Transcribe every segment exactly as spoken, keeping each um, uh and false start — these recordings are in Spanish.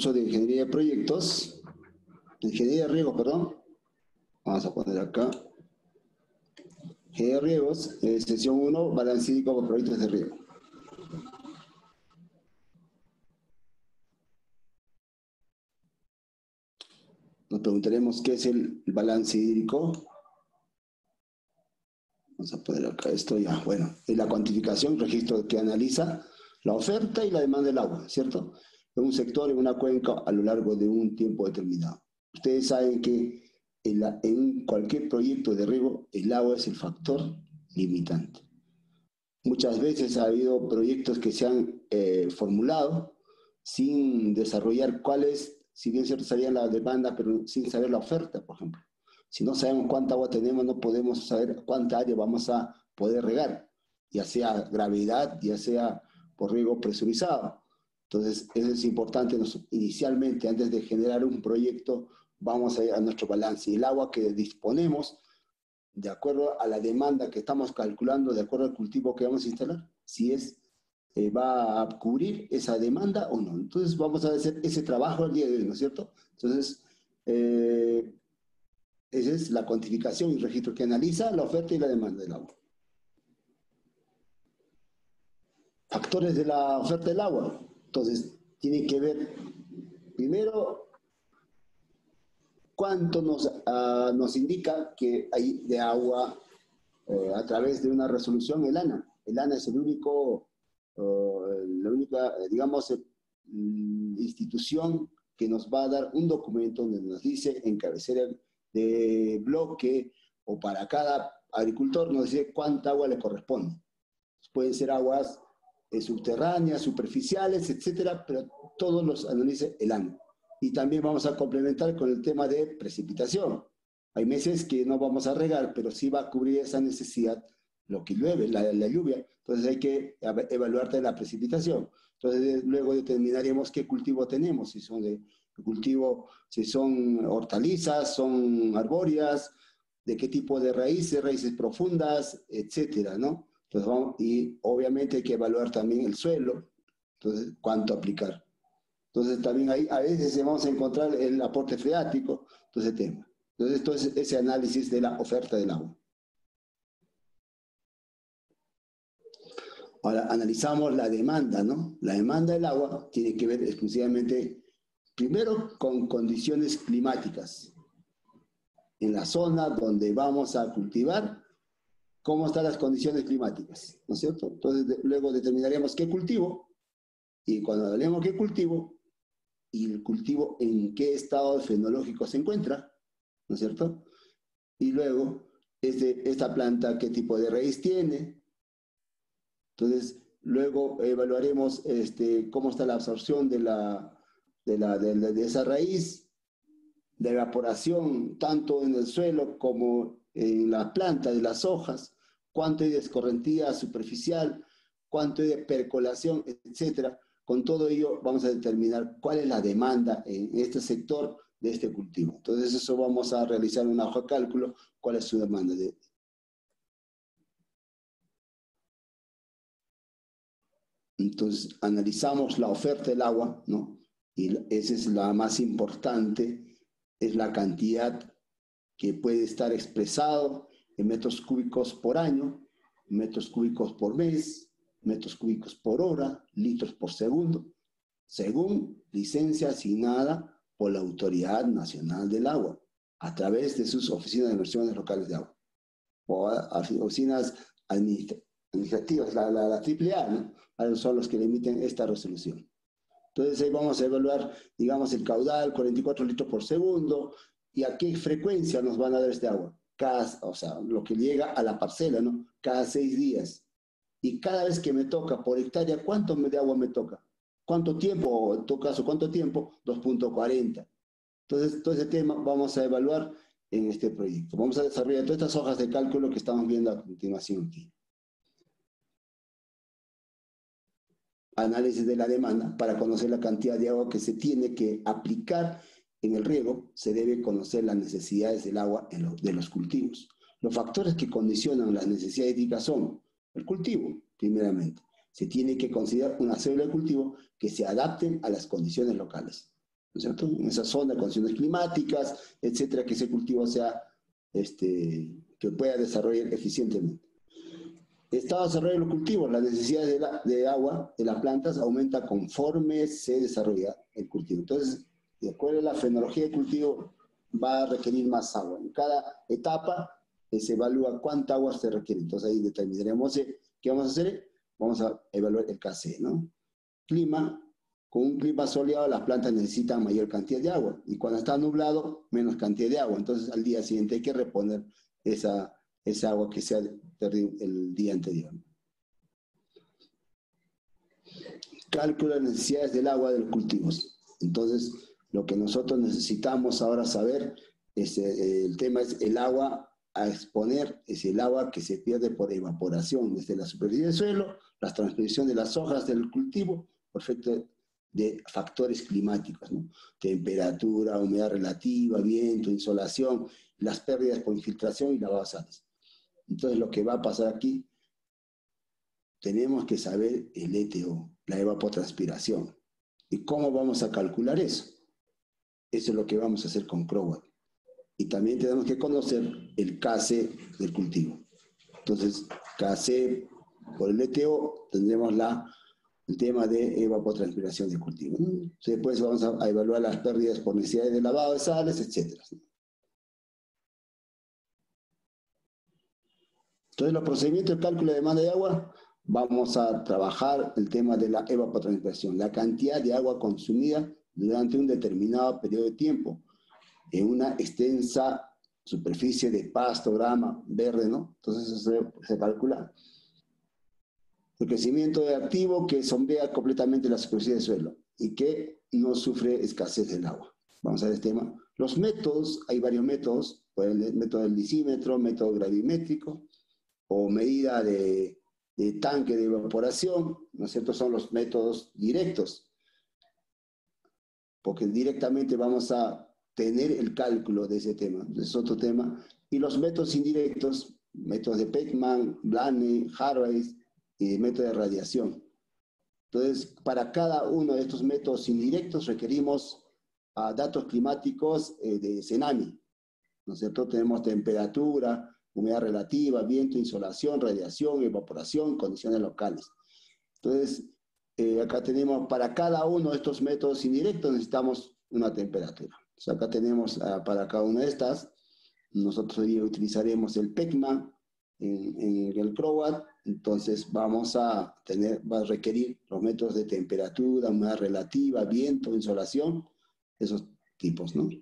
curso de ingeniería de proyectos, de ingeniería de riego, perdón. Vamos a poner acá. Ingeniería de riegos, eh, sesión uno, balance hídrico con proyectos de riego. Nos preguntaremos qué es el balance hídrico. Vamos a poner acá esto ya. Bueno, es la cuantificación, registro que analiza la oferta y la demanda del agua, ¿cierto? En un sector, en una cuenca, a lo largo de un tiempo determinado. Ustedes saben que en, la, en cualquier proyecto de riego, el agua es el factor limitante. Muchas veces ha habido proyectos que se han eh, formulado sin desarrollar cuáles, si bien cierto sabía la demanda, pero sin saber la oferta, por ejemplo. Si no sabemos cuánta agua tenemos, no podemos saber cuánta área vamos a poder regar, ya sea gravedad, ya sea por riego presurizado. Entonces, eso es importante. Nos, inicialmente, antes de generar un proyecto, vamos a ir a nuestro balance. Y el agua que disponemos, de acuerdo a la demanda que estamos calculando, de acuerdo al cultivo que vamos a instalar, si es, eh, va a cubrir esa demanda o no. Entonces, vamos a hacer ese trabajo el día de hoy, ¿no es cierto? Entonces, eh, esa es la cuantificación y registro que analiza la oferta y la demanda del agua. Factores de la oferta del agua. Entonces, tiene que ver, primero, cuánto nos, uh, nos indica que hay de agua uh, a través de una resolución, el ANA. El ANA es el único, uh, la única, digamos, eh, institución que nos va a dar un documento donde nos dice en cabecera de bloque o para cada agricultor nos dice cuánta agua le corresponde. Pueden ser aguas eh, subterráneas, superficiales, etcétera, pero todos los analiza el ANA. Y también vamos a complementar con el tema de precipitación. Hay meses que no vamos a regar, pero sí va a cubrir esa necesidad lo que llueve, la, la lluvia. Entonces hay que evaluar la precipitación. Entonces luego determinaremos qué cultivo tenemos, si son de cultivo, si son hortalizas, son arbóreas, de qué tipo de raíces, raíces profundas, etcétera, ¿no? Entonces vamos, y obviamente hay que evaluar también el suelo, entonces cuánto aplicar. Entonces también ahí a veces vamos a encontrar el aporte freático, todo ese tema. Entonces esto es ese análisis de la oferta del agua. Ahora analizamos la demanda, ¿no? La demanda del agua tiene que ver exclusivamente, primero, con condiciones climáticas. En la zona donde vamos a cultivar, ¿cómo están las condiciones climáticas? ¿No es cierto? Entonces de, luego determinaremos qué cultivo, y cuando hablemos qué cultivo, y el cultivo en qué estado fenológico se encuentra, ¿no es cierto? Y luego, este, esta planta, qué tipo de raíz tiene. Entonces, luego evaluaremos este, cómo está la absorción de, la, de, la, de, la, de esa raíz, de evaporación, tanto en el suelo como en la planta de las hojas, cuánto hay de escorrentía superficial, cuánto hay de percolación, etcétera. Con todo ello vamos a determinar cuál es la demanda en este sector de este cultivo. Entonces eso vamos a realizar una hoja de cálculo, cuál es su demanda. De... Entonces analizamos la oferta del agua, ¿no? Y esa es la más importante, es la cantidad que puede estar expresado en metros cúbicos por año, metros cúbicos por mes, metros cúbicos por hora, litros por segundo, según licencia asignada por la Autoridad Nacional del Agua, a través de sus oficinas de inversiones locales de agua, o a, a oficinas administra administrativas, la, la, la triple A, ¿no? Son los que le emiten esta resolución. Entonces ahí vamos a evaluar, digamos, el caudal, cuarenta y cuatro litros por segundo, y a qué frecuencia nos van a dar este agua. Cada, o sea, lo que llega a la parcela, ¿no? Cada seis días. Y cada vez que me toca por hectárea, ¿cuánto de agua me toca? ¿Cuánto tiempo? O en todo caso, ¿cuánto tiempo? dos punto cuarenta. Entonces, todo ese tema vamos a evaluar en este proyecto. Vamos a desarrollar todas estas hojas de cálculo que estamos viendo a continuación aquí. Análisis de la demanda. Para conocer la cantidad de agua que se tiene que aplicar en el riego, se debe conocer las necesidades del agua en lo, de los cultivos. Los factores que condicionan las necesidades hídricas son el cultivo, primeramente. Se tiene que considerar una célula de cultivo que se adapten a las condiciones locales. ¿no es cierto? En esa zona, condiciones climáticas, etcétera, que ese cultivo sea, este, que pueda desarrollar eficientemente. Estado de desarrollo de los cultivos, la necesidad de, la, de agua de las plantas aumenta conforme se desarrolla el cultivo. Entonces, de acuerdo a la fenología del cultivo, va a requerir más agua. En cada etapa eh, se evalúa cuánta agua se requiere. Entonces ahí determinaremos eh, qué vamos a hacer. Vamos a evaluar el K C, ¿no? Clima. Con un clima soleado las plantas necesitan mayor cantidad de agua. Y cuando está nublado, menos cantidad de agua. Entonces al día siguiente hay que reponer esa, esa agua que se ha perdido el día anterior. Cálculo de necesidades del agua de los cultivos. Entonces, lo que nosotros necesitamos ahora saber es, eh, el tema es el agua a exponer, es el agua que se pierde por evaporación desde la superficie del suelo, la transposición de las hojas del cultivo, por efecto de factores climáticos, ¿no? Temperatura, humedad relativa, viento, insolación, las pérdidas por infiltración y lavado de sales. Entonces, lo que va a pasar aquí, tenemos que saber el E T O, la evapotranspiración. ¿Y cómo vamos a calcular eso? Eso es lo que vamos a hacer con CROWAT. Y también tenemos que conocer el K C del cultivo. Entonces, K C por el E T O tendremos la, el tema de evapotranspiración del cultivo. Después vamos a, a evaluar las pérdidas por necesidades de lavado de sales, etcétera. Entonces, los procedimientos de cálculo de demanda de agua, vamos a trabajar el tema de la evapotranspiración, la cantidad de agua consumida durante un determinado periodo de tiempo en una extensa superficie de pasto, grama, verde, ¿no? Entonces eso se, se calcula. El crecimiento de activo que sombrea completamente la superficie del suelo y que no sufre escasez del agua. Vamos a ver este tema. Los métodos, hay varios métodos, el método del lisímetro, método gravimétrico, o medida de, de tanque de evaporación, ¿no es cierto? Son los métodos directos, porque directamente vamos a tener el cálculo de ese tema, es otro tema. Y los métodos indirectos, métodos de Peckman, Blaney, Harvey y método de radiación. Entonces, para cada uno de estos métodos indirectos requerimos uh, datos climáticos eh, de CENAMI, ¿no es cierto? Tenemos temperatura, humedad relativa, viento, insolación, radiación, evaporación, condiciones locales. Entonces, eh, acá tenemos, para cada uno de estos métodos indirectos necesitamos una temperatura. Entonces, acá tenemos uh, para cada una de estas, nosotros hoy utilizaremos el Peckman en, en el CROWAT, entonces vamos a tener, va a requerir los métodos de temperatura, humedad relativa, viento, insolación, esos tipos, ¿no?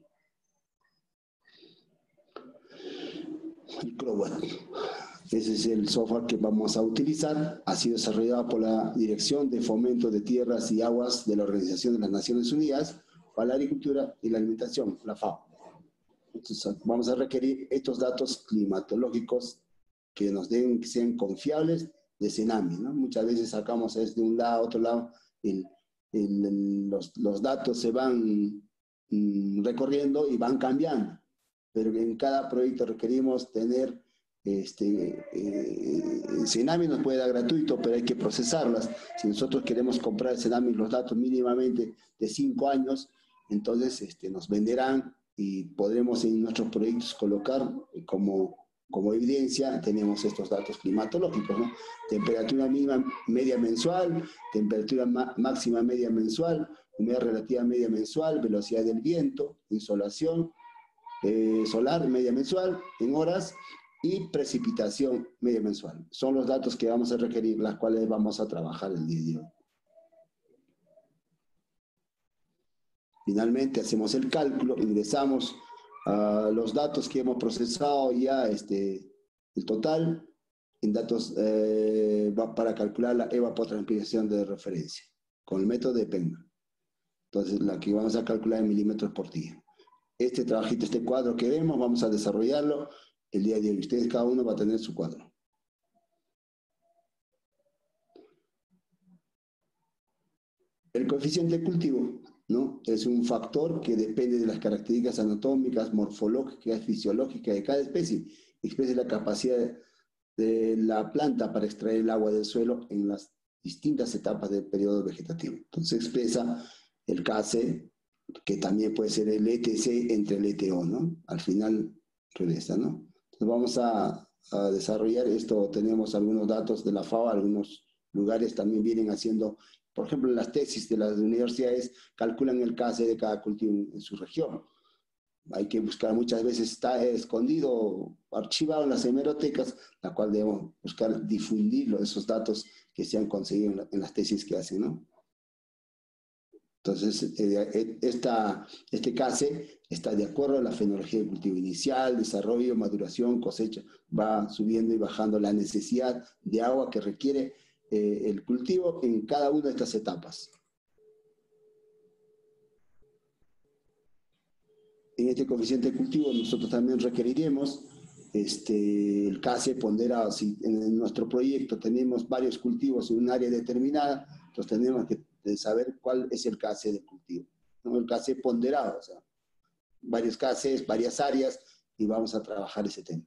El CROWAT. Ese es el software que vamos a utilizar. Ha sido desarrollado por la Dirección de Fomento de Tierras y Aguas de la Organización de las Naciones Unidas para la Agricultura y la Alimentación, la FAO. Entonces, vamos a requerir estos datos climatológicos que nos den, que sean confiables de CENAMI, ¿no? Muchas veces sacamos de un lado a otro lado, el, el, el, los, los datos se van mm, recorriendo y van cambiando, pero en cada proyecto requerimos tener Este, eh, el CENAMI nos puede dar gratuito, pero hay que procesarlas. Si nosotros queremos comprar el CENAMI los datos mínimamente de cinco años, entonces este, nos venderán y podremos en nuestros proyectos colocar como, como evidencia, tenemos estos datos climatológicos, ¿no? Temperatura mínima media mensual, temperatura máxima media mensual, humedad relativa media mensual, velocidad del viento, insolación eh, solar media mensual en horas, y precipitación media mensual. Son los datos que vamos a requerir, las cuales vamos a trabajar el día de hoy. Finalmente hacemos el cálculo, ingresamos uh, los datos que hemos procesado ya, este, el total, en datos eh, para calcular la evapotranspiración de referencia, con el método de Peckman. Entonces, la que vamos a calcular en milímetros por día. Este trabajito, este cuadro que vemos, vamos a desarrollarlo el día de hoy. Ustedes, cada uno va a tener su cuadro. El coeficiente de cultivo, ¿no? Es un factor que depende de las características anatómicas, morfológicas, fisiológicas de cada especie. Expresa la capacidad de, de la planta para extraer el agua del suelo en las distintas etapas del periodo vegetativo. Entonces expresa el K C, que también puede ser el E T C entre el E T O, ¿no? Al final regresa, ¿no? Entonces vamos a, a desarrollar esto. Tenemos algunos datos de la FAO, algunos lugares también vienen haciendo, por ejemplo, en las tesis de las universidades, calculan el K C de cada cultivo en, en su región. Hay que buscar, muchas veces está escondido, archivado en las hemerotecas, la cual debemos buscar difundir esos datos que se han conseguido en, la, en las tesis que hacen, ¿no? Entonces, eh, esta, este K C está de acuerdo a la fenología de cultivo inicial, desarrollo, maduración, cosecha, va subiendo y bajando la necesidad de agua que requiere eh, el cultivo en cada una de estas etapas. En este coeficiente de cultivo nosotros también requeriremos este, el K C ponderado. Si en nuestro proyecto tenemos varios cultivos en un área determinada, entonces tenemos que de saber cuál es el K C del cultivo, ¿no? El K C ponderado, o sea, varios K Cs, varias áreas, y vamos a trabajar ese tema.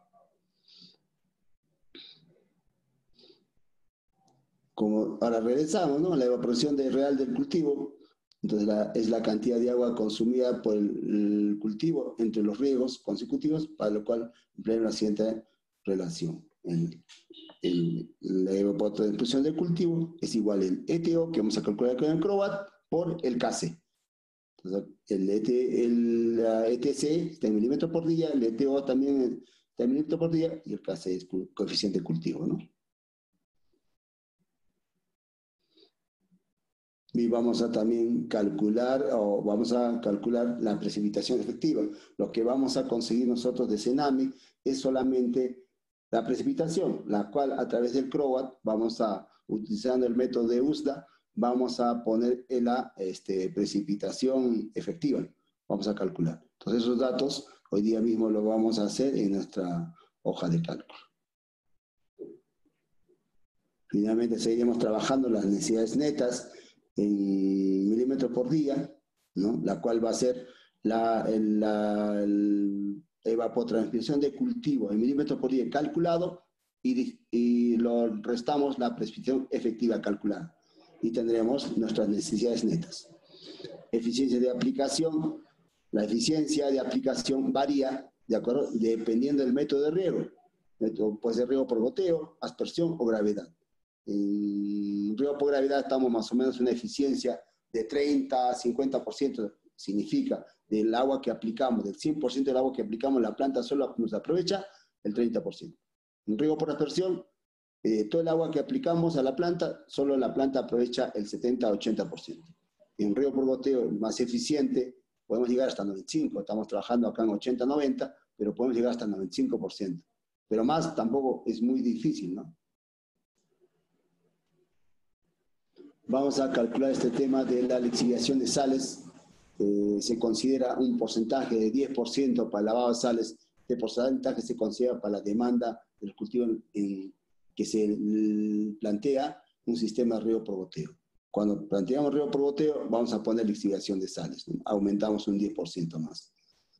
Como ahora regresamos, ¿no? La evaporación de real del cultivo, entonces la, es la cantidad de agua consumida por el, el cultivo entre los riegos consecutivos, para lo cual emplea la siguiente relación. El, El, la evapotranspiración del cultivo es igual al E T O, que vamos a calcular con el CROAT, por el K C. Entonces, el, E T, el E T C está en milímetros por día, el E T O también está en milímetros por día, y el K C es coeficiente de cultivo, ¿no? Y vamos a también calcular, o vamos a calcular la precipitación efectiva. Lo que vamos a conseguir nosotros de CENAMI es solamente la precipitación, la cual a través del CROAT vamos a, utilizando el método de U S D A, vamos a poner en la este, precipitación efectiva. Vamos a calcular. Entonces esos datos hoy día mismo lo vamos a hacer en nuestra hoja de cálculo. Finalmente seguiremos trabajando las necesidades netas en milímetros por día, ¿no? La cual va a ser la, la, la evapotranspiración de cultivo en milímetros por día calculado y, y lo restamos la precipitación efectiva calculada. Y tendremos nuestras necesidades netas. Eficiencia de aplicación. La eficiencia de aplicación varía de acuerdo, dependiendo del método de riego. Puede ser riego por goteo, aspersión o gravedad. En riego por gravedad estamos más o menos en una eficiencia de treinta a cincuenta por ciento, significa del agua que aplicamos, del cien por ciento del agua que aplicamos, la planta solo nos aprovecha el treinta por ciento. En riego por aspersión, eh, todo el agua que aplicamos a la planta, solo la planta aprovecha el setenta a ochenta por ciento. En riego por goteo, más eficiente, podemos llegar hasta noventa y cinco por ciento, estamos trabajando acá en ochenta a noventa, pero podemos llegar hasta el noventa y cinco por ciento. Pero más tampoco es muy difícil, ¿no? Vamos a calcular este tema de la lixiviación de sales. Eh, se considera un porcentaje de diez por ciento para el lavado de sales. Este porcentaje se considera para la demanda del cultivo en que se plantea un sistema de riego por goteo. Cuando planteamos riego por goteo, vamos a poner lixiviación de sales, ¿no? Aumentamos un diez por ciento más.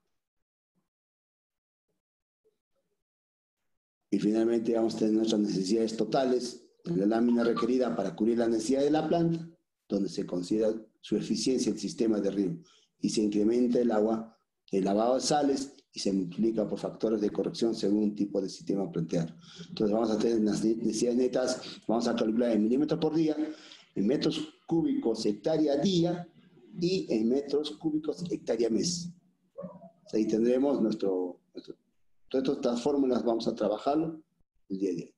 Y finalmente vamos a tener nuestras necesidades totales, la lámina requerida para cubrir la necesidad de la planta, donde se considera su eficiencia el sistema de riego y se incrementa el agua, el lavado de sales y se multiplica por factores de corrección según tipo de sistema planteado. Entonces vamos a tener las necesidades netas, vamos a calcular en milímetros por día, en metros cúbicos hectárea día y en metros cúbicos hectárea mes. Ahí tendremos nuestro, nuestro todas estas fórmulas vamos a trabajarlo el día de hoy.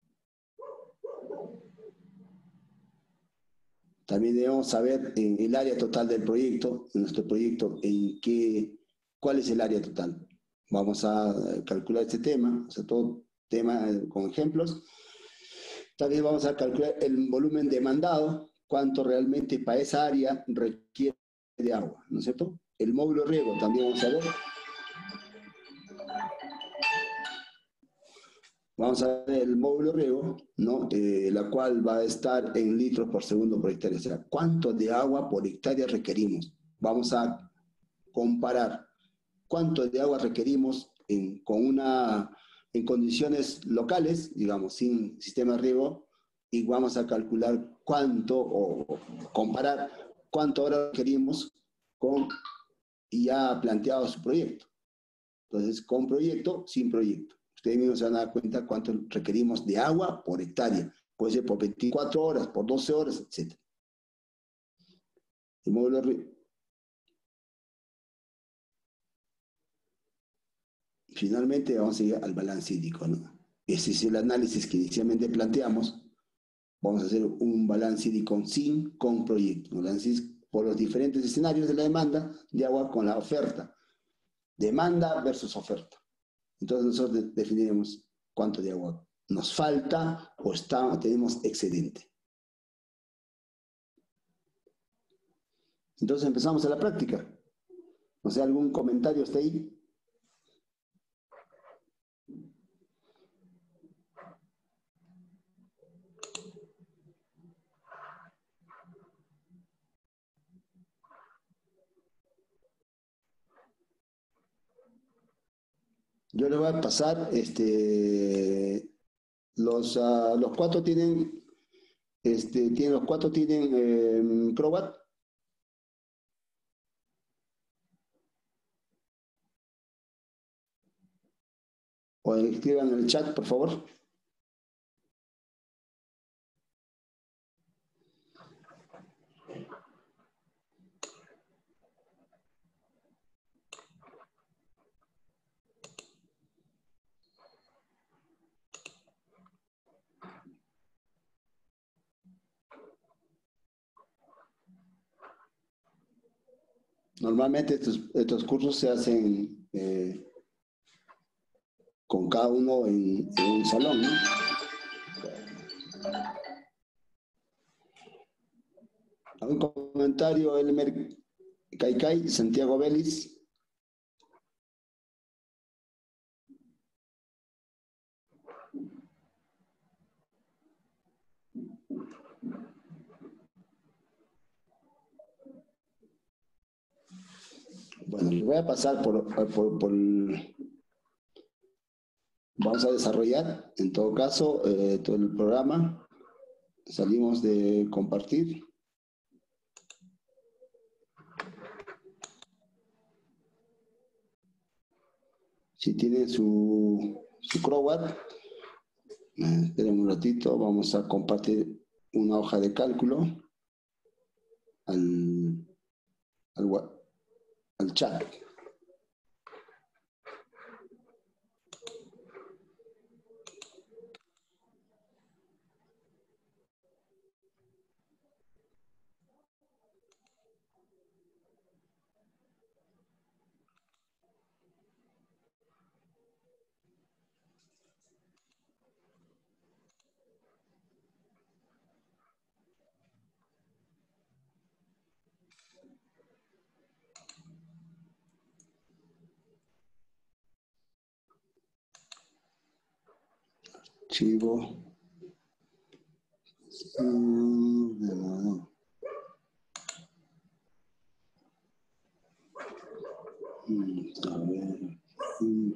También debemos saber en el área total del proyecto, en nuestro proyecto, en qué, cuál es el área total. Vamos a calcular este tema, o sea, todo tema con ejemplos. También vamos a calcular el volumen demandado, cuánto realmente para esa área requiere de agua, ¿no es cierto? El módulo riego también vamos a ver. Vamos a ver el módulo riego, ¿no? Eh, la cual va a estar en litros por segundo por hectárea. O sea, ¿cuánto de agua por hectárea requerimos? Vamos a comparar cuánto de agua requerimos en, con una, en condiciones locales, digamos, sin sistema de riego, y vamos a calcular cuánto, o comparar cuánto ahora requerimos con, y ya ha planteado su proyecto. Entonces, con proyecto, sin proyecto. Ustedes mismos se van a dar cuenta cuánto requerimos de agua por hectárea. Puede ser por veinticuatro horas, por doce horas, etcétera. El módulo finalmente vamos a llegar al balance hídrico, ¿no? Ese es el análisis que inicialmente planteamos. Vamos a hacer un balance hídrico sin, con proyecto. Un análisis por los diferentes escenarios de la demanda de agua con la oferta. Demanda versus oferta. Entonces nosotros definiremos cuánto de agua nos falta o está, tenemos excedente. Entonces empezamos a la práctica. No sé, ¿algún comentario hasta ahí? Yo le voy a pasar, este, los, uh, los cuatro tienen, este, tienen, los cuatro tienen eh, Crobat. O escriban en el chat, por favor. Normalmente estos, estos cursos se hacen eh, con cada uno en, en un salón, ¿no? ¿Algún comentario, Elmer Caicay, Santiago Vélez? Bueno, les voy a pasar por, por, por... Vamos a desarrollar, en todo caso, eh, todo el programa. Salimos de compartir. Si tienen su, su Crobat, eh, esperen un ratito, vamos a compartir una hoja de cálculo al, al, al chat. Archivo. Mm, a ver. Mm.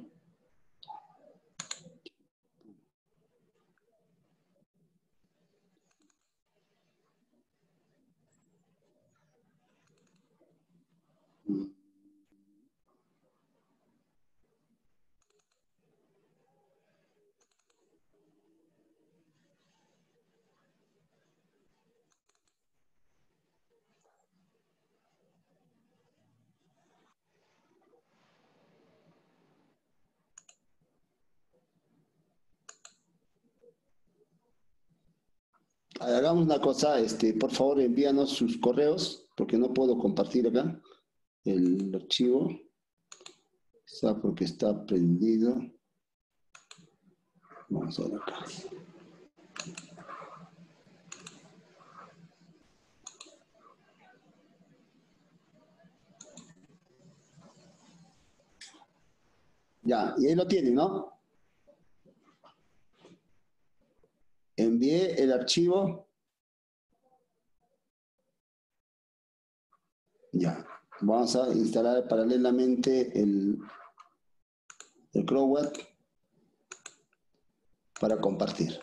Hagamos una cosa, este, por favor envíanos sus correos, porque no puedo compartir acá el archivo. Está porque está prendido. Vamos a ver acá. Ya, y ahí lo tienen, ¿no? Envié el archivo. Ya, vamos a instalar paralelamente el, el Crobat para compartir.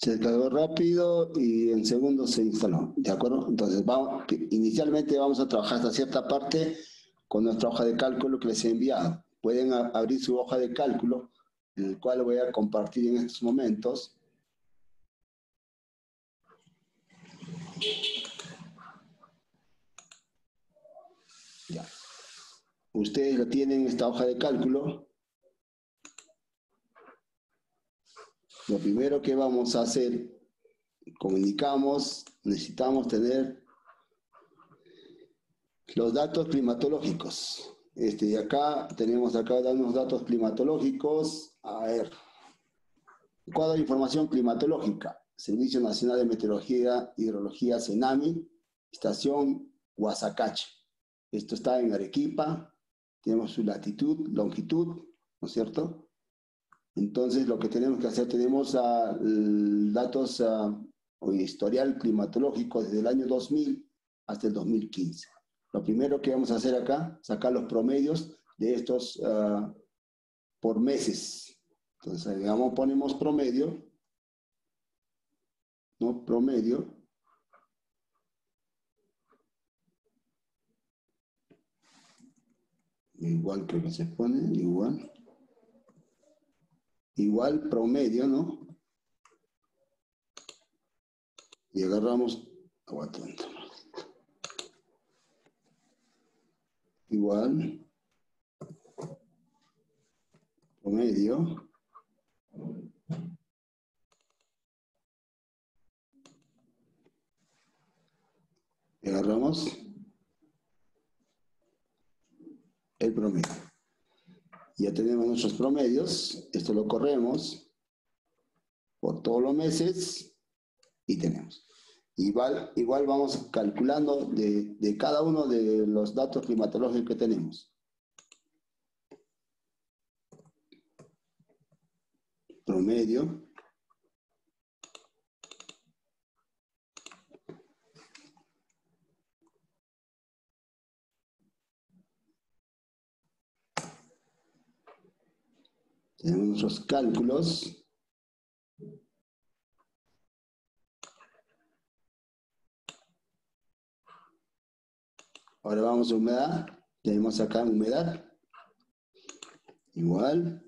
Se descargó rápido y en segundos se instaló, ¿de acuerdo? Entonces, vamos, inicialmente vamos a trabajar hasta cierta parte con nuestra hoja de cálculo que les he enviado. Pueden a, abrir su hoja de cálculo, el cual voy a compartir en estos momentos. Ya. Ustedes lo tienen, esta hoja de cálculo. Lo primero que vamos a hacer, comunicamos, necesitamos tener los datos climatológicos. Este, y acá tenemos acá unos datos climatológicos. A ver, cuadro de información climatológica. Servicio Nacional de Meteorología y Hidrología, CENAMI, estación Huasacache. Esto está en Arequipa. Tenemos su latitud, longitud, ¿no es cierto? Entonces, lo que tenemos que hacer, tenemos uh, datos uh, o historial climatológico desde el año dos mil hasta el dos mil quince. Lo primero que vamos a hacer acá, sacar los promedios de estos uh, por meses. Entonces, digamos, ponemos promedio, ¿no? Promedio. Igual creo que se pone, igual. Igual promedio, ¿no? Y agarramos agua tonta. Igual promedio y agarramos el promedio. Ya tenemos nuestros promedios. Esto lo corremos por todos los meses y tenemos. Igual, igual vamos calculando de, de cada uno de los datos climatológicos que tenemos. Promedio. Tenemos nuestros cálculos. Ahora vamos a humedad. Tenemos acá humedad. Igual.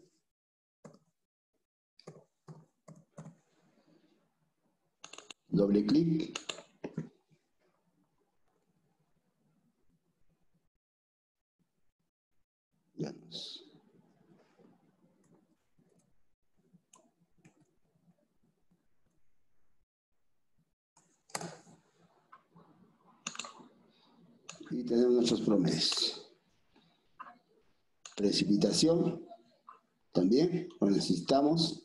Doble clic. Ya nos... Y tenemos nuestros promedios. Precipitación. También lo necesitamos.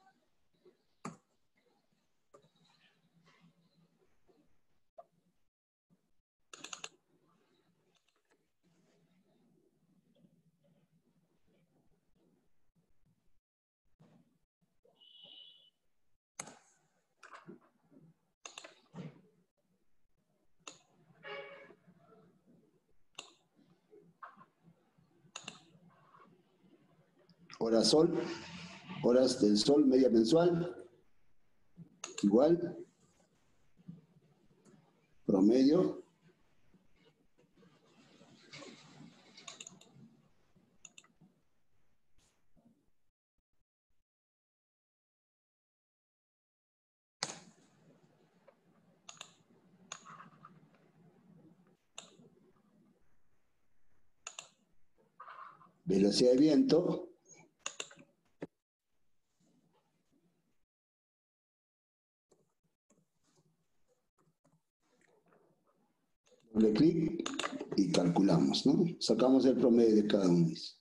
Hora sol, horas del sol, media mensual, igual, promedio, velocidad de viento, doble clic y calculamos, ¿no? Sacamos el promedio de cada uno de ellos.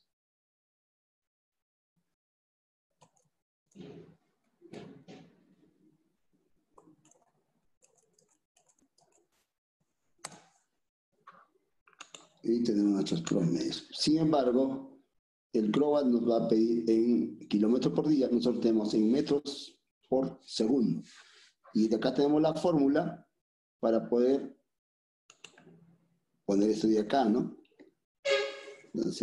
Y tenemos nuestros promedios. Sin embargo, el CROAT nos va a pedir en kilómetros por día, nosotros tenemos en metros por segundo. Y de acá tenemos la fórmula para poder poner esto de acá, ¿no?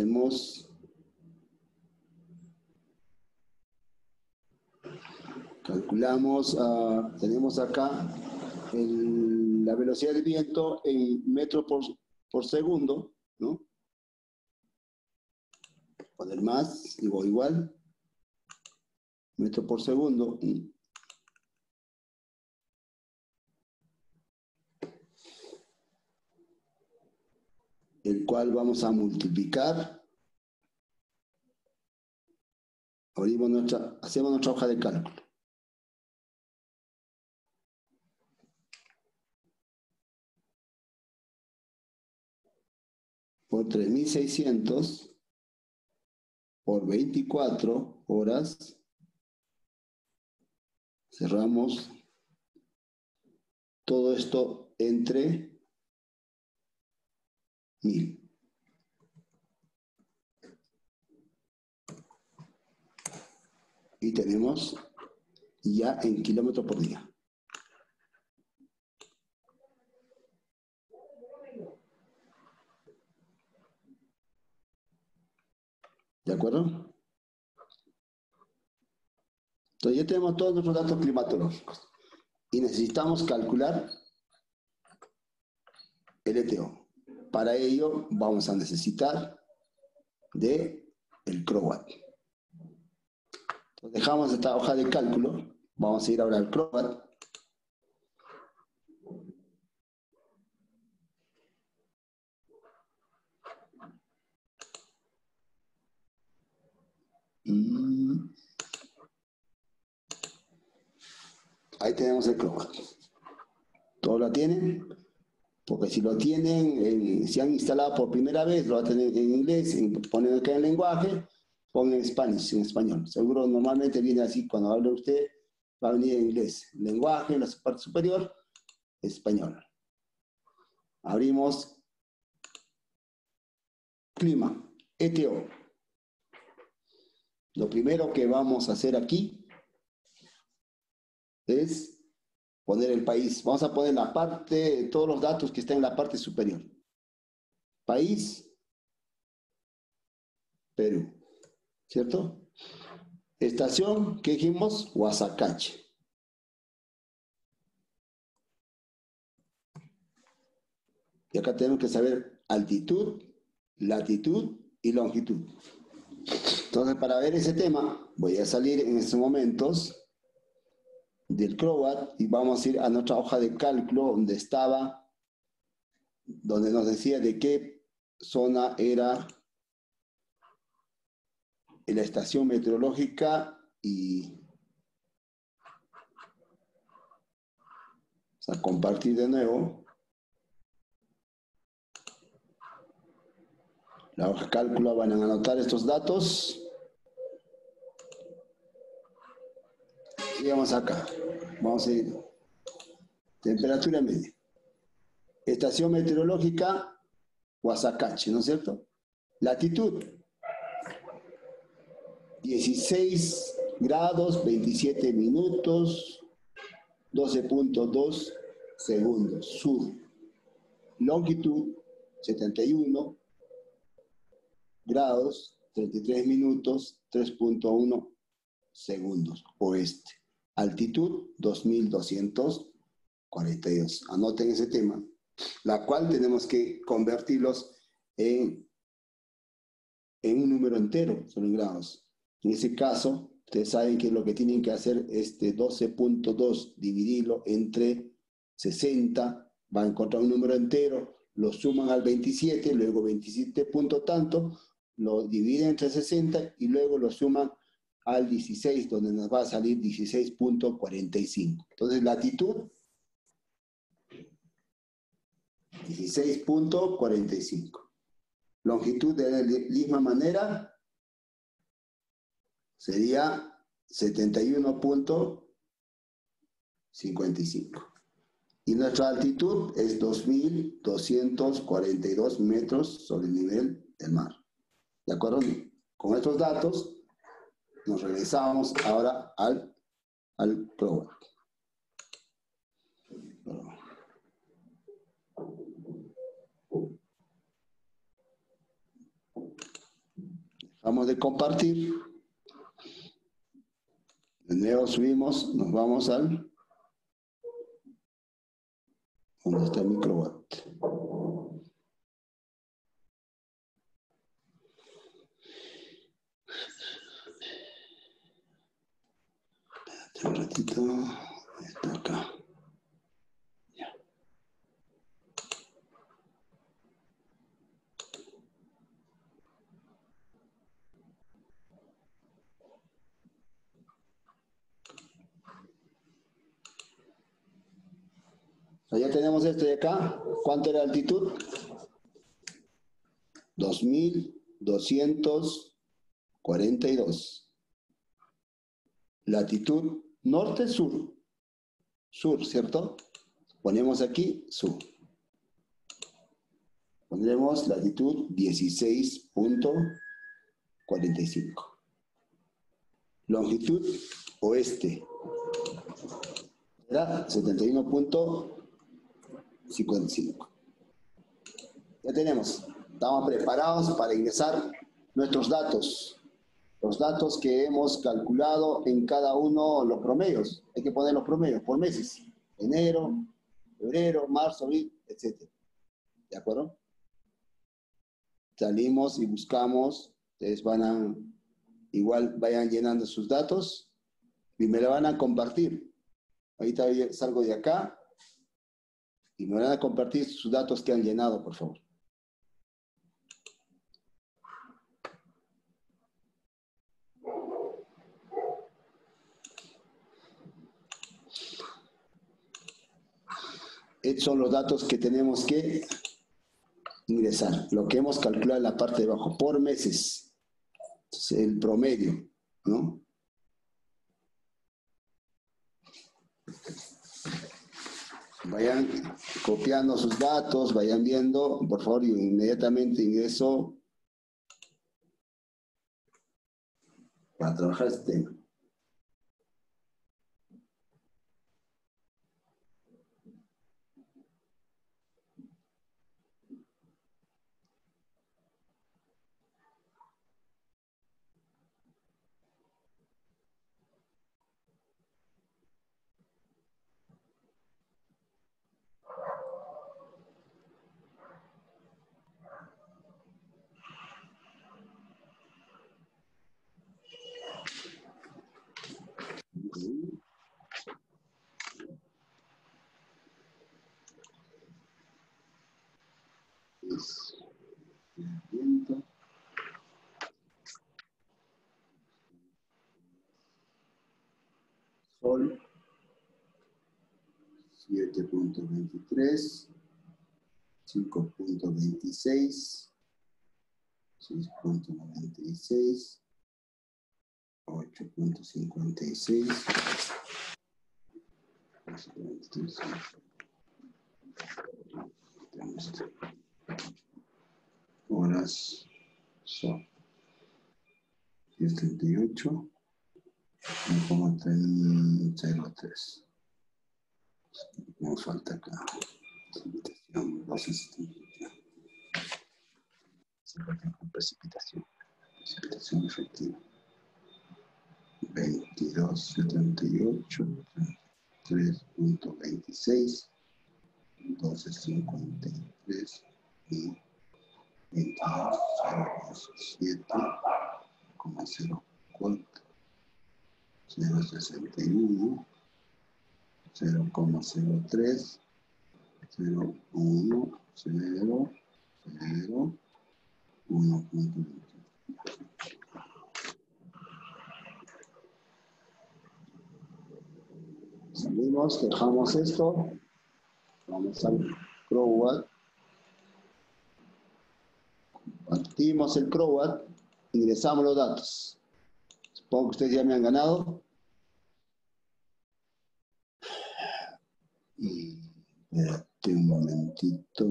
Hacemos Calculamos, uh, tenemos acá el, la velocidad del viento en metros por, por segundo, ¿no? Poner más, igual, igual, metros por segundo. El cual vamos a multiplicar. Abrimos nuestra, hacemos nuestra hoja de cálculo. Por tres mil seiscientos, por veinticuatro horas, cerramos todo esto entre mil. Y tenemos ya en kilómetros por día. ¿De acuerdo? Entonces ya tenemos todos nuestros datos climatológicos. Y necesitamos calcular el E T O. Para ello vamos a necesitar de el CROWAT. Entonces dejamos esta hoja de cálculo. Vamos a ir ahora al CROWAT. Mm. Ahí tenemos el CROWAT. ¿Todos lo tienen? Porque si lo tienen, eh, si han instalado por primera vez, lo va a tener en inglés, en, ponen acá el lenguaje, pongan en Spanish, en español. Seguro normalmente viene así, cuando habla usted, va a venir en inglés. Lenguaje, en la parte superior, español. Abrimos clima, E T O. Lo primero que vamos a hacer aquí es poner el país. Vamos a poner la parte, todos los datos que están en la parte superior. País, Perú, ¿cierto? Estación, ¿qué dijimos? Huasacache. Y acá tenemos que saber altitud, latitud y longitud. Entonces, para ver ese tema, voy a salir en estos momentos del CROWAT y vamos a ir a nuestra hoja de cálculo donde estaba, donde nos decía de qué zona era la estación meteorológica y vamos a compartir de nuevo la hoja de cálculo. Van a anotar estos datos y vamos acá, vamos a ir temperatura media, estación meteorológica Huasacache, ¿no es cierto? Latitud dieciséis grados veintisiete minutos doce punto dos segundos sur. Longitud setenta y uno grados treinta y tres minutos tres punto uno segundos oeste. Altitud dos mil doscientos cuarenta y dos. Anoten ese tema, la cual tenemos que convertirlos en, en un número entero, son en grados. En ese caso, ustedes saben que lo que tienen que hacer es de doce punto dos, dividirlo entre sesenta, va a encontrar un número entero, lo suman al veintisiete, luego veintisiete punto tanto, lo dividen entre sesenta y luego lo suman al dieciséis, donde nos va a salir dieciséis punto cuarenta y cinco. Entonces, latitud, dieciséis punto cuarenta y cinco. Longitud de la misma manera sería setenta y uno punto cincuenta y cinco. Y nuestra altitud es dos mil doscientos cuarenta y dos metros sobre el nivel del mar. ¿De acuerdo? Con estos datos nos regresamos ahora al, al CROWAT. Vamos a compartir. De Luego subimos, nos vamos al... ¿Dónde está el microwatt? Espérate un ratito. Está acá. Ya. Ya tenemos esto de acá. ¿Cuánto era la altitud? dos mil doscientos cuarenta y dos. Latitud norte-sur. Sur, ¿cierto? Ponemos aquí sur. Pondremos latitud dieciséis punto cuarenta y cinco. Longitud oeste. Será setenta y uno punto cincuenta y cinco. Ya tenemos. Estamos preparados para ingresar nuestros datos. Los datos que hemos calculado en cada uno de los promedios. Hay que poner los promedios por meses. Enero, febrero, marzo, abril, etcétera. ¿De acuerdo? Salimos y buscamos. Ustedes van a, igual vayan llenando sus datos y me la van a compartir. Ahorita salgo de acá y me van a compartir sus datos que han llenado, por favor. Estos son los datos que tenemos que ingresar, lo que hemos calculado en la parte de abajo, por meses. Entonces, el promedio, ¿no? Vayan copiando sus datos, vayan viendo, por favor, yo inmediatamente ingreso para trabajar este tema. Viento. Sol. siete punto veintitrés. cinco punto veintiséis. seis punto noventa y seis. ocho punto cincuenta y seis. Horas son diez treinta y ocho, uno coma cero tres. Nos falta acá. Precipitación, doce setenta y uno. Se falta con precipitación. Precipitación efectiva. veintidós setenta y ocho, tres punto veintiséis, doce cincuenta y tres y veintidós cero siete coma cero cuatro, cero sesenta y uno, cero coma cero tres, cero uno, cero, cero, uno punto veintiuno. Salimos, dejamos esto, vamos al CROWAT, compartimos el CROWAT, ingresamos los datos. Supongo que ustedes ya me han ganado. Y espérate un momentito.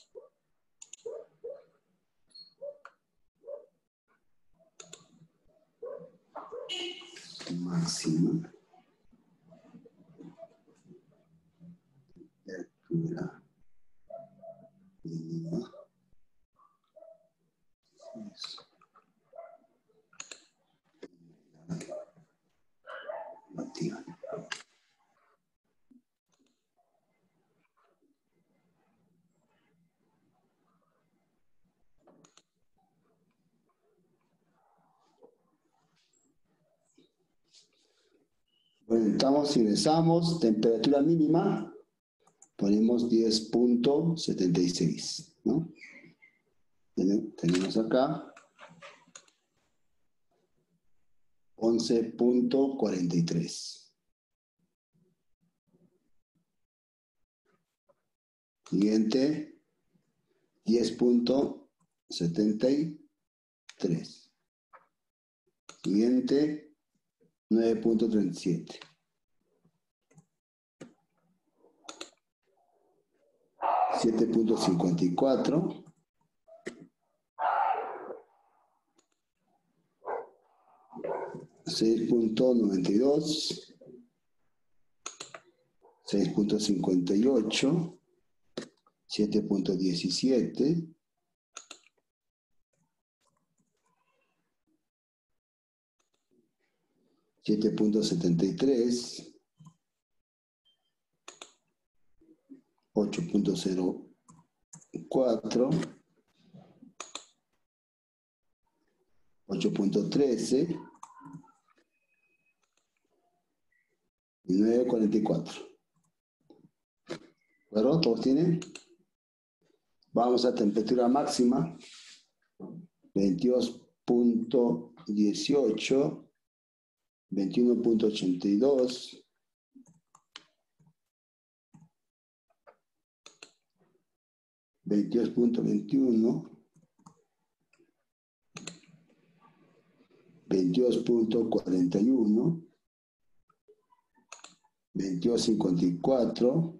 Máxima. Altura. Mínima. Eso. Estamos, ingresamos, temperatura mínima, ponemos diez punto setenta y seis, ¿no? Tenemos acá once punto cuarenta y tres. Siguiente, diez punto setenta y tres. Siguiente, nueve punto treinta y siete. siete punto cincuenta y cuatro. seis punto noventa y dos. seis punto cincuenta y ocho. siete punto diecisiete. siete punto setenta y tres. ocho punto cero cuatro. ocho punto trece. Y nueve punto cuarenta y cuatro. ¿Claro? ¿Todos tienen? Vamos a temperatura máxima. veintidós punto dieciocho. veintiuno punto ochenta y dos. veintidós punto veintiuno. veintidós punto cuarenta y uno. veintidós punto cincuenta y cuatro.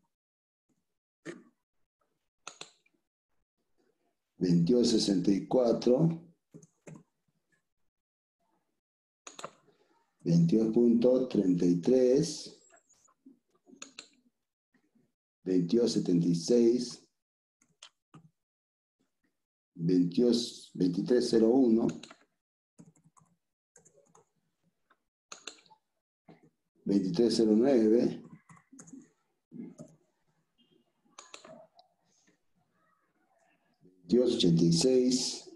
veintidós punto sesenta y cuatro. veintidós punto treinta y tres. veintidós punto setenta y seis. veintidós, veintitrés punto cero uno. veintitrés punto cero nueve. veintidós punto ochenta y seis.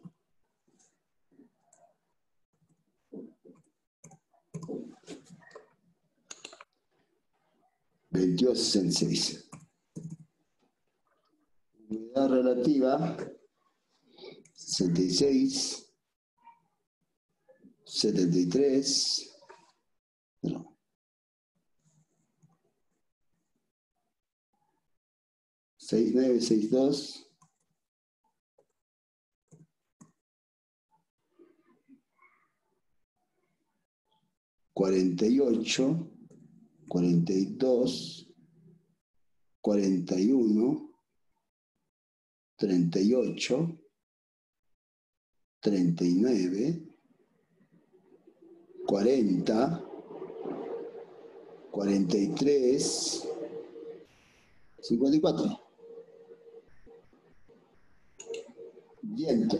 veintidós punto sesenta y seis. Humedad relativa sesenta y seis. setenta y tres. No. sesenta y nueve, sesenta y dos. cuarenta y ocho. cuarenta y dos. cuarenta y uno. treinta y ocho. treinta y nueve. cuarenta. cuarenta y tres. cincuenta y cuatro. Viento.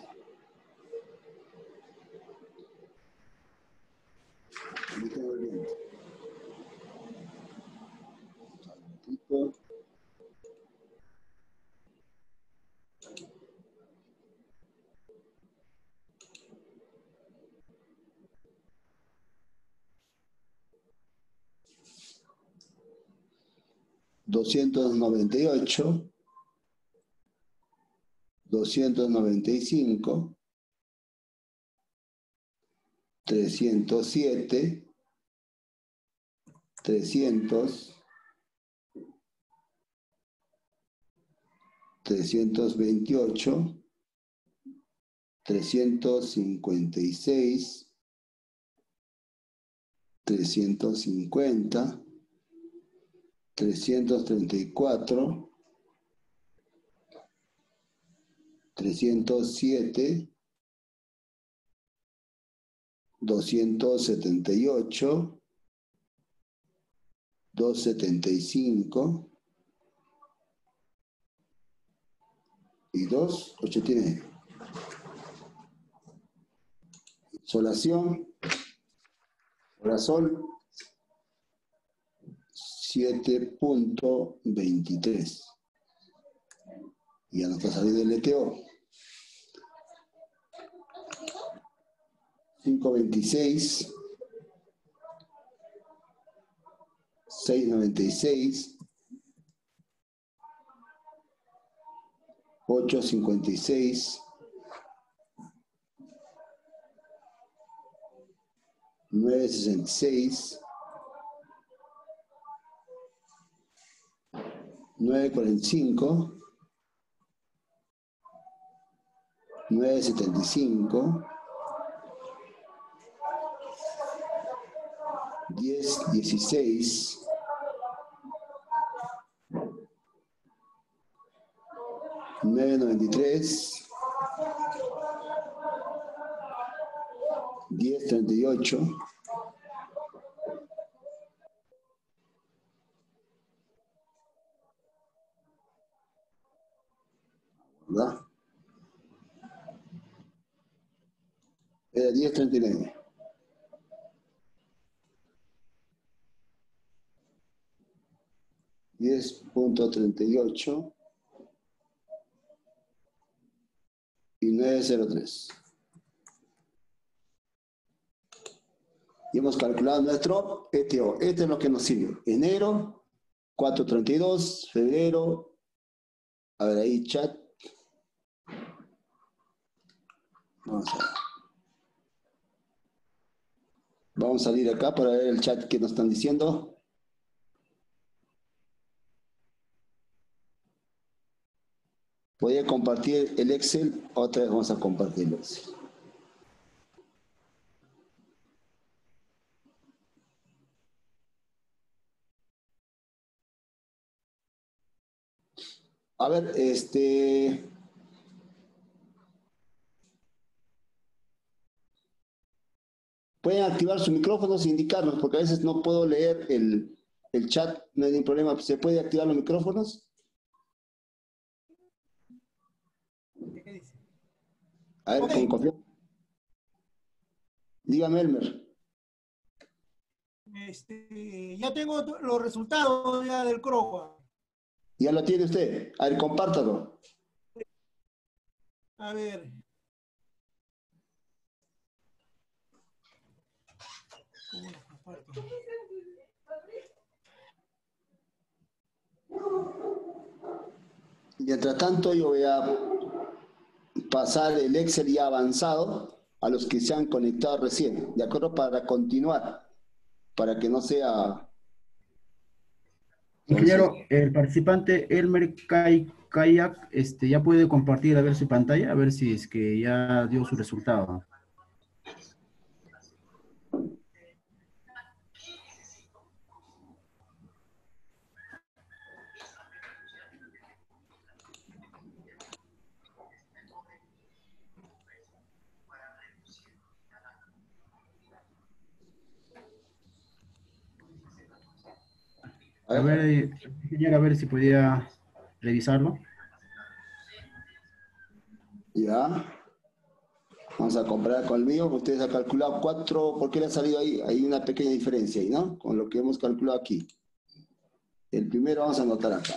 Aquí tengo el viento. Saltito. doscientos noventa y ocho. doscientos noventa y cinco. trescientos siete. trescientos. trescientos veintiocho. trescientos cincuenta y seis. trescientos cincuenta. trescientos treinta y cuatro. trescientos siete. doscientos setenta y ocho. doscientos setenta y cinco. Y dos, ocho tiene. Insolación. Hora sol. siete punto veintitrés. Y ya nos está saliendo el L T O. cinco punto veintiséis. seis noventa y seis, ocho cincuenta y seis, nueve sesenta y seis, nueve cuarenta y cinco, nueve setenta y cinco, diez dieciséis, nueve noventa y tres, diez treinta y ocho, ¿verdad? Era diez treinta y nueve. diez punto treinta y ocho y nueve cero tres. Y hemos calculado nuestro P T O. Este es lo que nos sirve. Enero, cuatro treinta y dos, febrero, a ver ahí, chat. Vamos a ver. Vamos a salir acá para ver el chat que nos están diciendo. Voy a compartir el Excel. Otra vez vamos a compartir el Excel. A ver, este... Pueden activar sus micrófonos e indicarnos, porque a veces no puedo leer el, el chat, no hay ningún problema. ¿Se puede activar los micrófonos? ¿Qué dice? A ver, Okay. con confianza. Dígame, Elmer. Este, ya tengo los resultados ya del CROA. ¿Ya lo tiene usted? A ver, compártalo. A ver. ¿Cómo lo comparto? Mientras tanto, yo voy a pasar el Excel ya avanzado a los que se han conectado recién, ¿de acuerdo? Para continuar, para que no sea... Ingeniero, el participante Elmer Kay- Kayak este, ya puede compartir a ver su pantalla, a ver si es que ya dio su resultado. A ver, ingeniero, a ver si podía revisarlo. Ya. Vamos a comparar con el mío. Ustedes han calculado cuatro. ¿Por qué le ha salido ahí? Hay una pequeña diferencia ahí, ¿no? Con lo que hemos calculado aquí. El primero vamos a anotar acá.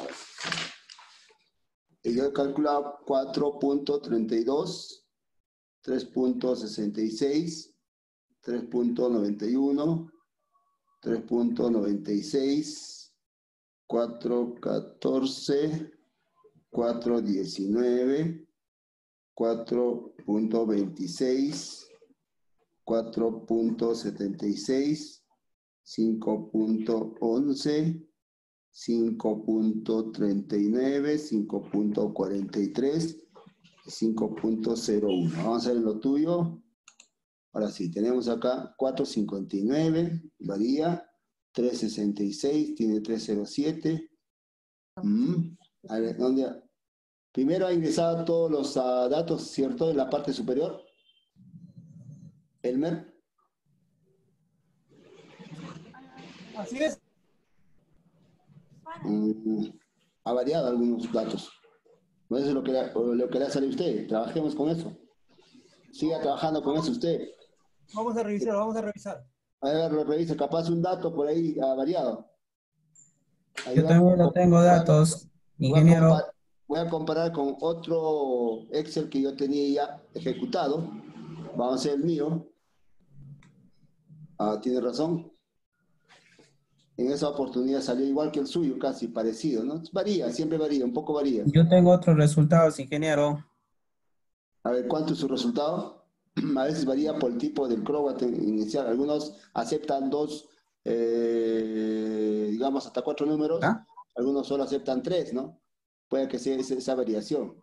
Yo he calculado cuatro punto treinta y dos, tres punto sesenta y seis, tres punto noventa y uno, tres punto noventa y seis, cuatro punto catorce, cuatro punto diecinueve, cuatro punto veintiséis, cuatro punto setenta y seis, cinco punto once, cinco punto treinta y nueve, cinco punto cuarenta y tres, cinco punto cero uno. Vamos a ver lo tuyo. Ahora sí, tenemos acá cuatro punto cincuenta y nueve, varía, tres punto sesenta y seis, tiene tres punto cero siete. Mm. A ver, ¿dónde? Primero ha ingresado todos los uh, datos, ¿cierto? En la parte superior. Elmer. Así es. Mm, ha variado algunos datos. No es lo que, lo que le ha salido a usted. Trabajemos con eso. Siga trabajando con eso usted. Vamos a revisar, vamos a revisar. A ver, lo revisa. Capaz un dato por ahí ha variado. Ahí Yo va, también no tengo datos, voy a, ingeniero. voy, a voy a comparar con otro Excel que yo tenía ya ejecutado. Vamos a hacer el mío. Ah, tiene razón. En esa oportunidad salió igual que el suyo, casi parecido, ¿no? Varía, siempre varía, un poco varía. Yo tengo otros resultados, ingeniero. A ver, ¿cuánto es su resultado? A veces varía por el tipo del Crobat inicial. Algunos aceptan dos, eh, digamos, hasta cuatro números. ¿Ah? Algunos solo aceptan tres, ¿no? Puede que sea esa, esa variación.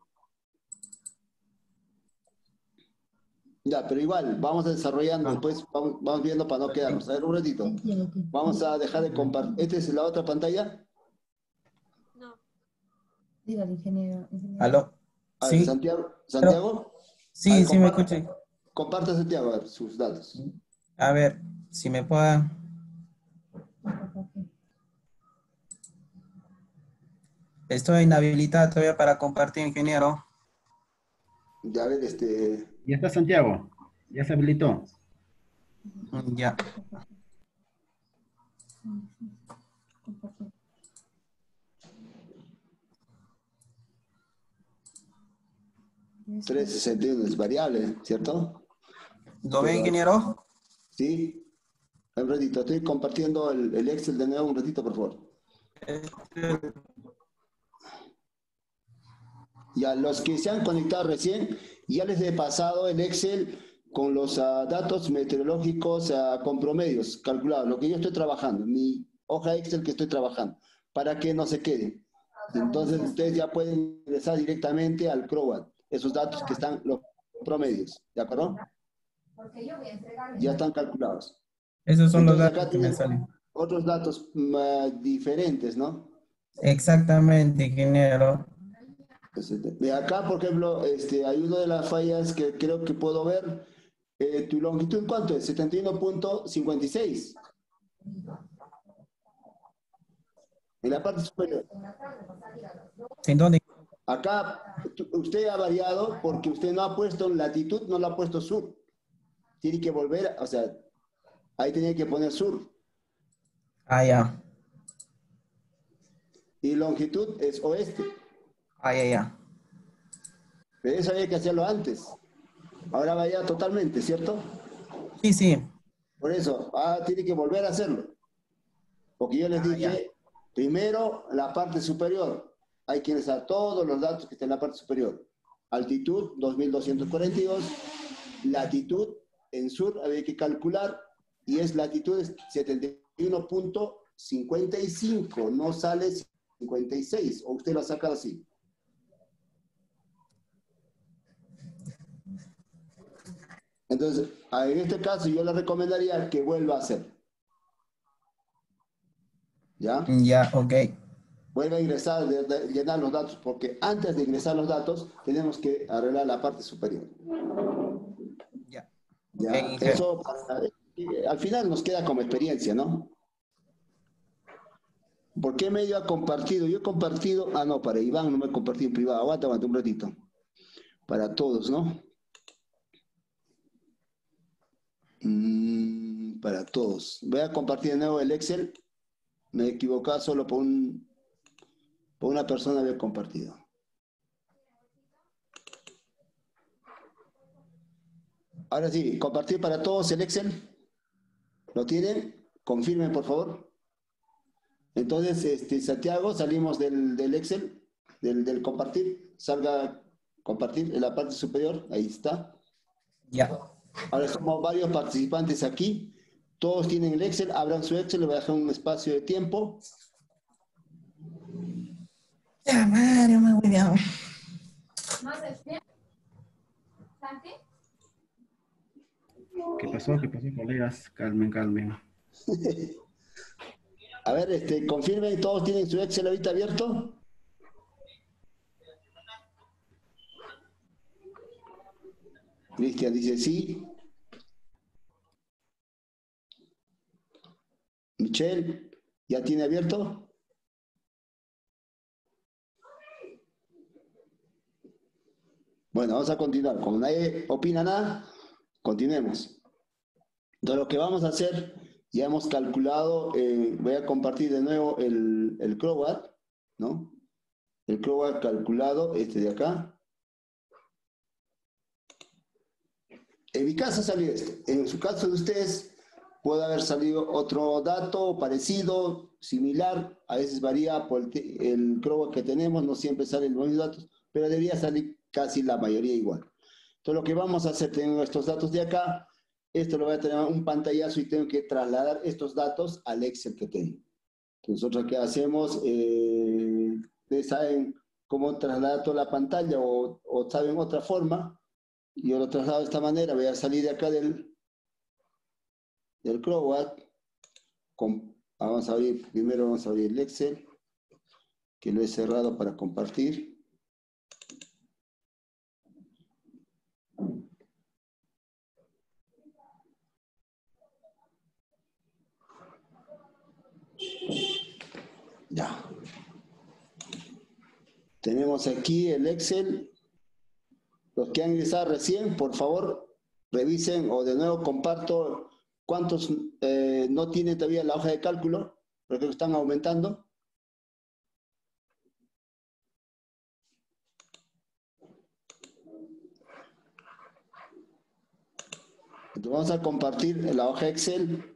Ya, pero igual, vamos desarrollando, Ah. después vamos, vamos viendo para no quedarnos. A ver, un ratito. Vamos a dejar de compartir. ¿Esta es la otra pantalla? No. Dígale, ingeniero. ingeniero. ¿Aló? A ver, Sí, Santiago. ¿Santiago? A sí, ver, sí me comparte- escuché. Comparte, Santiago, a ver, sus datos. A ver, si me pueda. Estoy inhabilitado todavía para compartir, ingeniero. Ya, a ver, este... Ya está Santiago. Ya se habilitó. Mm, Ya. trescientos sesenta y uno es variable, ¿cierto? ¿Lo ve, Pero- ingeniero? Sí. Un ratito, estoy compartiendo el, el Excel de nuevo, un ratito, por favor. Este, Y a los que se han conectado recién, ya les he pasado el Excel con los ah, datos meteorológicos ah, con promedios calculados, lo que yo estoy trabajando, mi hoja Excel que estoy trabajando, para que no se quede. Entonces ustedes ya pueden ingresar directamente al Crobat, esos datos que están los promedios, ¿de acuerdo? Ya están calculados. Esos son Entonces los acá datos que me tienen salen. otros datos mm, ah, diferentes, ¿no? Exactamente, ingeniero. De acá, por ejemplo, este, hay una de las fallas que creo que puedo ver. Eh, ¿tu longitud cuánto es? setenta y uno punto cincuenta y seis. En la parte superior. ¿En dónde? Acá tu- usted ha variado porque usted no ha puesto latitud, no lo ha puesto sur. Tiene que volver, o sea, ahí tenía que poner sur. Ah, ya. Y longitud es oeste. Ah, ya, ya. Pero eso había que hacerlo antes. Ahora vaya totalmente, ¿cierto? Sí, sí. Por eso, ah, tiene que volver a hacerlo. Porque yo les Ah, dije, ya. primero la parte superior. Hay que ingresar todos los datos que están en la parte superior. Altitud, dos mil doscientos cuarenta y dos. Latitud, en sur había que calcular. Y es latitud es setenta y uno punto cincuenta y cinco. No sale cincuenta y seis. O usted lo ha sacado así. Entonces, en este caso yo le recomendaría que vuelva a hacer. ¿Ya? Ya, ok. Vuelve a ingresar, de- de- llenar los datos, porque antes de ingresar los datos tenemos que arreglar la parte superior. Ya. ¿Ya? Ok, ingeniero. Eso para- eh, al final nos queda como experiencia, ¿no? ¿Por qué medio ha compartido? Yo he compartido, ah, no, para Iván no me he compartido en privado. Aguanta, aguanta un ratito. Para todos, ¿no? Mm, para todos. Voy a compartir de nuevo el Excel. Me he equivocado solo por, un, por una persona había compartido. Ahora sí, compartir para todos el Excel. ¿Lo tienen? Confirmen, por favor. Entonces, este, Santiago, salimos del, del Excel, del, del compartir. Salga compartir en la parte superior. Ahí está. Ya. Ahora somos varios participantes aquí. Todos tienen el Excel. Abran su Excel. Le voy a dejar un espacio de tiempo. Ya, Mario, me voy a... ¿Qué pasó? ¿Qué pasó, colegas? Calmen, calmen. A ver, este, confirmen. ¿Todos tienen su Excel ahorita abierto? Cristian dice sí. Michelle, ¿ya tiene abierto? Bueno, vamos a continuar. Como nadie opina nada, continuemos. Entonces, lo que vamos a hacer, ya hemos calculado, eh, voy a compartir de nuevo el, el Crobat, ¿no? El Crobat calculado, este de acá. En mi caso salió este. En su caso de ustedes, puede haber salido otro dato parecido, similar, a veces varía por el, el CROWAT que tenemos, no siempre salen los mismos datos, pero debería salir casi la mayoría igual. Entonces lo que vamos a hacer, tengo estos datos de acá, esto lo voy a tener un pantallazo y tengo que trasladar estos datos al Excel que tengo. Entonces nosotros ¿qué hacemos? Eh, ¿ustedes saben cómo trasladar toda la pantalla o, o saben otra forma? Yo lo traslado de esta manera, voy a salir de acá del, del CROWAT. Con, vamos a abrir, primero vamos a abrir el Excel, que lo he cerrado para compartir. Ya. Tenemos aquí el Excel. Los que han ingresado recién, por favor, revisen o de nuevo comparto cuántos eh, no tienen todavía la hoja de cálculo, porque lo están aumentando. Entonces vamos a compartir la hoja Excel.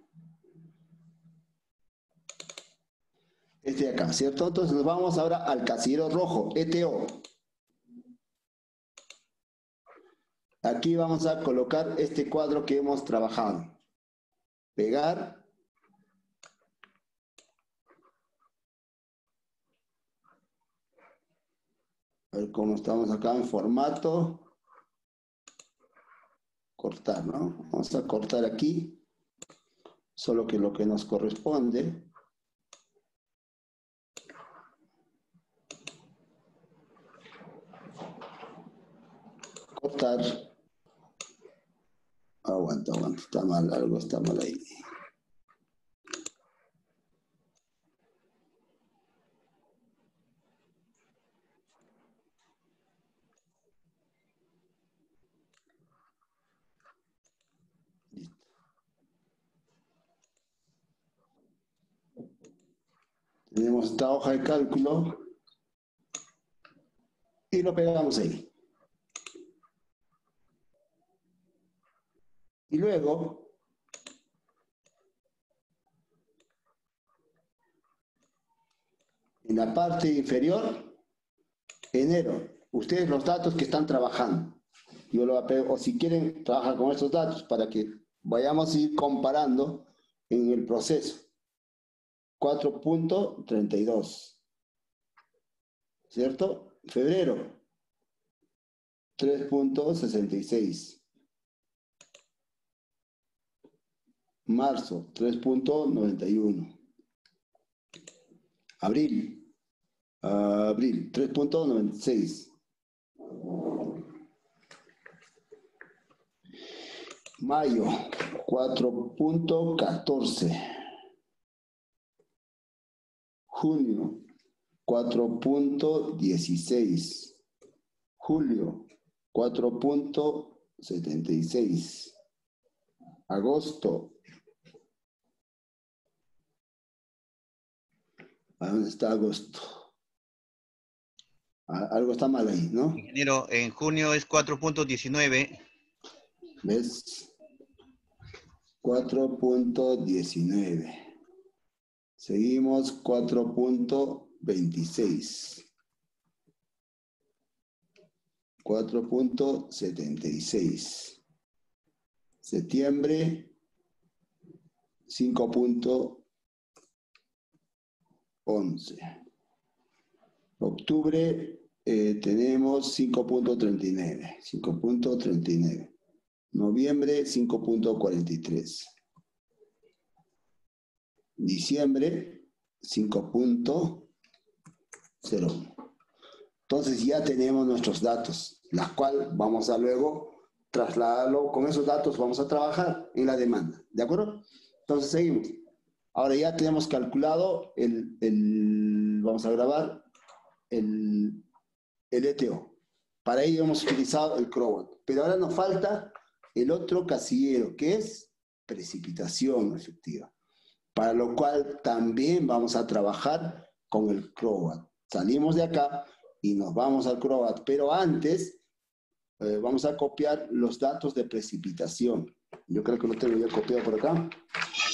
Este de acá, ¿cierto? Entonces nos vamos ahora al casillero rojo, E T O. Aquí vamos a colocar este cuadro que hemos trabajado. Pegar. A ver cómo estamos acá en formato. Cortar, ¿no? Vamos a cortar aquí. Solo que lo que nos corresponde. Cortar. Aguanta, aguanta. Está mal, algo está mal ahí. Listo. Tenemos esta hoja de cálculo y lo pegamos ahí. Y luego, en la parte inferior, enero, ustedes los datos que están trabajando. Yo lo apego, o si quieren, trabajar con estos datos para que vayamos a ir comparando en el proceso. cuatro punto treinta y dos. ¿Cierto? Febrero, tres punto sesenta y seis. Marzo, tres punto noventa y uno. Abril, uh, abril, tres punto noventa y seis. Mayo, cuatro punto catorce. Junio, cuatro punto dieciséis. Julio, cuatro punto setenta y seis. Agosto, ¿a dónde está agosto? Algo está mal ahí, ¿no? Ingeniero, en junio es cuatro punto diecinueve. ¿Ves? cuatro punto diecinueve. Seguimos cuatro punto veintiséis. cuatro punto setenta y seis. Septiembre, cinco punto once. Octubre eh, tenemos cinco punto treinta y nueve. cinco punto treinta y nueve. Noviembre, cinco punto cuarenta y tres. Diciembre, cinco punto cero uno. Entonces ya tenemos nuestros datos, las cuales vamos a luego trasladarlo. Con esos datos vamos a trabajar en la demanda. ¿De acuerdo? Entonces seguimos. Ahora ya tenemos calculado el, el vamos a grabar el, el E T O. Para ello hemos utilizado el CROWAT. Pero ahora nos falta el otro casillero, que es precipitación efectiva. Para lo cual también vamos a trabajar con el CROWAT. Salimos de acá y nos vamos al CROWAT. Pero antes eh, vamos a copiar los datos de precipitación. Yo creo que lo tengo ya copiado por acá.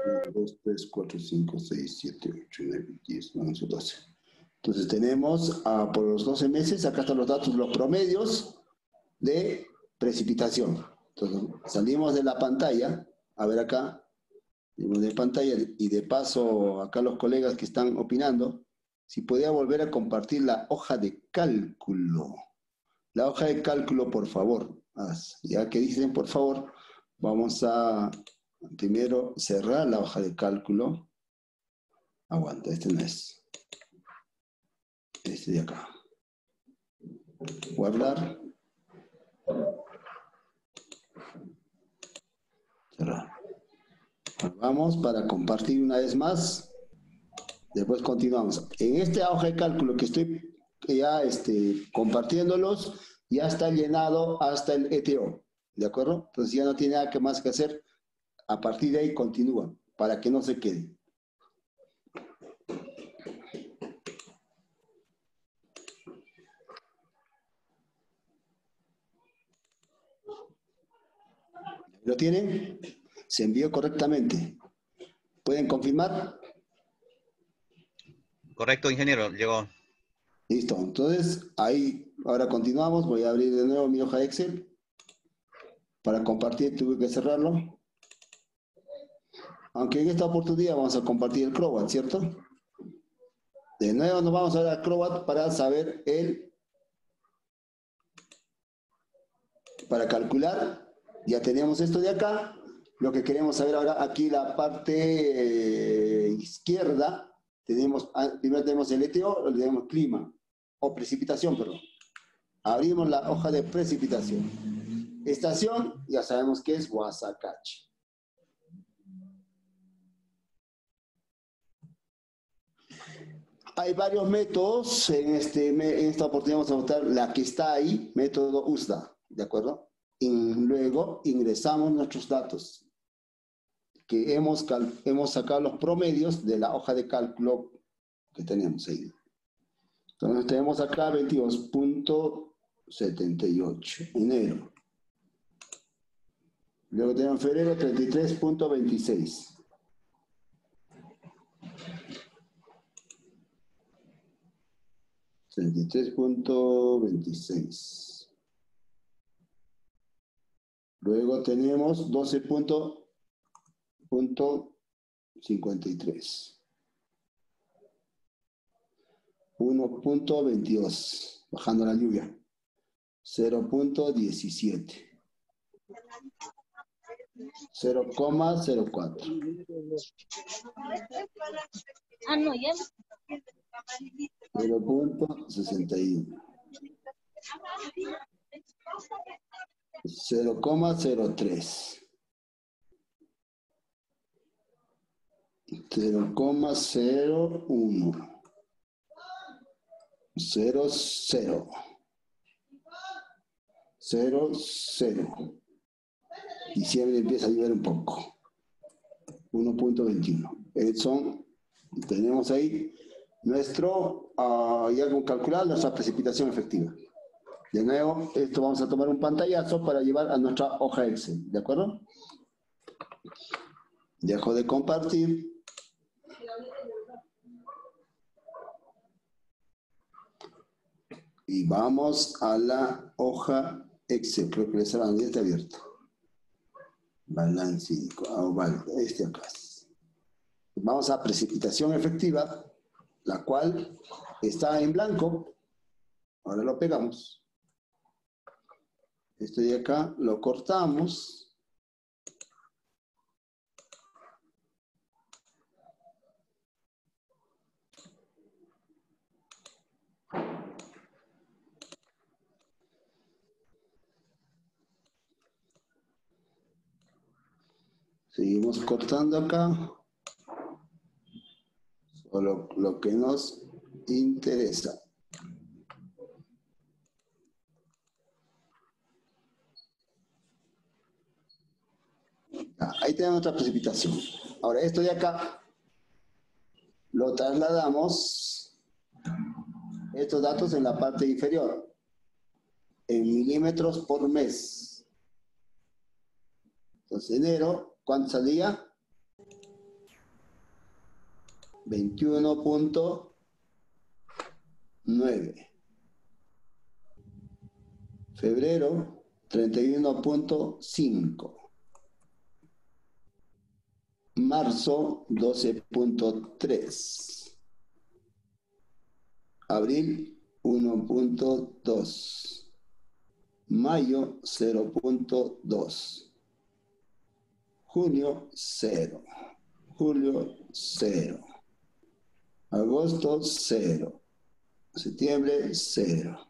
uno, dos, tres, cuatro, cinco, seis, siete, ocho, nueve, diez, once, doce. Entonces tenemos ah, por los doce meses, acá están los datos, los promedios de precipitación. Entonces salimos de la pantalla, a ver acá, salimos de pantalla y de paso acá los colegas que están opinando, si podía volver a compartir la hoja de cálculo. La hoja de cálculo, por favor. Ya que dicen, por favor, vamos a primero cerrar la hoja de cálculo. Aguanta, este no es. Este de acá. Guardar. Cerrar. Vamos para compartir una vez más. Después continuamos. En esta hoja de cálculo que estoy ya este, compartiéndolos, ya está llenado hasta el E T O. ¿De acuerdo? Entonces ya no tiene nada que más que hacer. A partir de ahí continúa, para que no se quede. ¿Lo tienen? Se envió correctamente. ¿Pueden confirmar? Correcto, ingeniero, llegó. Listo. Entonces, ahí, ahora continuamos. Voy a abrir de nuevo mi hoja Excel. Para compartir tuve que cerrarlo. Aunque en esta oportunidad vamos a compartir el Acrobat, ¿cierto? De nuevo nos vamos a ver a Acrobat para saber el... Para calcular. Ya tenemos esto de acá. Lo que queremos saber ahora, aquí la parte eh, izquierda, tenemos, primero tenemos el E T O, luego tenemos clima, o precipitación, perdón. Abrimos la hoja de precipitación. Estación, ya sabemos que es Wasakachi. Hay varios métodos, en, este, en esta oportunidad vamos a votar la que está ahí, método U S D A, ¿de acuerdo? Y luego ingresamos nuestros datos, que hemos, hemos sacado los promedios de la hoja de cálculo que tenemos ahí. Entonces tenemos acá veintidós punto setenta y ocho, enero. Luego tenemos febrero treinta y tres punto veintiséis. treinta y tres punto veintiséis. Luego tenemos doce punto cincuenta y tres. uno punto veintidós, bajando la lluvia. cero punto diecisiete. cero coma cero cuatro. Ah, no, ya. cero punto sesenta y uno. cero coma cero tres. cero coma cero uno. cero, cero. cero, cero. Diciembre empieza a llover un poco. uno punto veintiuno. Son, tenemos ahí nuestro, uh, ya con calcular nuestra precipitación efectiva. De nuevo, esto vamos a tomar un pantallazo para llevar a nuestra hoja Excel, ¿de acuerdo? Dejo de compartir. Y vamos a la hoja Excel, creo que les ya está abierto. Balance, oh, vale, este acá. Vamos a precipitación efectiva, la cual está en blanco. Ahora lo pegamos. Este de acá lo cortamos. Seguimos cortando acá. Solo lo que nos interesa. Ahí tenemos nuestra precipitación. Ahora, esto de acá lo trasladamos, estos datos en la parte inferior, en milímetros por mes. Entonces, enero, ¿cuánto salía? veintiuno punto nueve. Febrero, treinta y uno punto cinco. Marzo, doce punto tres. Abril, uno punto dos. Mayo, cero punto dos. Junio, cero. Julio, cero. Agosto, cero. Septiembre, cero.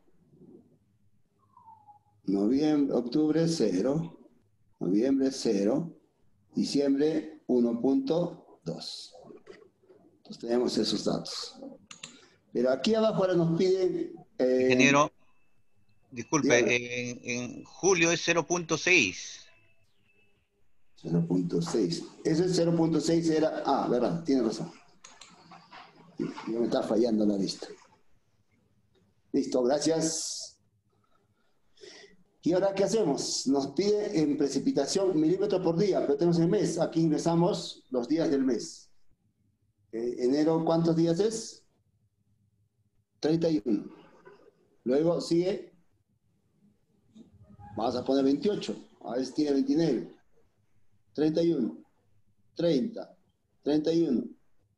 Noviembre, octubre, cero. Noviembre, cero. Diciembre, uno punto dos. Entonces tenemos esos datos. Pero aquí abajo ahora nos piden... Eh, Ingeniero, disculpe, dígame. en, en julio es cero punto seis. cero punto seis. Ese cero punto seis era... Ah, verdad, tiene razón. Ya me está fallando la lista. Listo, gracias. ¿Y ahora qué hacemos? Nos pide en precipitación milímetros por día, pero tenemos el mes. Aquí ingresamos los días del mes. Eh, enero, ¿cuántos días es? treinta y uno. Luego sigue, vamos a poner veintiocho. A veces tiene veintinueve. treinta y uno. treinta. treinta y uno.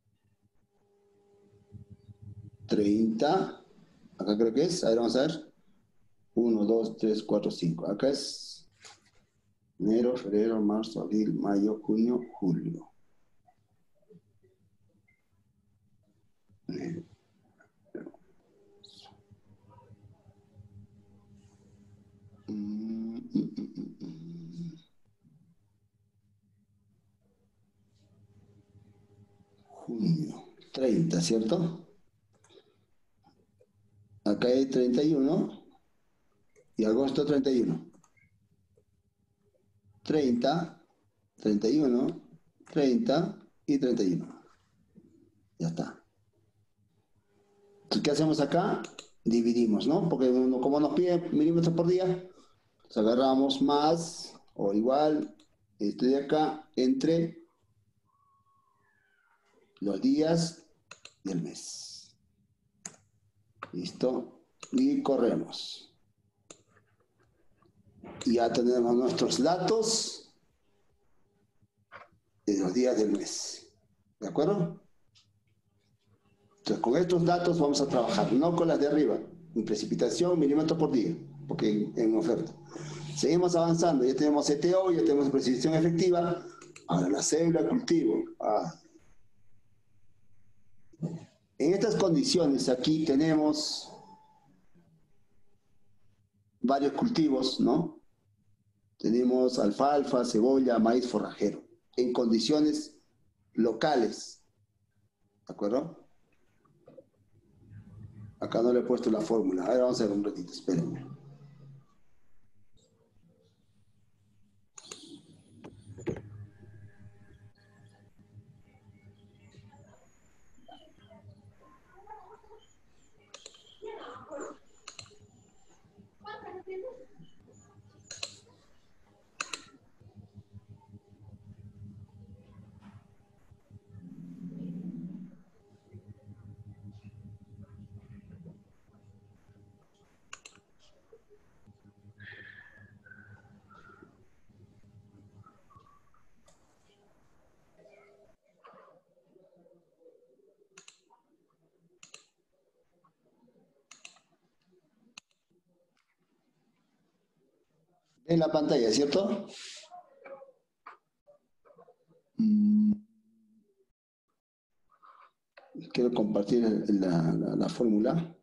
treinta. Acá creo que es. A ver, vamos a ver. uno, dos, tres, cuatro, cinco. Acá es enero, febrero, marzo, abril, mayo, junio, julio. Enero. Mm, mm, mm, mm. Junio, treinta, ¿cierto? Acá hay treinta y uno y agosto treinta y uno. treinta, treinta y uno, treinta y treinta y uno. Ya está. Entonces, ¿qué hacemos acá? Dividimos, ¿no? Porque uno, como nos pide milímetros por día, pues agarramos más o igual este de acá entre los días del mes. ¿Listo? Y corremos. Y ya tenemos nuestros datos de los días del mes. ¿De acuerdo? Entonces, con estos datos vamos a trabajar, no con las de arriba, en precipitación, milímetros por día, porque en, en oferta. Seguimos avanzando, ya tenemos C T O, ya tenemos precipitación efectiva. Ahora la célula de cultivo. Ah. En estas condiciones aquí tenemos varios cultivos, ¿no? Tenemos alfalfa, cebolla, maíz forrajero, en condiciones locales. ¿De acuerdo? Acá no le he puesto la fórmula. Ahora vamos a ver un ratito, espérenme. En la pantalla, ¿cierto? Mm. Quiero compartir la, la, la fórmula.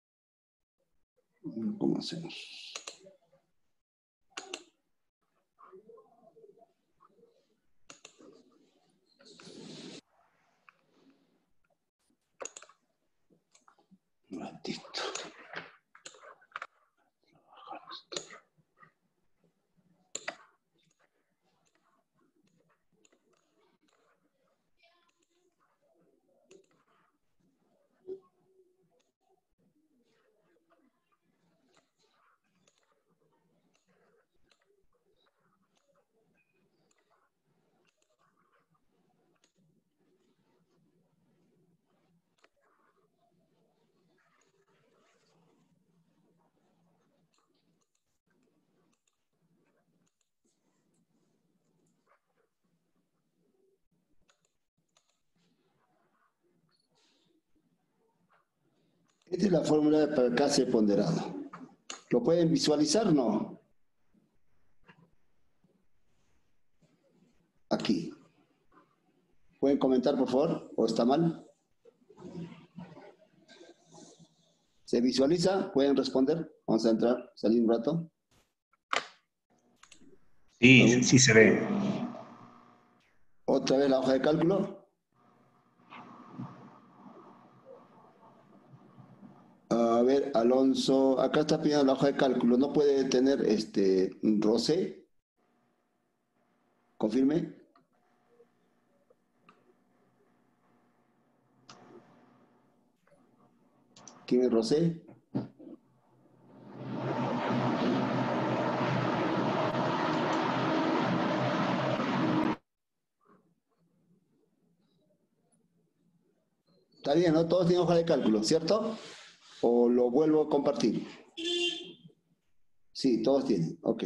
¿Cómo hacemos? Un ratito. Esta es la fórmula para el K C ponderado. ¿Lo pueden visualizar? No. Aquí. ¿Pueden comentar, por favor? ¿O está mal? ¿Se visualiza? ¿Pueden responder? Vamos a entrar, salir un rato. Sí, sí se ve. Otra vez la hoja de cálculo. A ver, Alonso, acá está pidiendo la hoja de cálculo. ¿No puede tener este Rosé? Confirme. ¿Quién es Rosé? Está bien, ¿no? Todos tienen hoja de cálculo, ¿cierto? ¿O lo vuelvo a compartir? Sí, todos tienen, ok.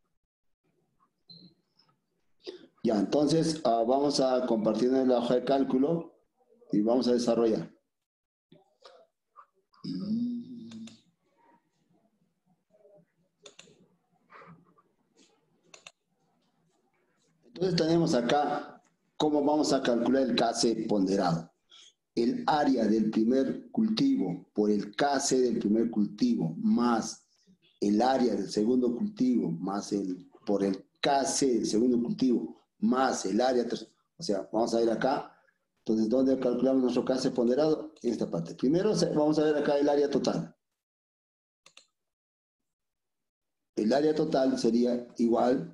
Ya, entonces uh, vamos a compartir la hoja de cálculo y vamos a desarrollar. Entonces tenemos acá cómo vamos a calcular el K C ponderado. El área del primer cultivo por el K C del primer cultivo más el área del segundo cultivo más el por el K C del segundo cultivo más el área tercero. O sea, vamos a ver acá. Entonces, ¿dónde calculamos nuestro K C ponderado? En esta parte. Primero vamos a ver acá el área total. El área total sería igual,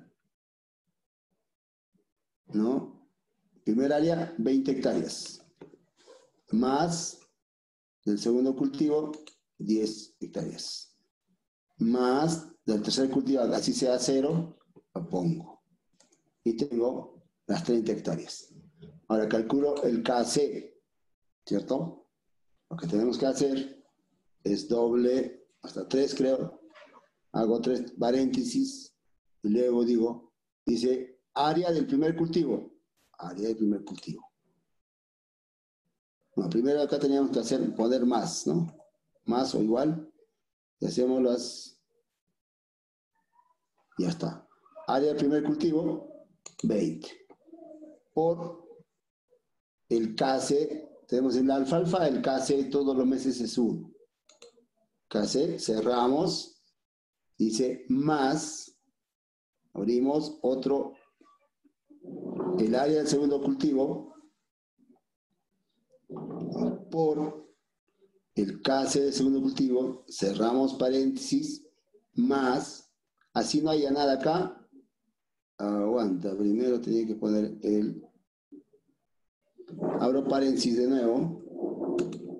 ¿no? Primer área, veinte hectáreas. Más del segundo cultivo, diez hectáreas. Más del tercer cultivo, así sea cero, lo pongo. Y tengo las treinta hectáreas. Ahora calculo el K C, ¿cierto? Lo que tenemos que hacer es doble, hasta tres creo. Hago tres paréntesis y luego digo, dice área del primer cultivo. Área del primer cultivo. Bueno, primero acá teníamos que hacer, poner más, ¿no? Más o igual. Y hacemos las... Ya está. Área del primer cultivo, veinte. Por el K C, tenemos en la alfalfa, el K C todos los meses es uno. K C, cerramos, dice más, abrimos otro, el área del segundo cultivo, por el K C del segundo cultivo, cerramos paréntesis, más, así no haya nada acá, aguanta, primero tenía que poner el, abro paréntesis de nuevo,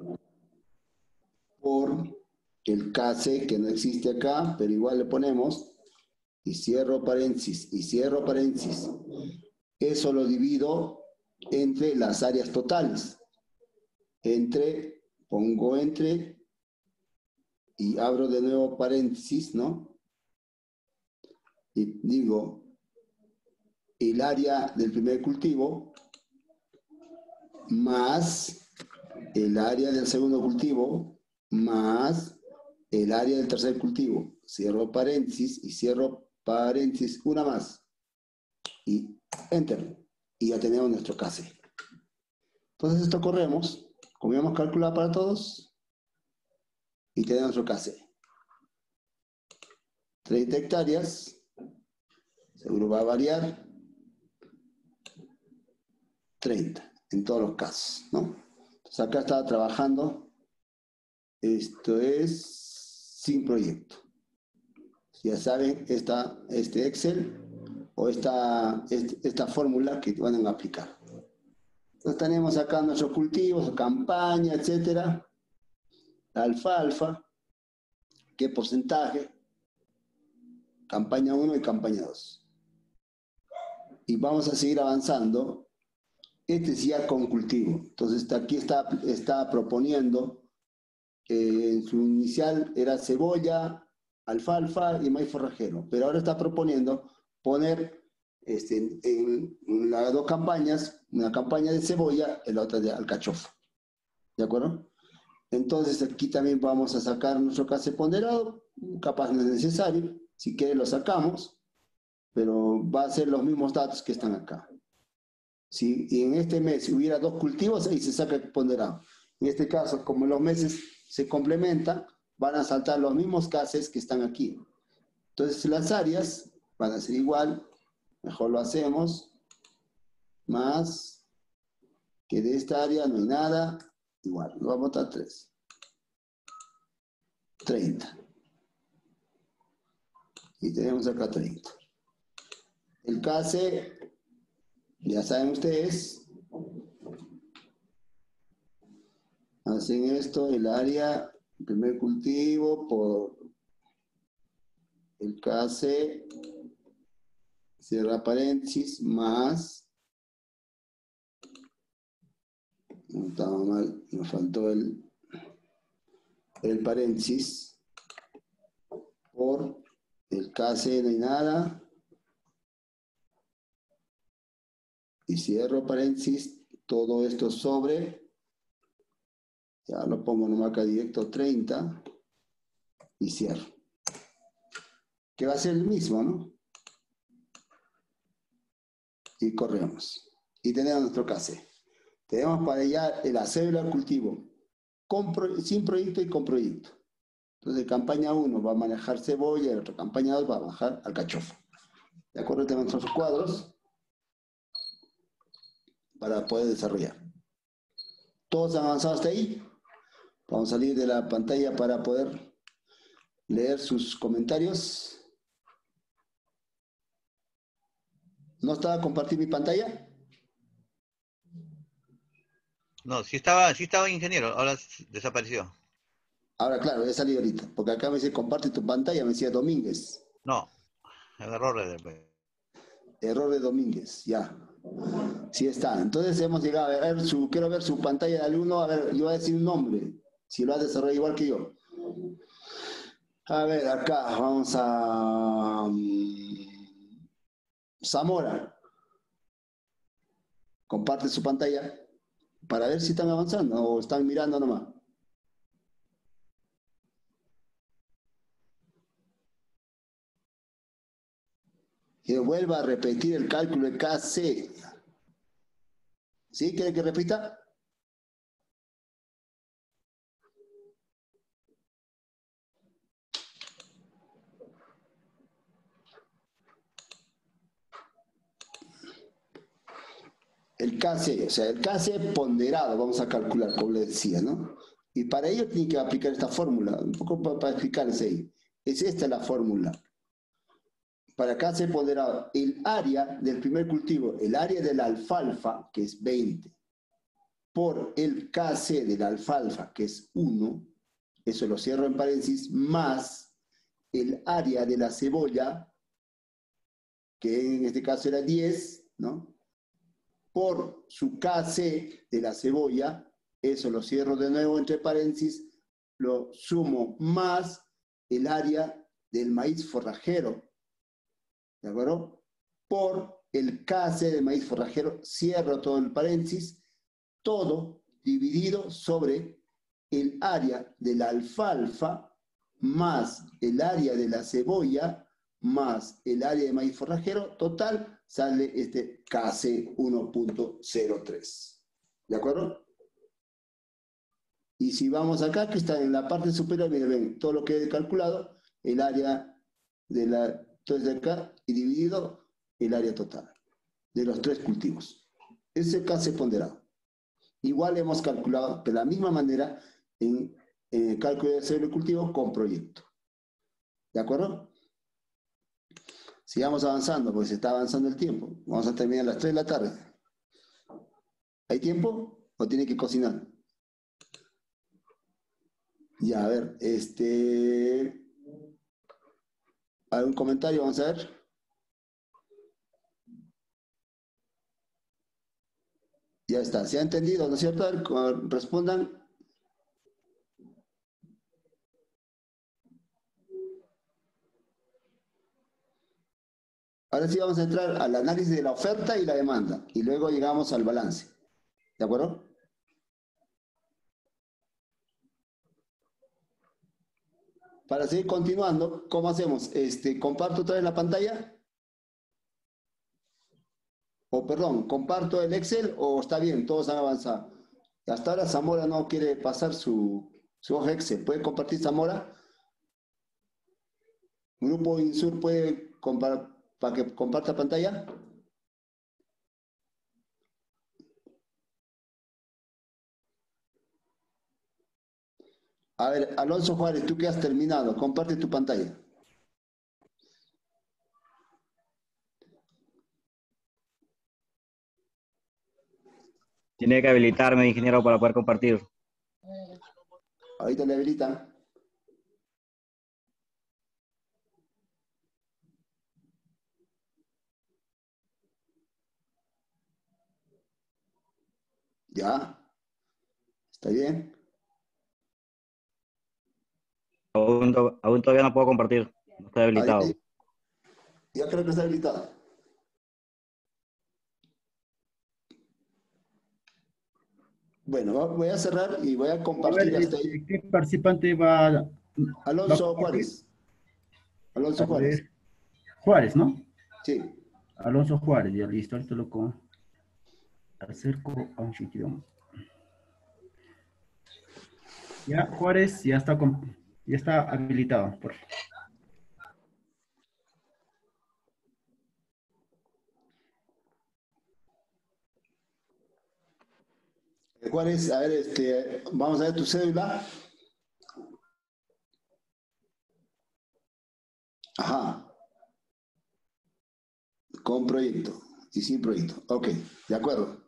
por el K C que no existe acá, pero igual le ponemos, y cierro paréntesis, y cierro paréntesis. Eso lo divido entre las áreas totales. Entre, pongo entre, y abro de nuevo paréntesis, ¿no? Y digo, el área del primer cultivo más el área del segundo cultivo más el área del tercer cultivo. Cierro paréntesis y cierro paréntesis, una más. Y enter. Y ya tenemos nuestro K C. Entonces esto corremos. Como ya hemos calculado para todos, y tenemos nuestro K C. treinta hectáreas, seguro va a variar, treinta, en todos los casos, ¿no? Entonces acá estaba trabajando, esto es sin proyecto. Ya saben, esta, este Excel, o esta, este, esta fórmula que van a aplicar. Entonces tenemos acá nuestros cultivos, campaña, etcétera. La alfalfa, qué porcentaje, campaña uno y campaña dos. Y vamos a seguir avanzando. Este es ya con cultivo. Entonces aquí está, está proponiendo, eh, en su inicial era cebolla, alfalfa y maíz forrajero. Pero ahora está proponiendo poner este, en, en las dos campañas, una campaña de cebolla y la otra de alcachofa. ¿De acuerdo? Entonces aquí también vamos a sacar nuestro K C ponderado, capaz no es necesario, si quiere lo sacamos, pero va a ser los mismos datos que están acá. Si en este mes hubiera dos cultivos, ahí se saca el ponderado. En este caso, como los meses se complementan, van a saltar los mismos K Cs que están aquí. Entonces las áreas van a ser igual, mejor lo hacemos, más que de esta área no hay nada, igual, lo vamos a botar tres. treinta. Y tenemos acá treinta. El K C, ya saben ustedes, hacen esto, el área, el primer cultivo por el K C, cierra paréntesis, más, no estaba mal, nos faltó el, el paréntesis, por el K C no hay nada, y cierro paréntesis, todo esto sobre, ya lo pongo nomás acá directo, treinta, y cierro. Que va a ser el mismo, ¿no? Y corremos. Y tenemos nuestro K C. Tenemos para allá la cédula de cultivo, con pro, sin proyecto y con proyecto. Entonces, campaña uno va a manejar cebolla, y la otra campaña dos va a manejar alcachofo. ¿De acuerdo? Tenemos nuestros cuadros para poder desarrollar. ¿Todos han avanzado hasta ahí? Vamos a salir de la pantalla para poder leer sus comentarios. ¿No estaba compartir mi pantalla? No, sí estaba, sí estaba ingeniero, ahora desapareció. Ahora, claro, he salido ahorita, porque acá me dice comparte tu pantalla, me decía Domínguez. No, el error de... Error de Domínguez, ya. Sí está. Entonces hemos llegado a ver su, quiero ver su pantalla de alumno, a ver, yo voy a decir un nombre, si lo ha desarrollado igual que yo. A ver, acá vamos a... Um, Zamora. Comparte su pantalla para ver si están avanzando o están mirando nomás. Que vuelva a repetir el cálculo de K C. ¿Sí? ¿Quiere que repita? El K C, o sea, el K C ponderado, vamos a calcular, como le decía, ¿no? Y para ello tiene que aplicar esta fórmula, un poco para, para explicarles ahí. Es esta la fórmula. Para K C ponderado, el área del primer cultivo, el área de la alfalfa, que es veinte, por el K C de la alfalfa, que es uno, eso lo cierro en paréntesis, más el área de la cebolla, que en este caso era diez, ¿no? Por su K C de la cebolla, eso lo cierro de nuevo entre paréntesis, lo sumo más el área del maíz forrajero, ¿de acuerdo? Por el K C de maíz forrajero, cierro todo el paréntesis, todo dividido sobre el área de la alfalfa más el área de la cebolla más el área de maíz forrajero, total sale este K C uno punto cero tres. ¿De acuerdo? Y si vamos acá, que está en la parte superior, miren, ven, todo lo que he calculado, el área de la, entonces acá, y dividido el área total de los tres cultivos. Ese es el K C ponderado. Igual hemos calculado de la misma manera en, en el cálculo de cédula de cultivo con proyecto. ¿De acuerdo? Sigamos avanzando, porque se está avanzando el tiempo. Vamos a terminar a las tres de la tarde. ¿Hay tiempo o tiene que cocinar? Ya, a ver, este... ¿algún comentario? Vamos a ver. Ya está, ¿se ha entendido, no es cierto? A ver, respondan. Ahora sí vamos a entrar al análisis de la oferta y la demanda, y luego llegamos al balance. ¿De acuerdo? para seguir continuando, ¿cómo hacemos? Este, ¿comparto otra vez la pantalla? O perdón, ¿comparto el Excel o está bien? Todos han avanzado. Hasta ahora Zamora no quiere pasar su, su hoja Excel. ¿Puede compartir Zamora? ¿Grupo Insur puede compartir para que comparta pantalla? A ver, Alonso Juárez, tú que has terminado, comparte tu pantalla. Tiene que habilitarme, ingeniero, para poder compartir. Ahorita le habilitan. ¿Ya? ¿Está bien? Aún, to- aún todavía no puedo compartir. No estoy habilitado. Ahí- ya creo que está habilitado. Bueno, va- voy a cerrar y voy a A ver, compartir hasta ahí. este, ¿qué participante va, va a Alonso compartir? Juárez. Alonso A Juárez. ver, Juárez, ¿no? Sí. Alonso Juárez, ya listo, ahorita lo co- acerco a un sitio. Ya, Juárez ya está, com- ya está habilitado. Por... Juárez, a ver, este, vamos a ver tu cédula. Ajá. Con proyecto y sin proyecto. Ok, de acuerdo.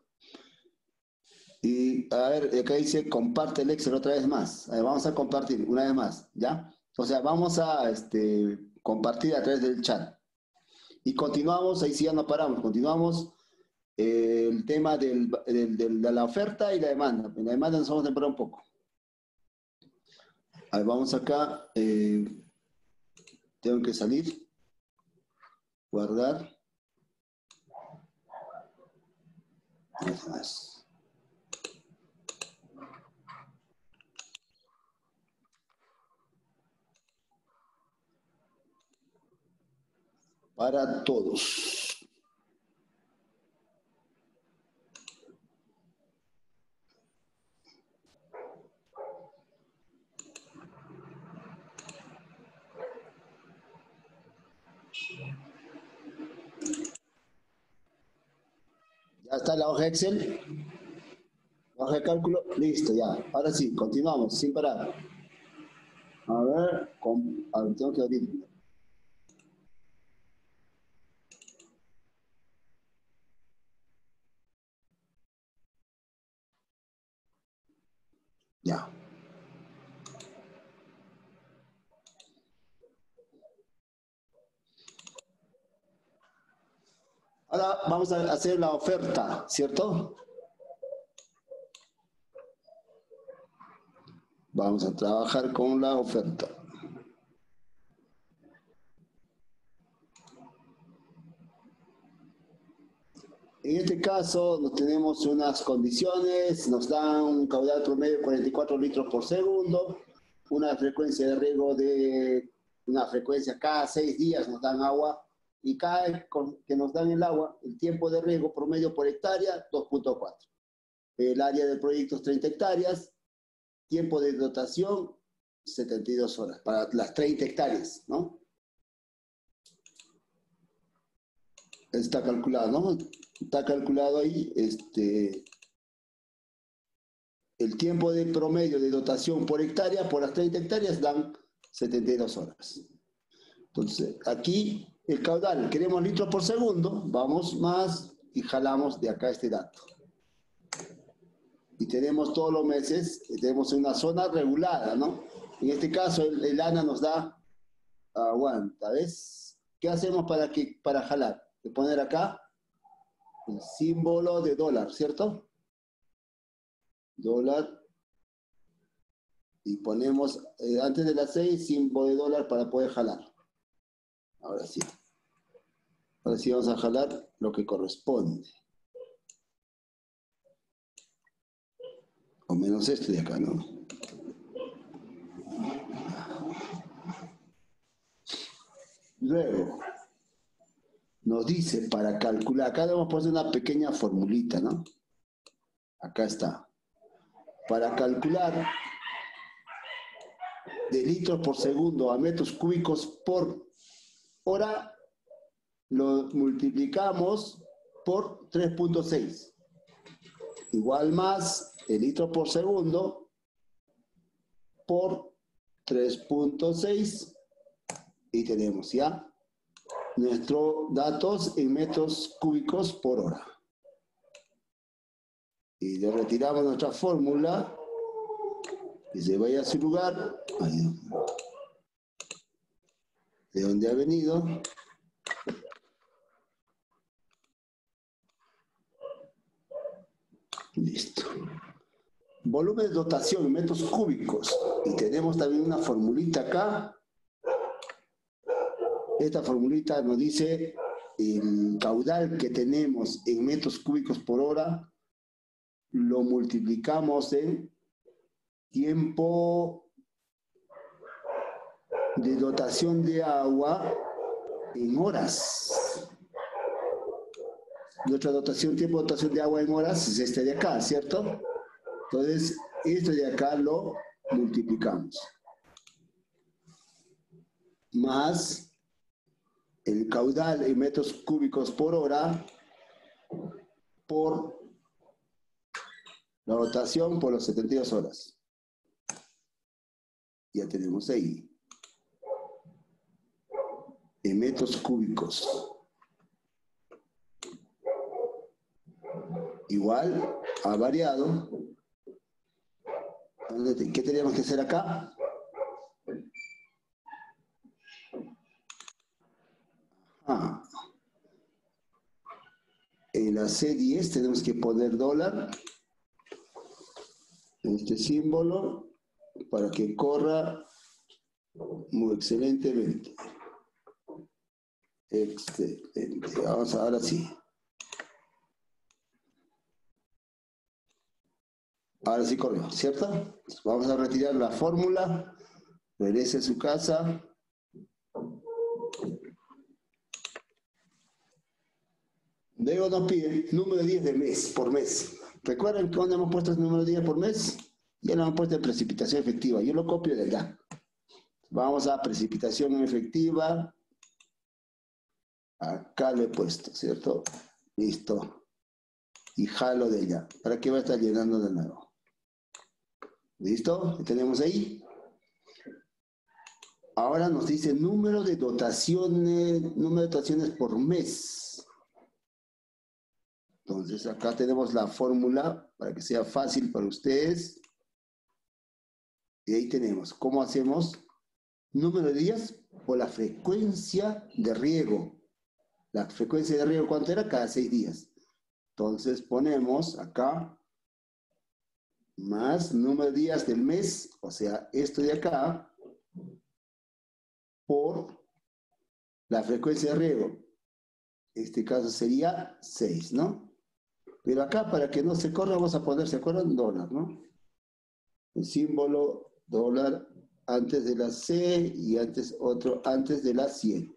Y a ver, acá dice comparte el Excel otra vez más. A ver, vamos a compartir una vez más, ¿ya? O sea, vamos a este, compartir a través del chat. Y continuamos, ahí sí ya no paramos, continuamos eh, el tema del, del- del- de la oferta y la demanda. En la demanda nos vamos a demorar un poco. A ver, vamos acá. eh, tengo que salir. Guardar. Más, más. Para todos. Ya está la hoja Excel. La hoja de cálculo. Listo, ya. Ahora sí, continuamos, sin parar. A ver, con, a ver, tengo que abrir. Ya. Ahora vamos a hacer la oferta, ¿cierto? Vamos a trabajar con la oferta. En este caso, nos tenemos unas condiciones, nos dan un caudal promedio de cuarenta y cuatro litros por segundo, una frecuencia de riego de una frecuencia cada seis días nos dan agua, y cada vez con- que nos dan el agua, el tiempo de riego promedio por hectárea, dos punto cuatro. El área del proyecto es treinta hectáreas, tiempo de dotación, setenta y dos horas, para las treinta hectáreas, ¿no? Está calculado, ¿no? Está calculado ahí, este, el tiempo de promedio de dotación por hectárea, por las treinta hectáreas, dan setenta y dos horas. Entonces, aquí el caudal, queremos litros por segundo, vamos más y jalamos de acá este dato. Y tenemos todos los meses, tenemos una zona regulada, ¿no? En este caso, el, el ANA nos da, aguanta, ¿ves? ¿Qué hacemos para, que, para jalar? De poner acá el símbolo de dólar, ¿cierto? Dólar. Y ponemos eh, antes de las seis, símbolo de dólar para poder jalar. Ahora sí. Ahora sí vamos a jalar lo que corresponde. O menos este de acá, ¿no? Luego, nos dice para calcular, acá debemos poner una pequeña formulita, ¿no? Acá está. Para calcular de litros por segundo a metros cúbicos por hora, lo multiplicamos por tres punto seis. Igual más el litro por segundo por tres punto seis. Y tenemos ya nuestros datos en metros cúbicos por hora. Y le retiramos nuestra fórmula. Que se vaya a su lugar. Ahí. De donde ha venido. Listo. Volumen de dotación en metros cúbicos. Y tenemos también una formulita acá. Esta formulita nos dice el caudal que tenemos en metros cúbicos por hora, lo multiplicamos en tiempo de dotación de agua en horas. Nuestra dotación, tiempo de dotación de agua en horas es este de acá, ¿cierto? Entonces, esto de acá lo multiplicamos. Más el caudal en metros cúbicos por hora por la dotación por las setenta y dos horas. Ya tenemos ahí. En metros cúbicos. Igual, ha variado. ¿Qué tenemos que hacer acá? Ah. En la C diez tenemos que poner dólar, este símbolo, para que corra muy excelentemente. Excelente. Vamos a, ahora sí. Ahora sí corrió, ¿cierto? Vamos a retirar la fórmula. Regrese a su casa. Luego nos pide número diez de mes, por mes. ¿Recuerdan que cuando hemos puesto el número diez por mes? Ya lo hemos puesto en precipitación efectiva. Yo lo copio de acá. Vamos a precipitación efectiva. Acá lo he puesto, ¿cierto? Listo. Y jalo de allá. ¿Para qué va a estar llenando de nuevo? ¿Listo? ¿Lo tenemos ahí? Ahora nos dice número de dotaciones, número de dotaciones por mes. Entonces, acá tenemos la fórmula para que sea fácil para ustedes. Y ahí tenemos, ¿cómo hacemos? Número de días por la frecuencia de riego. La frecuencia de riego, ¿cuánto era? Cada seis días. Entonces, ponemos acá, más número de días del mes, o sea, esto de acá, por la frecuencia de riego. Este caso sería seis, ¿no? Pero acá, para que no se corra, vamos a poner, ¿se acuerdan? Dólar, ¿no? El símbolo dólar antes de la C y antes otro antes de la cien.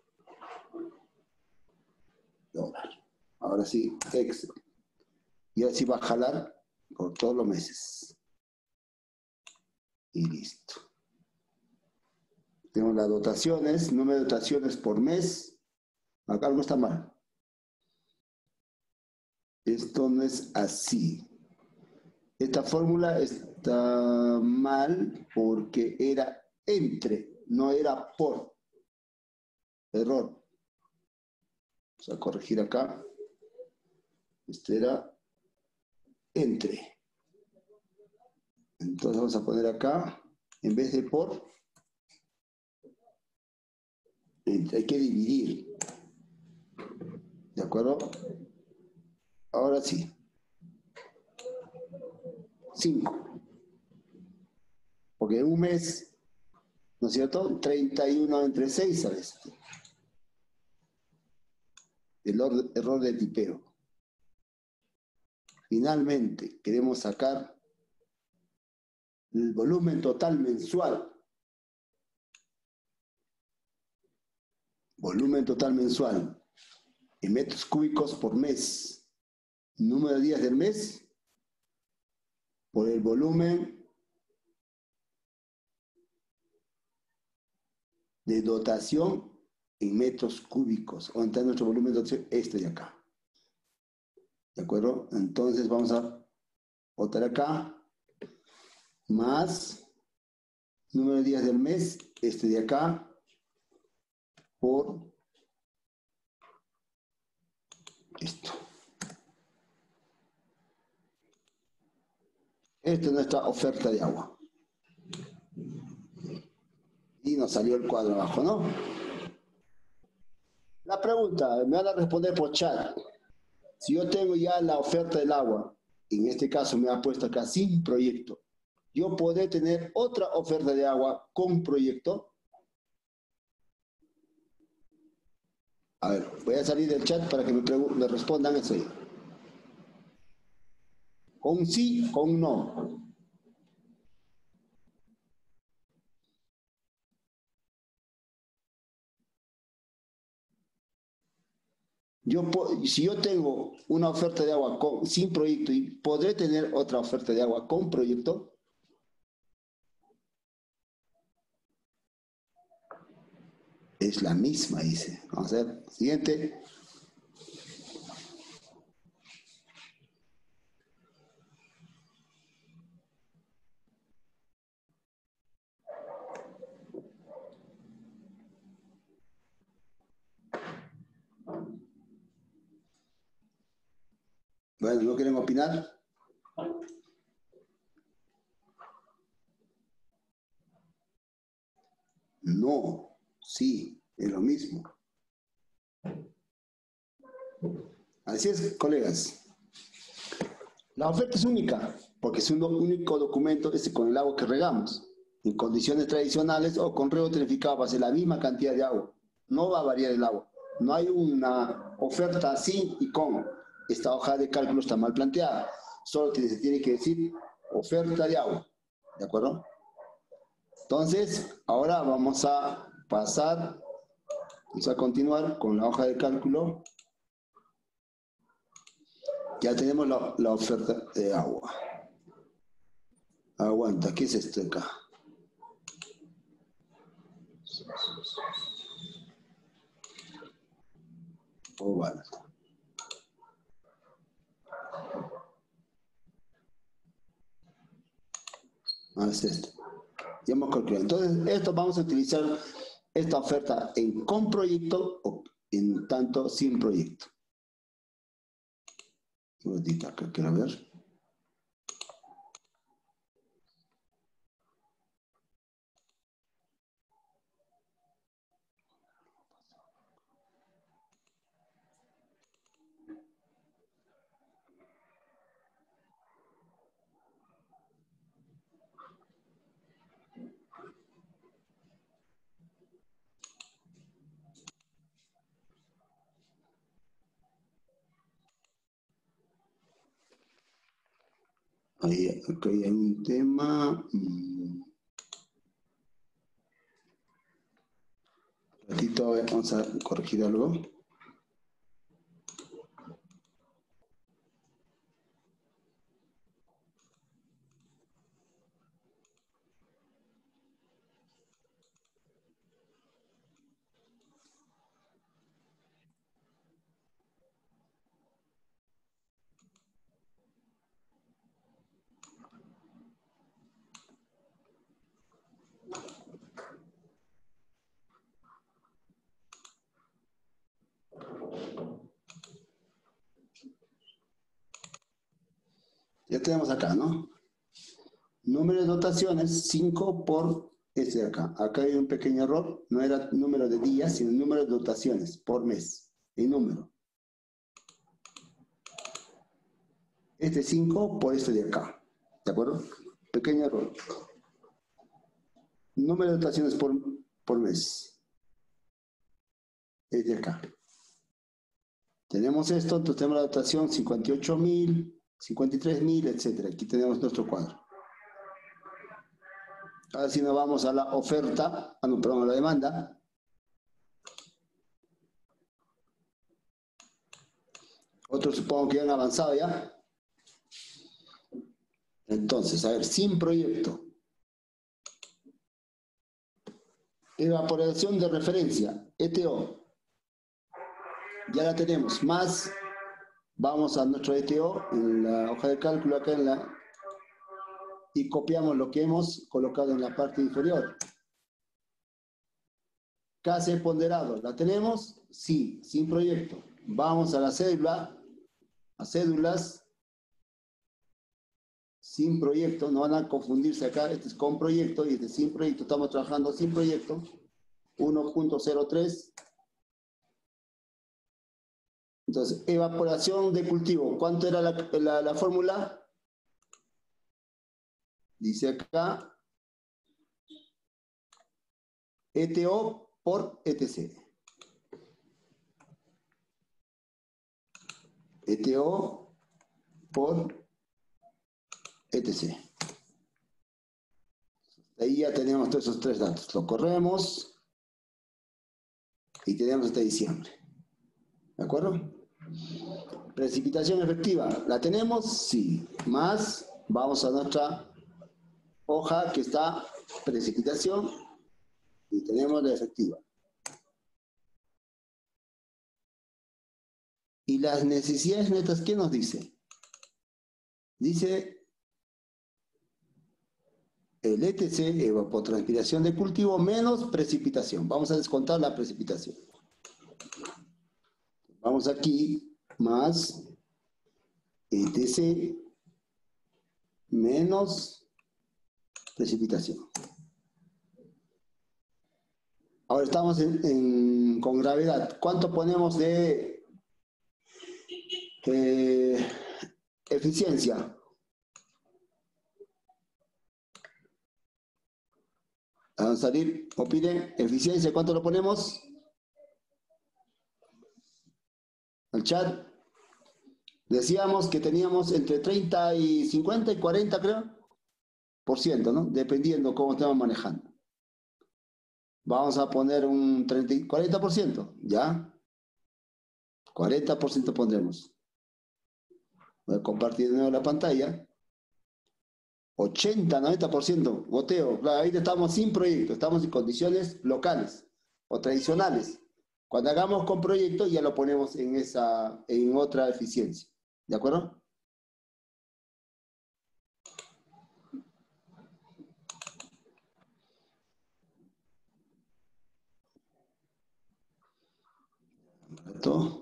Dólar. Ahora sí, Excel. Y así va a jalar por todos los meses. Y listo. Tenemos las dotaciones, número de dotaciones por mes. Acá algo está mal. Esto no es así. Esta fórmula está mal porque era entre, no era por. Error. Vamos a corregir acá. Este era entre. Entonces vamos a poner acá, en vez de por, entre. Hay que dividir. ¿De acuerdo? Ahora sí. cinco. Porque en un mes, ¿no es cierto? treinta y uno entre seis, ¿sabes? El error de tipeo. Finalmente, queremos sacar el volumen total mensual. volumen total mensual en metros cúbicos por mes, número de días del mes, por el volumen de dotación en metros cúbicos, o en nuestro volumen de dotación, este de acá. ¿De acuerdo? Entonces vamos a botar acá, más número de días del mes, este de acá, por esto. Esta es nuestra oferta de agua. Y nos salió el cuadro abajo, ¿no? La pregunta, me van a responder por chat. Si yo tengo ya la oferta del agua, en este caso me ha puesto acá sin proyecto, ¿yo podré tener otra oferta de agua con proyecto? A ver, voy a salir del chat para que me, me respondan eso ahí. Con sí, con no. Yo, si yo tengo una oferta de agua con, sin proyecto, y ¿podré tener otra oferta de agua con proyecto? Es la misma, dice. Vamos a ver, siguiente. Bueno, ¿no quieren opinar? No, sí, es lo mismo. Así es, colegas. La oferta es única, porque es un único documento este con el agua que regamos. En condiciones tradicionales o con riego tecnificado va a ser la misma cantidad de agua. No va a variar el agua. No hay una oferta sin y con. Esta hoja de cálculo está mal planteada. Solo se tiene que decir oferta de agua. ¿De acuerdo? Entonces, ahora vamos a pasar, vamos a continuar con la hoja de cálculo. Ya tenemos la, la oferta de agua. Aguanta, ¿qué es esto acá? Oh, vale. Ah, es esto. Ya hemos calculado. Entonces, esto vamos a utilizar esta oferta en con proyecto o en tanto sin proyecto. Un momentito acá, quiero ver. Ahí, acá hay un tema. Un ratito, vamos a corregir algo. Ya tenemos acá, ¿no? Número de dotaciones, cinco por este de acá. Acá hay un pequeño error. No era número de días, sino número de dotaciones por mes. El número. Este cinco por este de acá. ¿De acuerdo? Pequeño error. Número de dotaciones por, por mes. Es de acá. Tenemos esto, entonces tenemos la dotación cincuenta y ocho mil, cincuenta y tres mil, etcétera. Aquí tenemos nuestro cuadro. Ahora si nos vamos a la oferta, ah, no, perdón, a la demanda. Otros supongo que han avanzado ya. Entonces, a ver, sin proyecto. Evaporación de referencia, E T O. Ya la tenemos, más, vamos a nuestro E T O en la hoja de cálculo acá en la, y copiamos lo que hemos colocado en la parte inferior. K C ponderado, ¿la tenemos? Sí, sin proyecto. Vamos a la cédula, a cédulas, sin proyecto, no van a confundirse acá, este es con proyecto y este es sin proyecto, estamos trabajando sin proyecto, uno punto cero tres. Entonces, evaporación de cultivo, ¿cuánto era la, la, la fórmula? Dice acá, E T O por E T C. E T O por E T C. Ahí ya tenemos todos esos tres datos. Lo corremos y tenemos hasta diciembre. ¿De acuerdo? Precipitación efectiva. ¿La tenemos? Sí. Más, vamos a nuestra hoja que está precipitación y tenemos la efectiva. Y las necesidades netas, ¿qué nos dice? Dice el E T C, evapotranspiración de cultivo, menos precipitación. Vamos a descontar la precipitación. Vamos aquí, más E T C, menos precipitación. Ahora estamos en, en, con gravedad. ¿Cuánto ponemos de eh, eficiencia? Vamos a salir, opinen, eficiencia, ¿cuánto lo ponemos? Al chat. Decíamos que teníamos entre treinta y cincuenta y cuarenta, creo, por ciento, ¿no? Dependiendo cómo estamos manejando. Vamos a poner un treinta, cuarenta por ciento, ¿ya? cuarenta por ciento pondremos. Voy a compartir de nuevo la pantalla. ochenta, noventa por ciento, goteo. Claro, ahí estamos sin proyecto, estamos en condiciones locales o tradicionales. Cuando hagamos con proyecto ya lo ponemos en, esa, en otra eficiencia. ¿De acuerdo? Esto.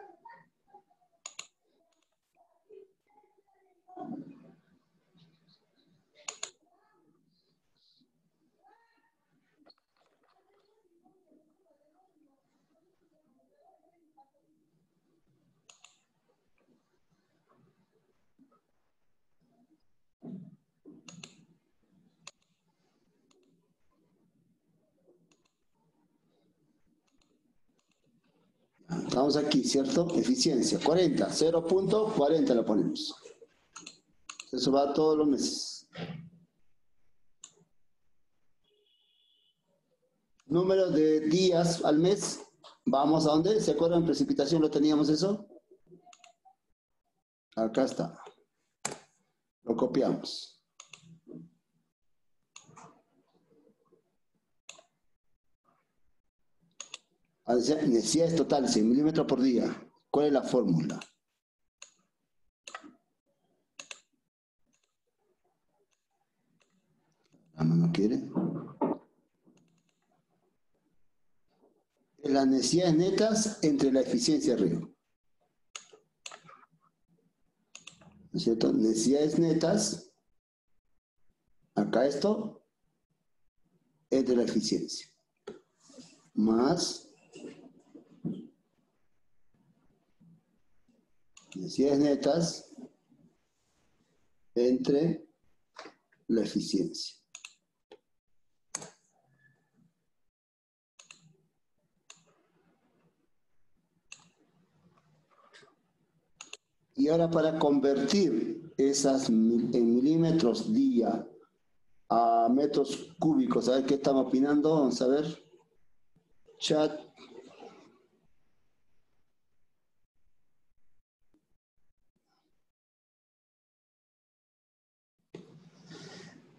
Estamos aquí, ¿cierto? Eficiencia, cuarenta, cero punto cuarenta lo ponemos. Eso va todos los meses. Número de días al mes. Vamos a dónde? ¿Se acuerdan? En precipitación lo teníamos eso. Acá está. Lo copiamos. Necesidades totales, cien milímetros por día. ¿Cuál es la fórmula? La mano quiere. Las necesidades netas entre la eficiencia arriba. ¿No es cierto? Necesidades netas. Acá esto. Entre la eficiencia. Más. Necesidades netas entre la eficiencia. Y ahora para convertir esas en milímetros día a metros cúbicos, a ver qué estamos opinando, vamos a ver. Chat.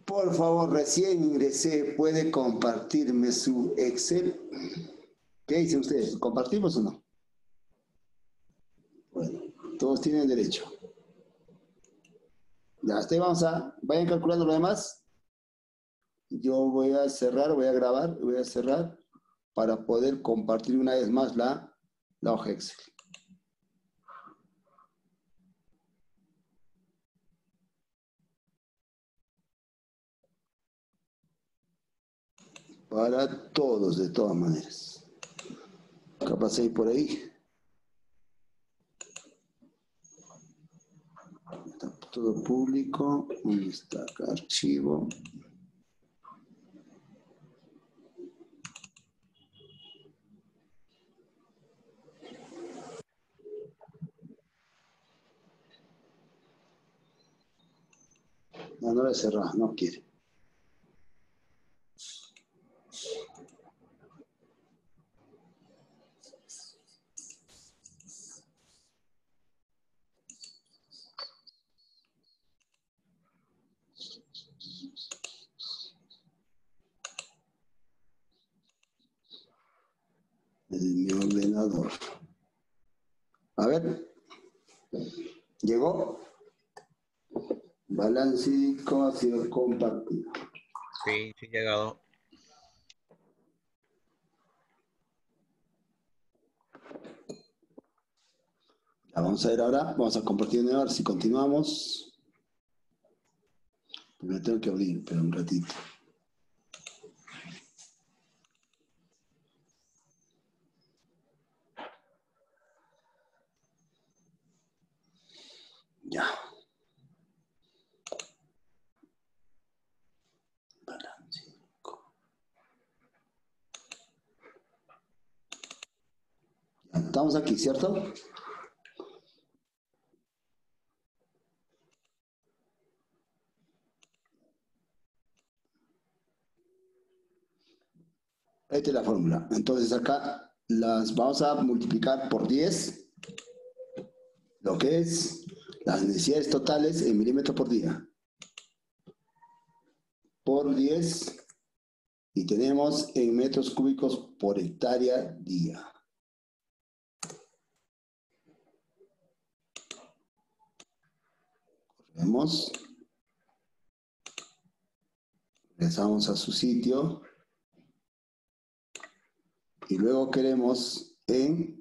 Por favor, recién ingresé, ¿puede compartirme su Excel? ¿Qué dicen ustedes? ¿Compartimos o no? Bueno, todos tienen derecho. Ya, hasta ahí vamos a... Vayan calculando lo demás. Yo voy a cerrar, voy a grabar, voy a cerrar para poder compartir una vez más la, la hoja Excel. Para todos, de todas maneras. Capaz ahí por ahí. Está todo público. ¿Dónde está acá? Archivo. No, no lo he cerrado, no quiere. De mi ordenador. A ver. ¿Llegó? Balance ha sido compartido. Sí, sí, llegado. La vamos a ver ahora. Vamos a compartir de nuevo, a ver si continuamos. Me tengo que abrir, pero un ratito. Ya. Balance. Ya, estamos aquí, ¿cierto? Esta es la fórmula. Entonces acá las vamos a multiplicar por diez, lo que es las necesidades totales en milímetros por día. Por diez, y tenemos en metros cúbicos por hectárea día. Corremos. Regresamos a su sitio. Y luego queremos en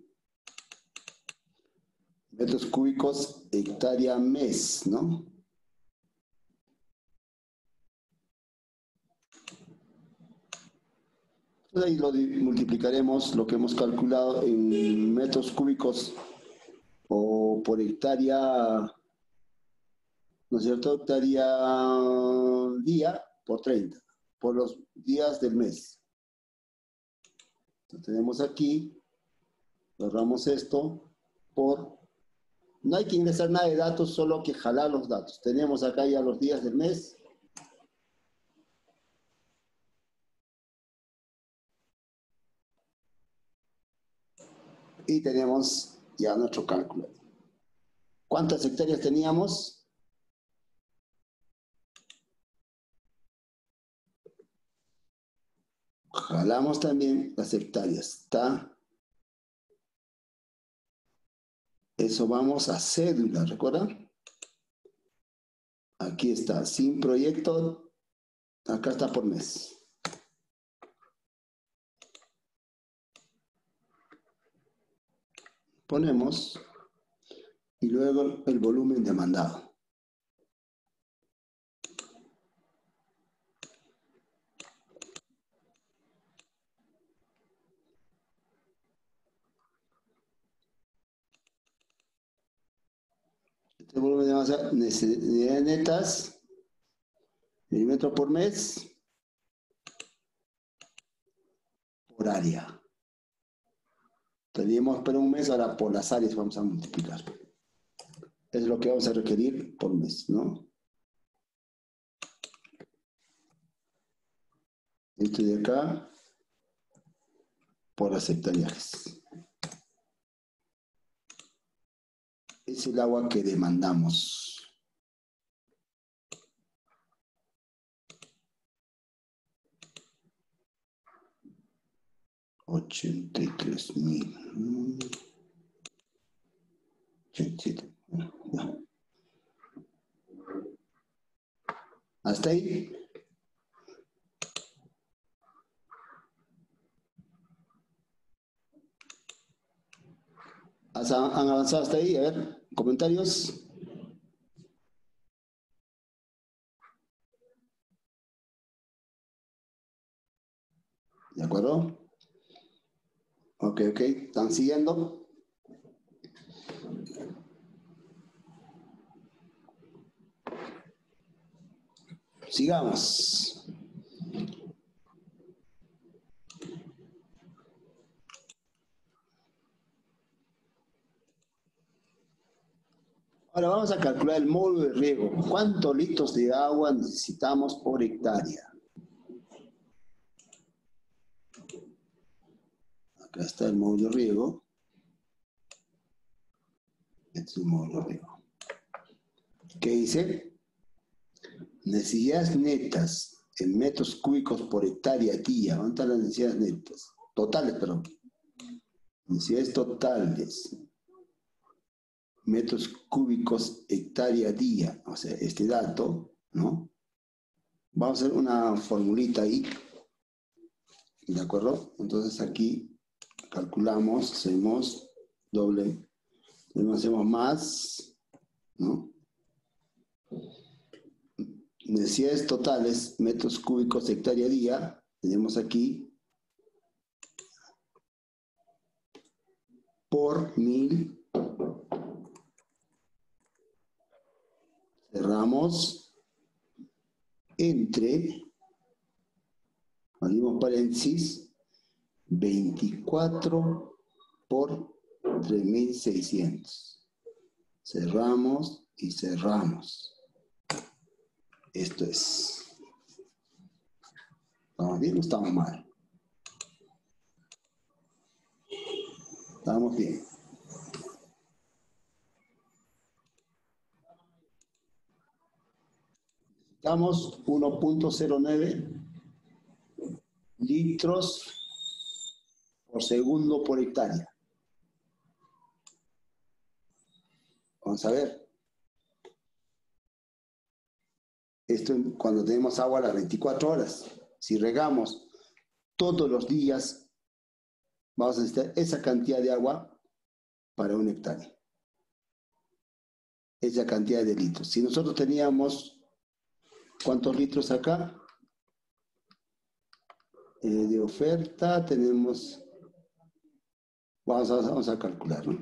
metros cúbicos hectárea mes, ¿no? Entonces ahí lo multiplicaremos lo que hemos calculado en metros cúbicos o por hectárea, ¿no es cierto? Hectárea día por treinta, por los días del mes. Entonces tenemos aquí, borramos esto por, no hay que ingresar nada de datos, solo que jalar los datos. Tenemos acá ya los días del mes. Y tenemos ya nuestro cálculo. ¿Cuántas hectáreas teníamos? Jalamos también las hectáreas, ¿está? Eso vamos a cédula, ¿recuerdan? Aquí está, sin proyecto, acá está por mes. Ponemos, y luego el volumen demandado. Este volumen de necesidades netas, milímetros por mes, por área. Teníamos por un mes, ahora por las áreas vamos a multiplicar. Es lo que vamos a requerir por mes, ¿no? Esto de acá, por las hectáreas. Es el agua que demandamos. ochenta y tres mil. ochenta y siete. Ya. ¿Hasta ahí? ¿Han avanzado hasta ahí? A ver, comentarios. ¿De acuerdo? Ok, ok. ¿Están siguiendo? Sigamos. Ahora vamos a calcular el módulo de riego. ¿Cuántos litros de agua necesitamos por hectárea? Acá está el módulo de riego. Este es el módulo de riego. ¿Qué dice? Necesidades netas en metros cúbicos por hectárea día. ¿Dónde están las necesidades netas? Totales, perdón. Necesidades totales. Metros cúbicos hectárea día. O sea, este dato, ¿no? Vamos a hacer una formulita ahí. ¿De acuerdo? Entonces aquí calculamos, hacemos doble, hacemos más, ¿no? Necesidades totales, metros cúbicos hectárea día, tenemos aquí por mil, cerramos, entre, abrimos paréntesis, veinticuatro por tres mil seiscientos. Cerramos y cerramos. Esto es. ¿Estamos bien o estamos mal? Estamos bien. Necesitamos uno punto cero nueve litros por segundo por hectárea. Vamos a ver. Esto cuando tenemos agua a las veinticuatro horas. Si regamos todos los días, vamos a necesitar esa cantidad de agua para un hectárea. Esa cantidad de litros. Si nosotros teníamos, ¿cuántos litros acá? Eh, de oferta tenemos, vamos a, vamos a calcular, ¿no?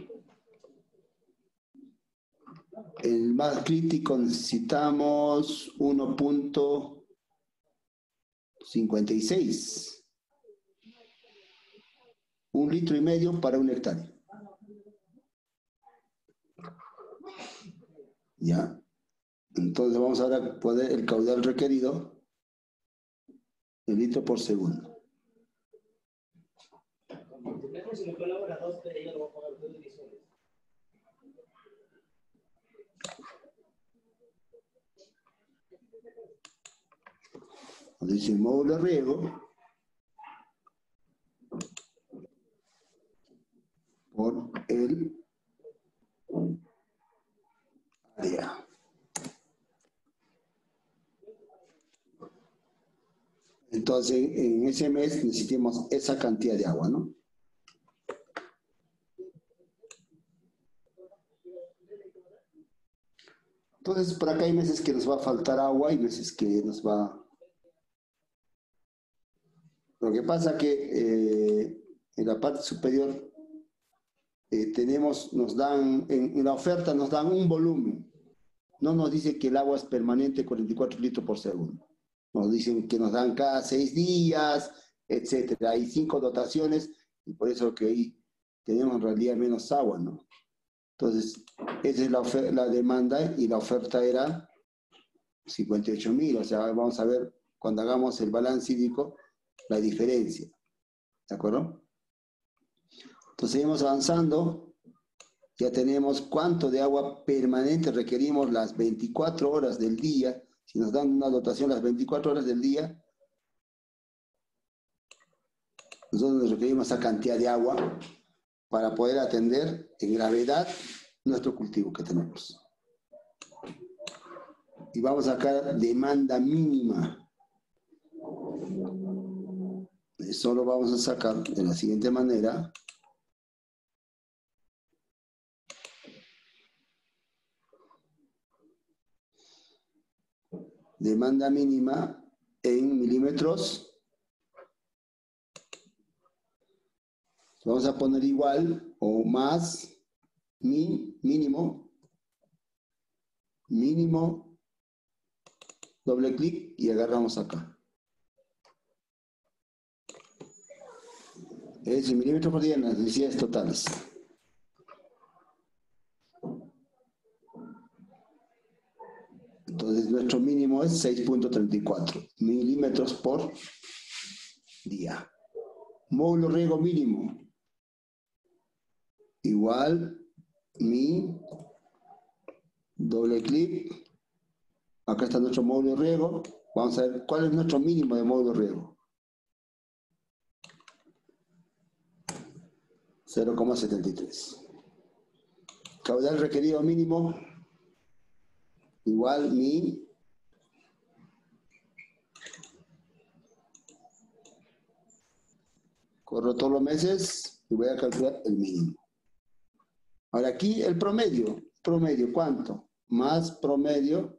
El más crítico necesitamos uno punto cincuenta y seis. Un litro y medio para un hectárea. ¿Ya? Entonces vamos ahora a poner el caudal requerido en litro por segundo. Dice el módulo de riego por el área. Entonces, en ese mes necesitamos esa cantidad de agua, ¿no? Entonces, por acá hay meses que nos va a faltar agua y meses que nos va... Lo que pasa que eh, en la parte superior eh, tenemos, nos dan, en, en la oferta nos dan un volumen. No nos dice que el agua es permanente, cuarenta y cuatro litros por segundo. Nos dicen que nos dan cada seis días, etcétera. Hay cinco dotaciones y por eso que ahí tenemos en realidad menos agua, ¿no? Entonces, esa es la, la demanda y la oferta era cincuenta y ocho mil. O sea, vamos a ver cuando hagamos el balance hídrico la diferencia. ¿De acuerdo? Entonces, seguimos avanzando. Ya tenemos cuánto de agua permanente requerimos las veinticuatro horas del día. Si nos dan una dotación las veinticuatro horas del día, Nosotros requerimos esa cantidad de agua para poder atender en gravedad nuestro cultivo que tenemos. Y vamos a sacar demanda mínima. Eso lo vamos a sacar de la siguiente manera. Demanda mínima en milímetros. Vamos a poner igual o más, min, mínimo, mínimo, doble clic y agarramos acá. Es en milímetros por día en las necesidades totales. Entonces nuestro mínimo es seis punto treinta y cuatro milímetros por día. Módulo riego mínimo. Igual, mi, doble clic. Acá está nuestro módulo riego. Vamos a ver cuál es nuestro mínimo de módulo riego. cero coma setenta y tres. Caudal requerido mínimo. Igual, mi. Corro todos los meses y voy a calcular el mínimo. Ahora aquí el promedio. Promedio, ¿cuánto? Más promedio.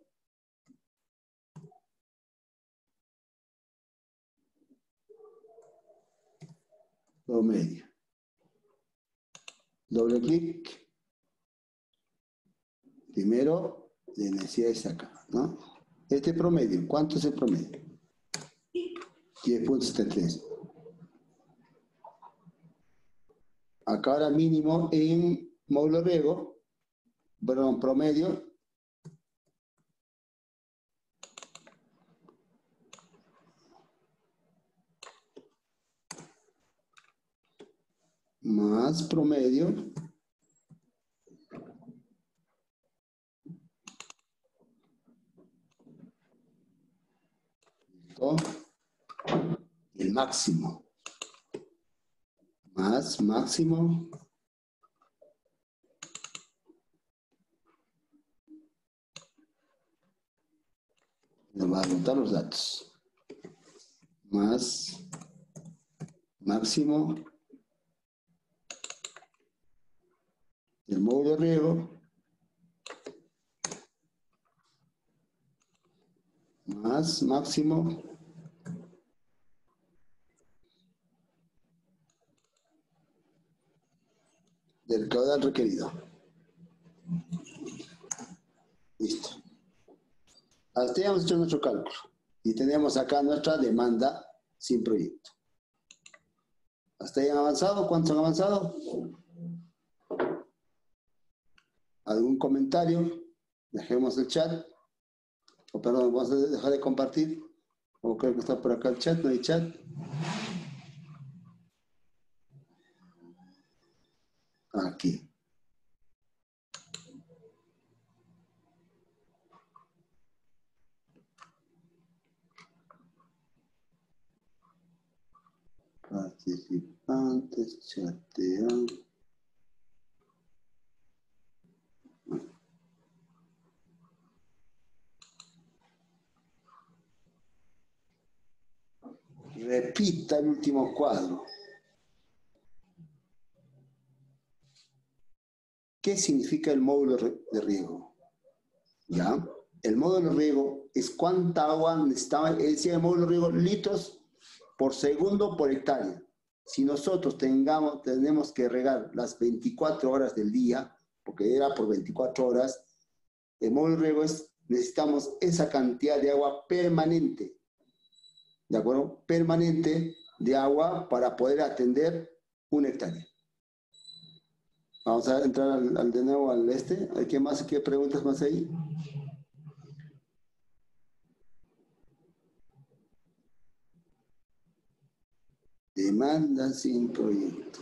Promedio. Doble clic. Primero, de necesidades acá, ¿no? Este promedio, ¿cuánto es el promedio? diez punto setenta y tres. Acá ahora mínimo en módulo riego, perdón, promedio. Más promedio. ¿Listo? El máximo. Más máximo. Nos va a anotar los datos. Más máximo del módulo riego más máximo del caudal requerido. Listo. Hasta ya hemos hecho nuestro cálculo y tenemos acá nuestra demanda sin proyecto. ¿Hasta ahí han avanzado? ¿Cuántos han avanzado? ¿Algún comentario? Dejemos el chat. O perdón, vamos a dejar de compartir. O creo que está por acá el chat, no hay chat. Aquí. Participantes, chatean. Repita el último cuadro. ¿Qué significa el módulo de riego? ¿Ya? El módulo de riego es cuánta agua necesitaba, decía el módulo de riego, litros por segundo por hectárea. Si nosotros tengamos, tenemos que regar las veinticuatro horas del día, porque era por veinticuatro horas, el módulo de riego es, necesitamos esa cantidad de agua permanente. ¿De acuerdo? Permanente de agua para poder atender una hectárea. Vamos a entrar al, al de nuevo al este. ¿Qué más? ¿Qué preguntas más hay? Demanda sin proyecto.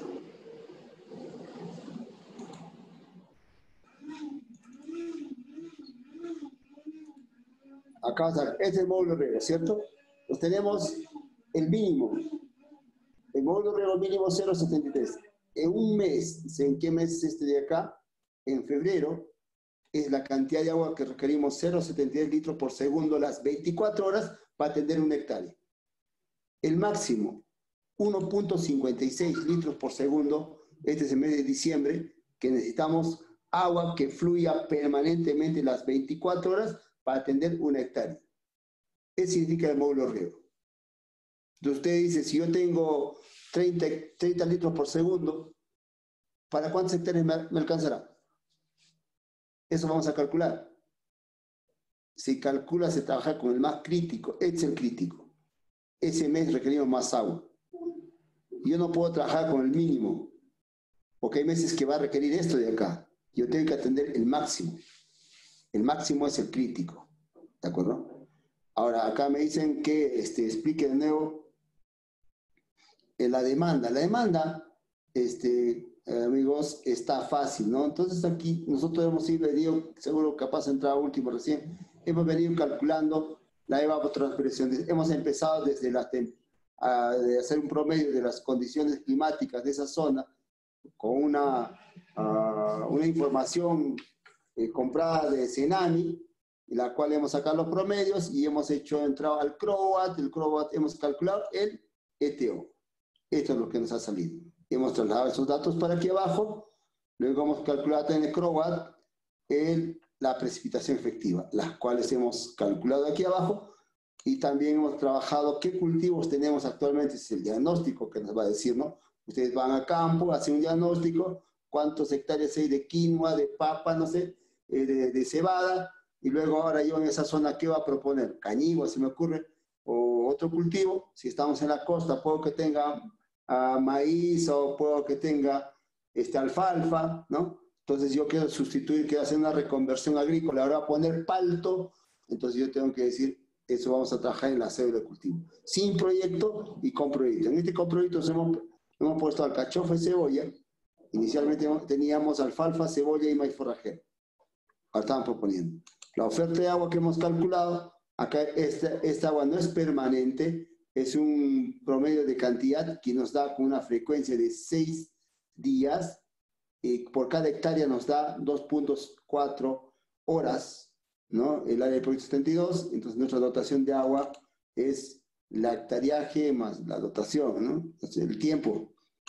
Acá, este es el módulo de riego, ¿cierto? Pues tenemos el mínimo. El módulo de riego mínimo cero coma setenta y tres. En un mes, ¿en qué mes es este de acá? En febrero, es la cantidad de agua que requerimos cero coma setenta y tres litros por segundo las veinticuatro horas para atender una hectárea. El máximo, uno punto cincuenta y seis litros por segundo, este es el mes de diciembre, que necesitamos agua que fluya permanentemente las veinticuatro horas para atender una hectárea. ¿Qué significa el módulo riego? Entonces usted dice, si yo tengo treinta, treinta litros por segundo, ¿para cuántas hectáreas me, me alcanzará? Eso vamos a calcular. Se calcula, se trabaja con el más crítico, este es el crítico. Ese mes requerimos más agua. Yo no puedo trabajar con el mínimo, porque hay meses que va a requerir esto de acá. Yo tengo que atender el máximo. El máximo es el crítico. ¿De acuerdo? Ahora, acá me dicen que este, explique de nuevo eh, la demanda. La demanda, este, eh, amigos, está fácil, ¿no? Entonces aquí nosotros hemos venido, seguro capaz de entrar último recién, hemos venido calculando la evapotranspiración. Hemos empezado desde la a, de hacer un promedio de las condiciones climáticas de esa zona con una, uh, una información eh, comprada de Cenami, en la cual hemos sacado los promedios y hemos hecho entrado al CROAT, el CROAT hemos calculado el E T O. Esto es lo que nos ha salido. Hemos trasladado esos datos para aquí abajo, luego hemos calculado en el CROAT el, la precipitación efectiva, las cuales hemos calculado aquí abajo, y también hemos trabajado qué cultivos tenemos actualmente, es el diagnóstico que nos va a decir, ¿no? Ustedes van a campo, hacen un diagnóstico, cuántos hectáreas hay de quinoa, de papa, no sé, eh, de, de cebada, y luego ahora yo en esa zona, ¿qué va a proponer? Cañigua, se me ocurre, o otro cultivo. Si estamos en la costa, puedo que tenga uh, maíz, o puedo que tenga este, alfalfa, ¿no? Entonces yo quiero sustituir, quiero hacer una reconversión agrícola, ahora voy a poner palto, entonces yo tengo que decir, eso vamos a trabajar en la cédula de cultivo. Sin proyecto y con proyecto. En este con proyecto hemos, hemos puesto alcachofa y cebolla. Inicialmente teníamos alfalfa, cebolla y maíz forrajero. Ahora estamos proponiendo. La oferta de agua que hemos calculado, acá esta, esta agua no es permanente, es un promedio de cantidad que nos da con una frecuencia de seis días, y por cada hectárea nos da dos punto cuatro horas, ¿no? El área de proyecto setenta y dos, entonces nuestra dotación de agua es la hectareaje más la dotación, ¿no? Entonces, el tiempo.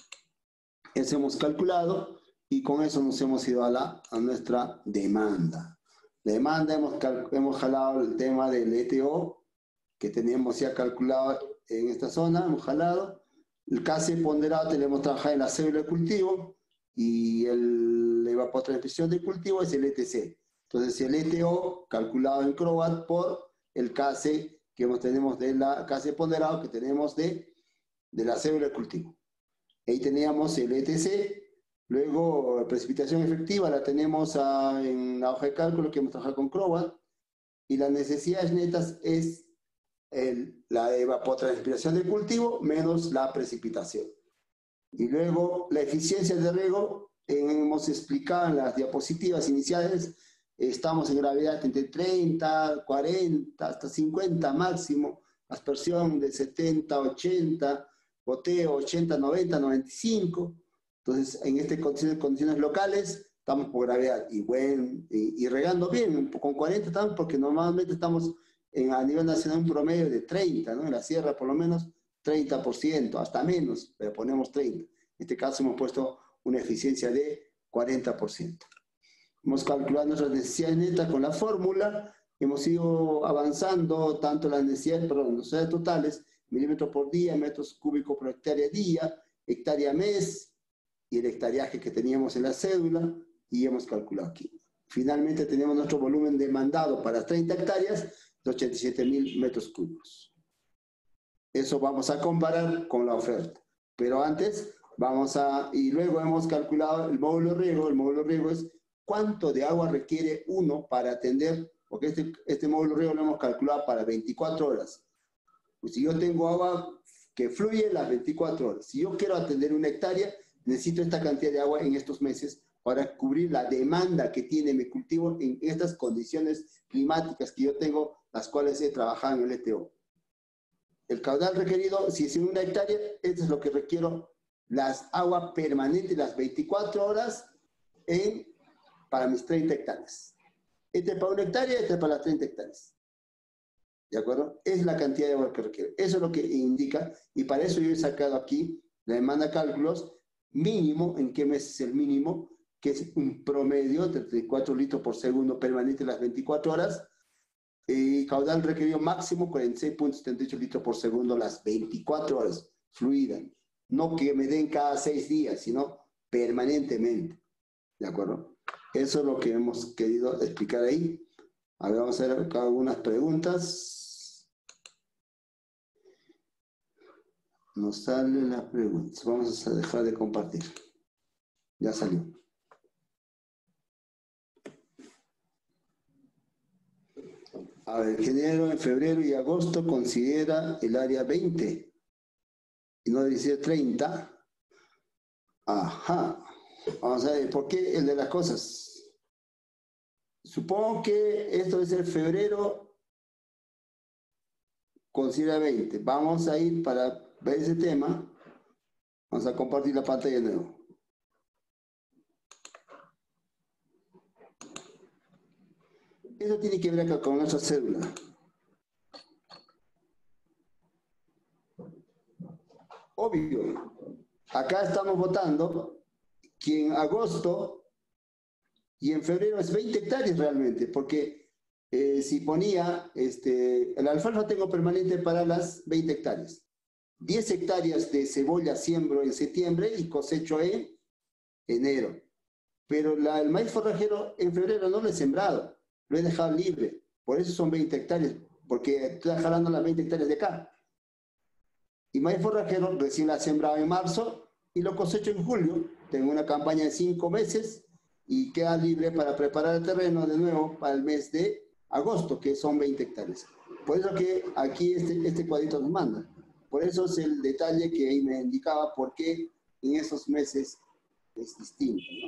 Eso hemos calculado y con eso nos hemos ido a, la, a nuestra demanda. La demanda hemos, hemos jalado el tema del E T O, que teníamos ya calculado en esta zona, hemos jalado. El K C ponderado tenemos trabajado en la célula de cultivo y el, la evapotranspiración de cultivo es el E T C. Entonces el E T O calculado en CROAT por el K C que hemos, tenemos de la K C ponderado que tenemos de, de la célula de cultivo. Ahí teníamos el E T C. Luego, precipitación efectiva la tenemos a, en la hoja de cálculo que hemos trabajado con CROAT, y las necesidades netas es el, la evapotranspiración del cultivo menos la precipitación. Y luego, la eficiencia de riego, eh, hemos explicado en las diapositivas iniciales, estamos en gravedad entre treinta, cuarenta, hasta cincuenta máximo, aspersión de setenta, ochenta, goteo ochenta, noventa, noventa y cinco. Entonces, en estas condiciones, condiciones locales, estamos por gravedad y, buen, y, y regando bien, con cuarenta estamos, porque normalmente estamos en, a nivel nacional un promedio de treinta, ¿no? En la sierra por lo menos treinta por ciento, hasta menos, pero ponemos treinta. En este caso hemos puesto una eficiencia de cuarenta por ciento. Hemos calculado nuestras necesidades netas con la fórmula, hemos ido avanzando tanto las necesidades, perdón, las necesidades totales, milímetros por día, metros cúbicos por hectárea día, hectárea mes, y el hectareaje que teníamos en la cédula, y hemos calculado aquí. Finalmente tenemos nuestro volumen demandado para treinta hectáreas de ochenta y siete mil metros cúbicos. Eso vamos a comparar con la oferta. Pero antes vamos a, y luego hemos calculado el módulo riego. El módulo riego es cuánto de agua requiere uno para atender, porque este, este módulo riego lo hemos calculado para veinticuatro horas. Pues si yo tengo agua que fluye las veinticuatro horas, si yo quiero atender una hectárea, necesito esta cantidad de agua en estos meses para cubrir la demanda que tiene mi cultivo en estas condiciones climáticas que yo tengo, las cuales he trabajado en el E T O. El caudal requerido, si es en una hectárea, esto es lo que requiero, las aguas permanentes, las veinticuatro horas en, para mis treinta hectáreas. Este es para una hectárea, este es para las treinta hectáreas. ¿De acuerdo? Es la cantidad de agua que requiere. Eso es lo que indica, y para eso yo he sacado aquí la demanda cálculos mínimo, en qué mes es el mínimo, que es un promedio de treinta y cuatro litros por segundo permanente las veinticuatro horas, y caudal requerido máximo cuarenta y seis punto setenta y ocho litros por segundo las veinticuatro horas, fluida. No que me den cada seis días, sino permanentemente. ¿De acuerdo? Eso es lo que hemos querido explicar ahí. A ver, vamos a hacer acá algunas preguntas. Nos salen las preguntas. Vamos a dejar de compartir. Ya salió. A ver, en enero, en febrero y agosto considera el área veinte y no dice treinta. Ajá. Vamos a ver, ¿por qué el de las cosas? Supongo que esto es el febrero, considera veinte. Vamos a ir para ver ese tema. Vamos a compartir la pantalla de nuevo. Eso tiene que ver acá con nuestra cédula. Obvio. Acá estamos votando que en agosto y en febrero es veinte hectáreas realmente, porque eh, si ponía, este, el alfalfa tengo permanente para las veinte hectáreas. diez hectáreas de cebolla siembro en septiembre y cosecho en enero. Pero la, el maíz forrajero en febrero no lo he sembrado, lo he dejado libre. Por eso son veinte hectáreas, porque estoy jalando las veinte hectáreas de acá. Y maíz forrajero recién la he sembrado en marzo y lo cosecho en julio. Tengo una campaña de cinco meses y queda libre para preparar el terreno de nuevo para el mes de agosto, que son veinte hectáreas. Por eso que aquí este, este cuadrito nos manda. Por eso es el detalle que ahí me indicaba por qué en esos meses es distinto, ¿no?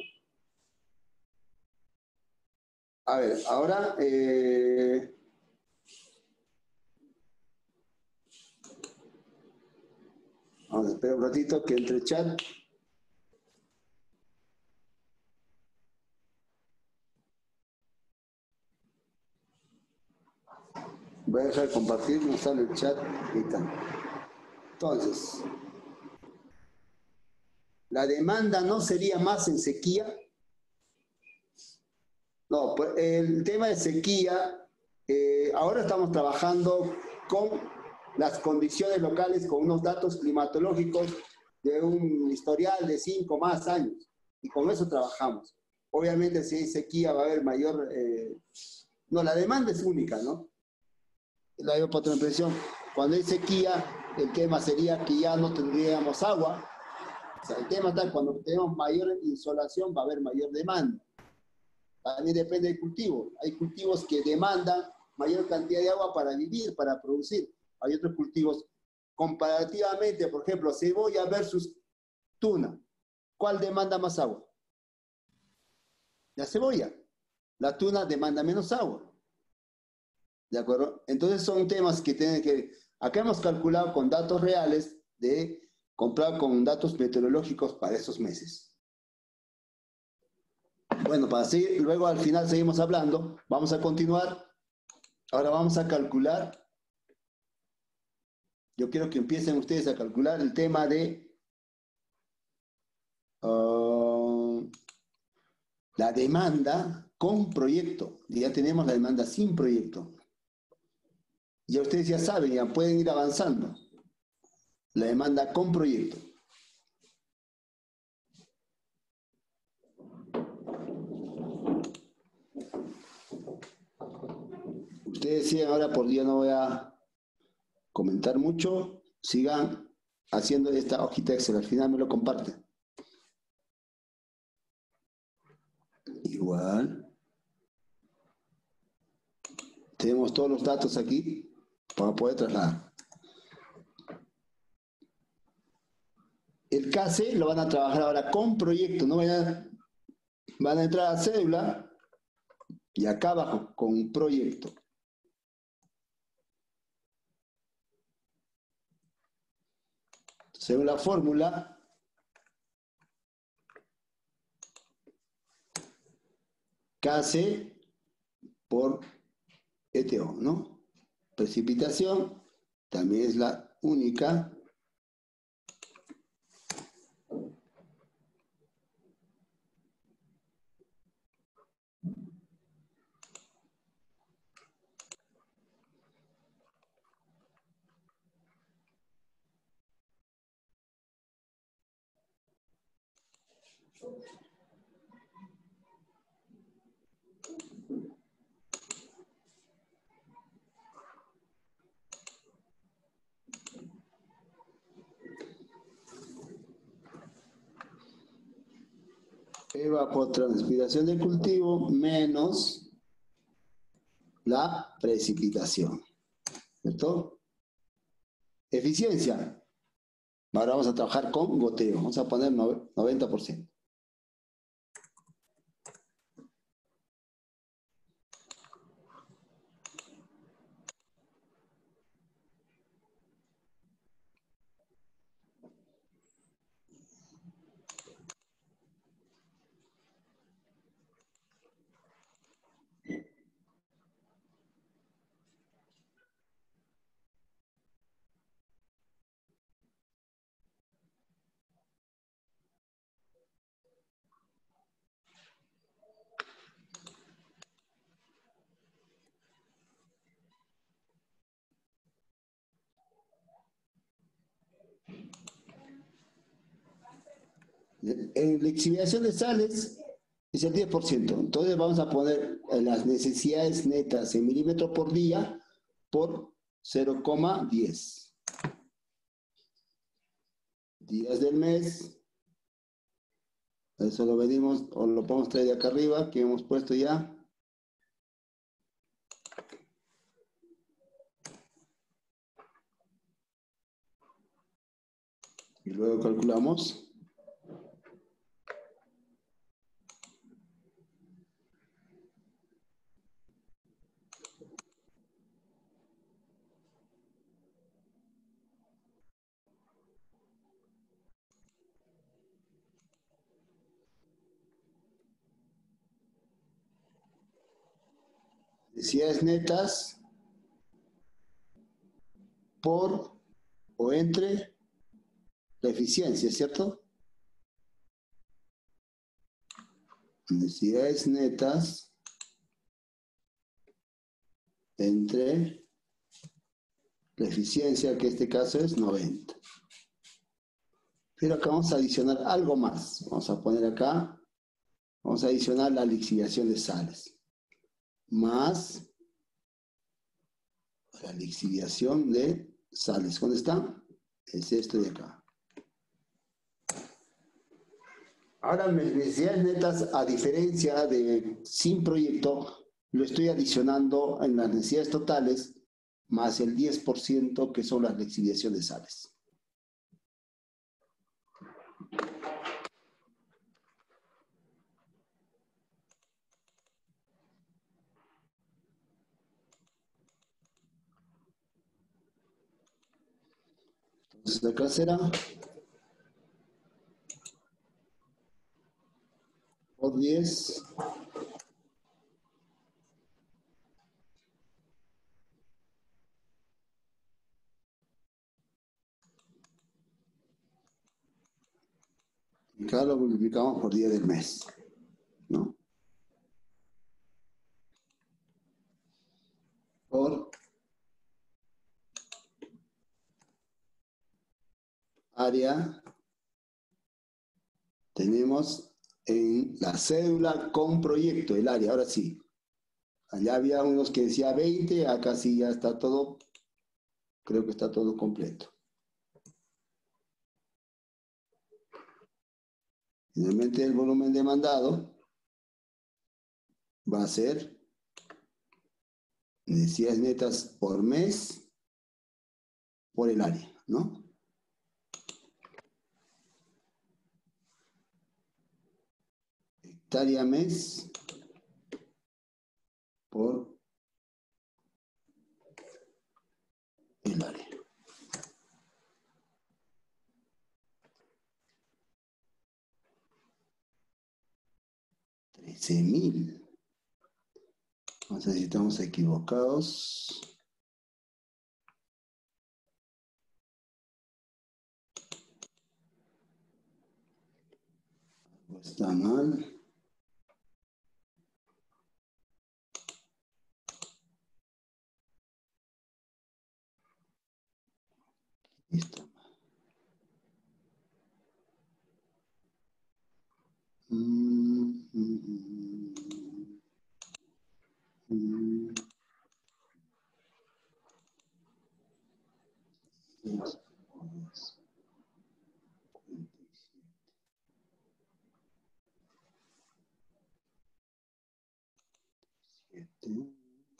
A ver, ahora... Eh, vamos a esperar un ratito que entre el chat. Voy a dejar de compartir, no sale el chat. Ahí está. Entonces, ¿la demanda no sería más en sequía? No, pues el tema de sequía, eh, ahora estamos trabajando con las condiciones locales, con unos datos climatológicos de un historial de cinco más años, y con eso trabajamos. Obviamente si hay sequía va a haber mayor... Eh, no, la demanda es única, ¿no? La digo por otra impresión. Cuando hay sequía, el tema sería que ya no tendríamos agua. O sea, el tema está cuando tenemos mayor insolación va a haber mayor demanda. También depende del cultivo. Hay cultivos que demandan mayor cantidad de agua para vivir, para producir. Hay otros cultivos comparativamente, por ejemplo, cebolla versus tuna. ¿Cuál demanda más agua? La cebolla. La tuna demanda menos agua. ¿De acuerdo? Entonces son temas que tienen que... Acá hemos calculado con datos reales de comprar con datos meteorológicos para esos meses. Bueno, para seguir, luego al final seguimos hablando. Vamos a continuar. Ahora vamos a calcular. Yo quiero que empiecen ustedes a calcular el tema de uh, la demanda con proyecto. Ya tenemos la demanda sin proyecto. Ya ustedes ya saben, ya pueden ir avanzando. La demanda con proyecto. Ustedes decían, ahora por día no voy a comentar mucho. Sigan haciendo esta hojita Excel. Al final me lo comparten. Igual. Tenemos todos los datos aquí para poder trasladar. El K C lo van a trabajar ahora con proyecto. No van a, van a entrar a cédula y acá abajo con proyecto. según la fórmula, K C por E T O, ¿no? Precipitación también es la única evapotranspiración de cultivo menos la precipitación, ¿cierto? Eficiencia. Ahora vamos a trabajar con goteo. Vamos a poner noventa por ciento. En lixiviación de sales es el diez por ciento. Entonces vamos a poner las necesidades netas en milímetros por día por cero coma diez. Días del mes. Eso lo medimos o lo podemos traer de acá arriba, que hemos puesto ya. Y luego calculamos. Necesidades netas por o entre la eficiencia, ¿cierto? Necesidades netas entre la eficiencia, que en este caso es noventa. Pero acá vamos a adicionar algo más. Vamos a poner acá, vamos a adicionar la lixiviación de sales. Más la lixiviación de sales. ¿Dónde está? Es esto de acá. Ahora mis necesidades netas, a diferencia de sin proyecto, lo estoy adicionando en las necesidades totales, más el diez por ciento que son las lixiviaciones de sales. Entonces acá será por diez y acá lo multiplicamos por día del mes, ¿no? Por área tenemos en la cédula con proyecto, el área, ahora sí. Allá había unos que decía veinte, acá sí ya está todo, creo que está todo completo. Finalmente el volumen demandado va a ser necesidades netas por mes por el área, ¿no? Hectárea mes por el área. trece mil. No sé si estamos equivocados. Está mal. Está mal. Mm, mm, mm, mm. Siete.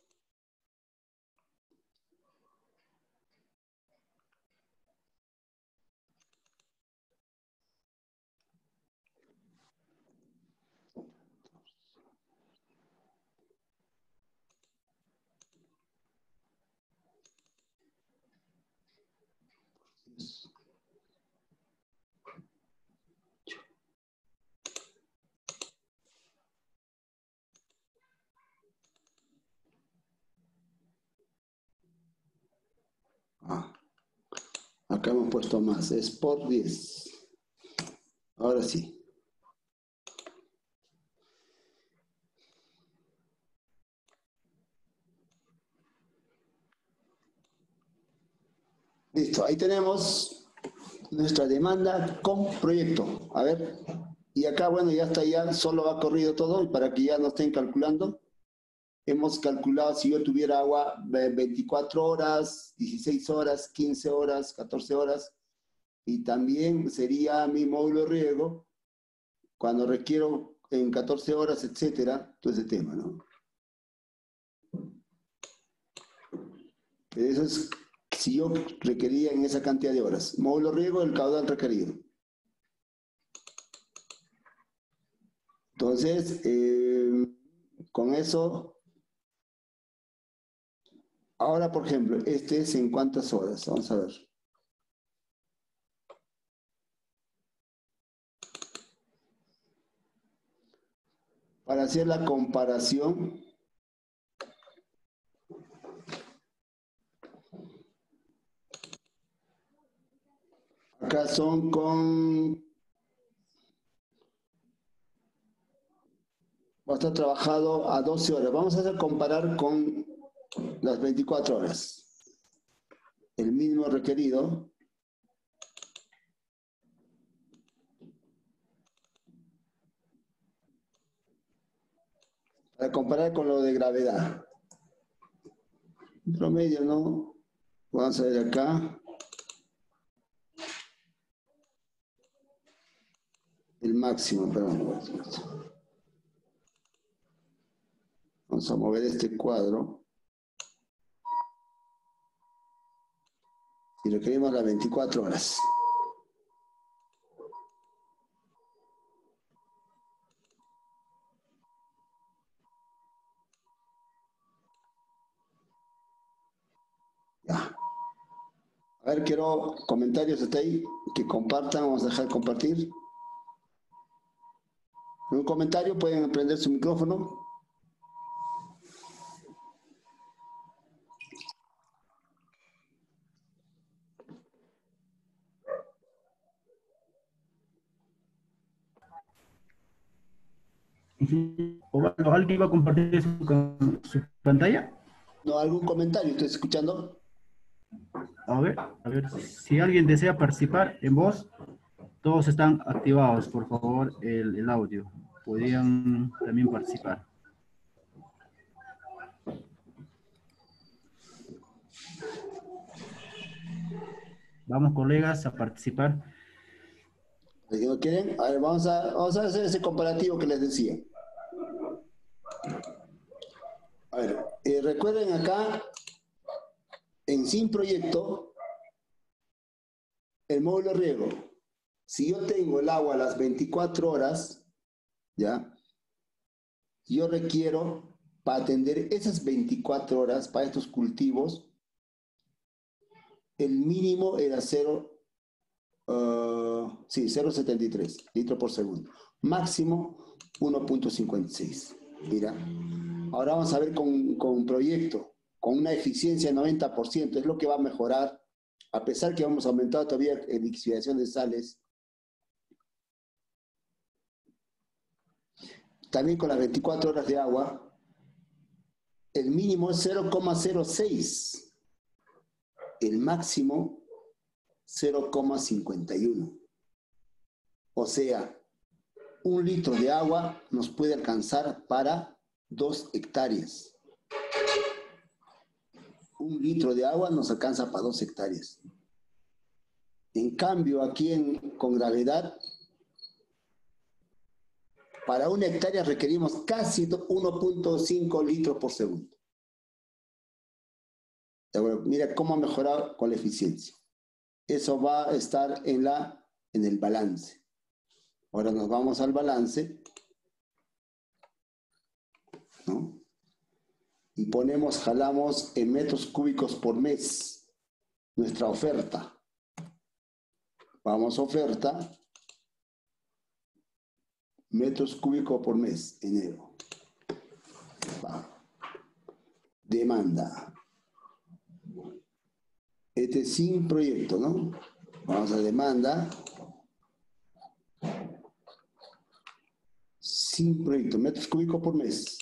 Ah, acá hemos puesto más, es por diez. Ahora sí. Listo, ahí tenemos nuestra demanda con proyecto. A ver, y acá, bueno, ya está, ya solo ha corrido todo, y para que ya no estén calculando, hemos calculado si yo tuviera agua veinticuatro horas, dieciséis horas, quince horas, catorce horas, y también sería mi módulo de riego cuando requiero en catorce horas, etcétera, todo ese tema, ¿no? Eso es si yo requería en esa cantidad de horas. Módulo riego, el caudal requerido. Entonces, eh, con eso, ahora, por ejemplo, este es en cuántas horas. Vamos a ver. Para hacer la comparación, acá son con... Va a estar trabajado a doce horas. Vamos a hacer comparar con las veinticuatro horas. El mínimo requerido. Para comparar con lo de gravedad. Promedio, ¿no? Vamos a ver acá. El máximo, perdón. Vamos a mover este cuadro. Y requerimos las veinticuatro horas. Ya. A ver, quiero comentarios hasta ahí, que compartan, vamos a dejar compartir. Un comentario, pueden prender su micrófono. O bueno, ¿alguien va a compartir su, con- su pantalla? ¿No? ¿Algún comentario? ¿Estás escuchando? A ver, a ver, si alguien desea participar en voz, todos están activados, por favor, el, el audio. Podrían también participar. Vamos, colegas, a participar. Si no quieren, a ver, vamos a, vamos a hacer ese comparativo que les decía. A ver, eh, recuerden acá, en Sin Proyecto, el módulo riego. Si yo tengo el agua a las veinticuatro horas, ¿ya? Yo requiero, para atender esas veinticuatro horas, para estos cultivos, el mínimo era cero Uh, sí, cero coma setenta y tres litros por segundo. Máximo uno punto cincuenta y seis. Mira, ahora vamos a ver con, con un proyecto, con una eficiencia de noventa por ciento, es lo que va a mejorar, a pesar que hemos aumentado todavía en lixiviación de sales. También con las veinticuatro horas de agua, el mínimo es cero coma cero seis, el máximo cero coma cincuenta y uno. O sea, un litro de agua nos puede alcanzar para dos hectáreas. Un litro de agua nos alcanza para dos hectáreas. En cambio, aquí en, con gravedad, para una hectárea requerimos casi uno punto cinco litros por segundo. Bueno, mira cómo ha mejorado con la eficiencia. Eso va a estar en, la, en el balance. Ahora nos vamos al balance, ¿no? Y ponemos, jalamos en metros cúbicos por mes nuestra oferta. Vamos a oferta, metros cúbicos por mes, enero. Va. Demanda. Este es sin proyecto, ¿no? Vamos a demanda. Sin proyecto, metros cúbicos por mes.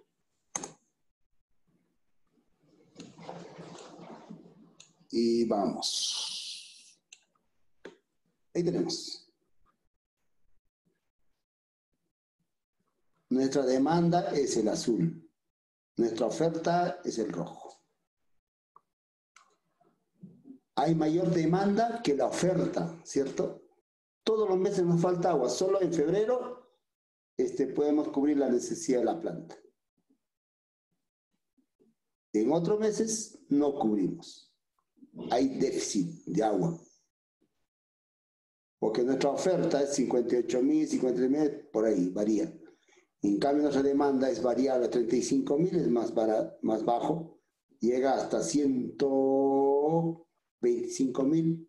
Y vamos. Ahí tenemos. Nuestra demanda es el azul. Nuestra oferta es el rojo. Hay mayor demanda que la oferta, ¿cierto? Todos los meses nos falta agua. Solo en febrero este, podemos cubrir la necesidad de la planta. En otros meses no cubrimos. Hay déficit de agua. Porque nuestra oferta es cincuenta y ocho mil, cincuenta y tres mil, por ahí, varía. En cambio, nuestra demanda es variable, treinta y cinco mil es más, bara, más bajo. Llega hasta ciento veinticinco mil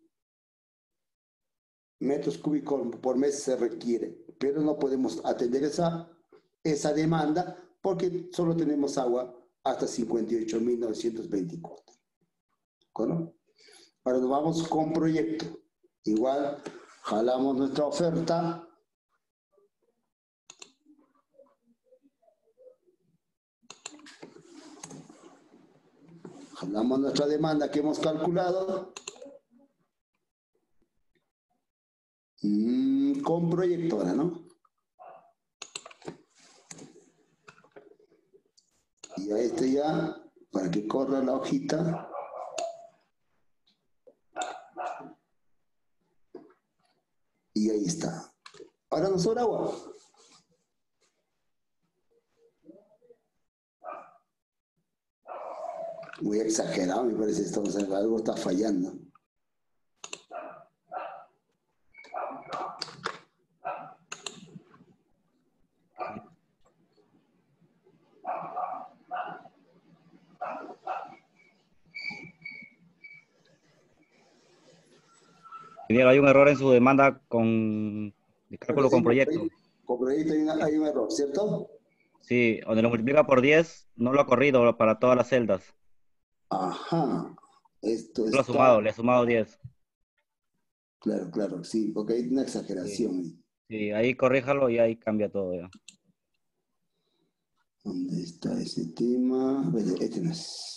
metros cúbicos por mes se requiere. Pero no podemos atender esa, esa demanda porque solo tenemos agua hasta cincuenta y ocho mil novecientos veinticuatro. ¿No? Ahora nos vamos con proyecto. Igual jalamos nuestra oferta. Jalamos nuestra demanda que hemos calculado. Mm, con proyecto ahora, ¿no? Y a este ya, para que corra la hojita. Y ahí está. Ahora nos sobra agua. Muy exagerado, me parece esto. O sea, algo está fallando. Ingeniero, hay un error en su demanda con de cálculo con proyecto. Con proyecto hay, una, hay un error, ¿cierto? Sí, donde lo multiplica por diez, no lo ha corrido para todas las celdas. Ajá. Esto Lo ha está... sumado, le ha sumado diez. Claro, claro, sí, porque hay una exageración. Sí, sí, ahí corríjalo y ahí cambia todo ya. ¿Dónde está ese tema? Este no es.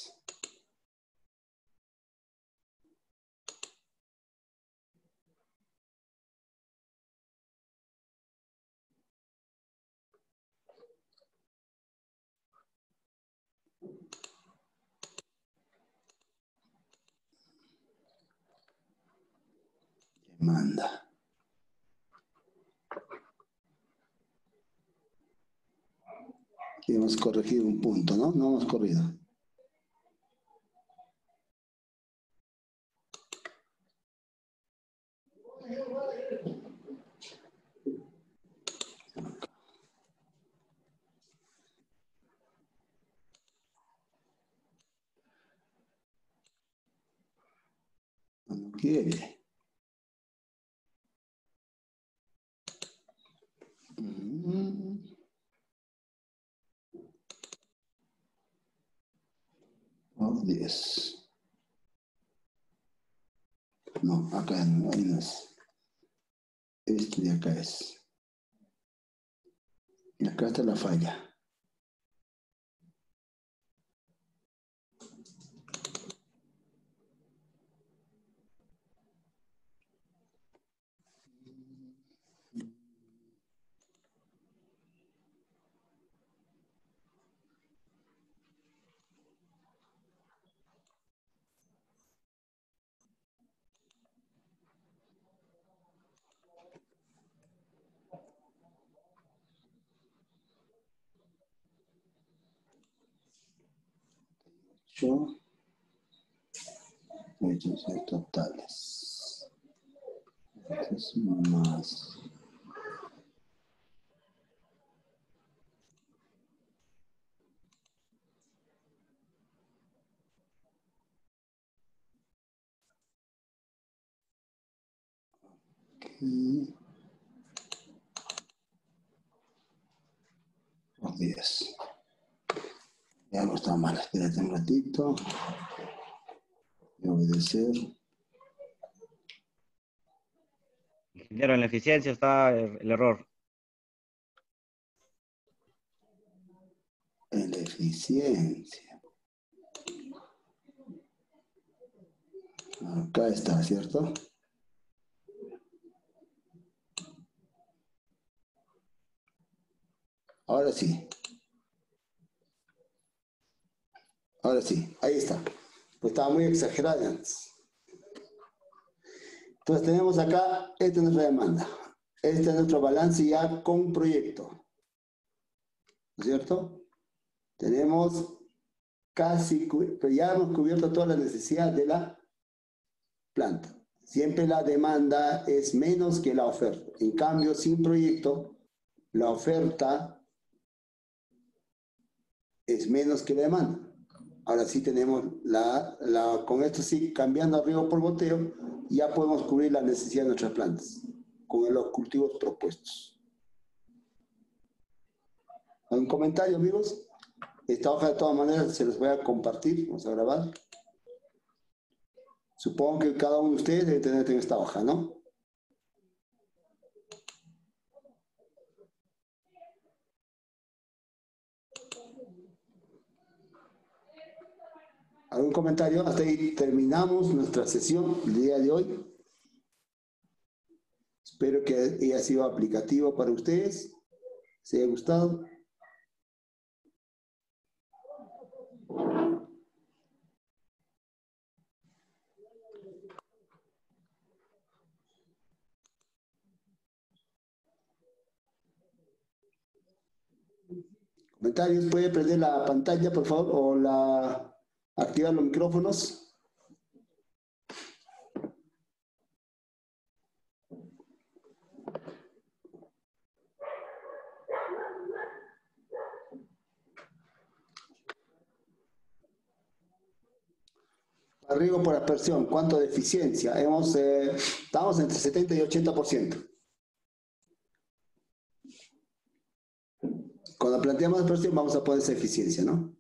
Demanda. Y hemos corregido un punto, ¿no? No hemos corrido. No quiere. diez. No, acá no, ahí no es. Este de acá es. Y acá está la falla. Yo, hechos totales. Esto es más. Aquí. Los diez. Ya no está mal, espérate un ratito. Voy a obedecer. Ingeniero, en la eficiencia está el, el error. En la eficiencia. Acá está, ¿cierto? Ahora sí. Ahora sí, ahí está. Pues estaba muy exagerado antes. Entonces tenemos acá, esta es nuestra demanda. Este es nuestro balance ya con proyecto. ¿No es cierto? Tenemos casi, pero ya hemos cubierto todas las necesidades de la planta. Siempre la demanda es menos que la oferta. En cambio, sin proyecto, la oferta es menos que la demanda. Ahora sí tenemos la, la con esto sí, cambiando a riego por goteo, ya podemos cubrir la necesidad de nuestras plantas con los cultivos propuestos. ¿Algún comentario, amigos? Esta hoja de todas maneras se los voy a compartir, vamos a grabar. Supongo que cada uno de ustedes debe tener en esta hoja, ¿no? ¿Algún comentario? Hasta ahí terminamos nuestra sesión el día de hoy. Espero que haya sido aplicativo para ustedes. ¿Se haya gustado? ¿Comentarios? ¿Puede prender la pantalla, por favor? O la... activar los micrófonos. Riego por aspersión, ¿cuánto de eficiencia? Hemos, eh, estamos entre setenta y ochenta por ciento. Cuando planteamos aspersión vamos a poner esa eficiencia, ¿no?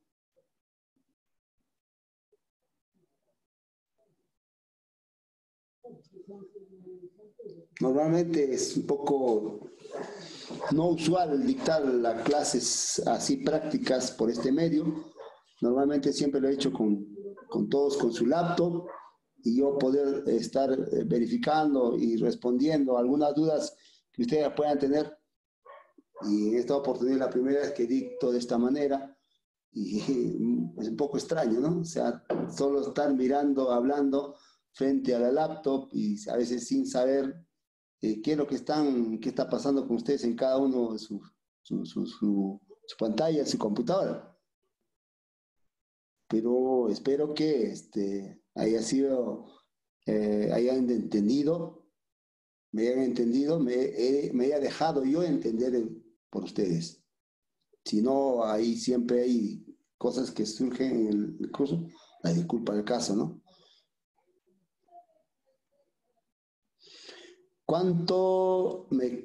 Normalmente es un poco no usual dictar las clases así prácticas por este medio. Normalmente siempre lo he hecho con, con todos con su laptop y yo poder estar verificando y respondiendo algunas dudas que ustedes puedan tener. Y en esta oportunidad es la primera vez que dicto de esta manera y es un poco extraño, ¿no? O sea, solo estar mirando, hablando frente a la laptop y a veces sin saber eh, qué es lo que están, qué está pasando con ustedes en cada uno de sus su, su, su, su pantalla, su computadora. Pero espero que este, haya sido, eh, hayan entendido, me hayan entendido, me, eh, me haya dejado yo entender el, por ustedes. Si no, ahí siempre hay cosas que surgen en el curso, la disculpa del caso, ¿no? ¿Cuánto me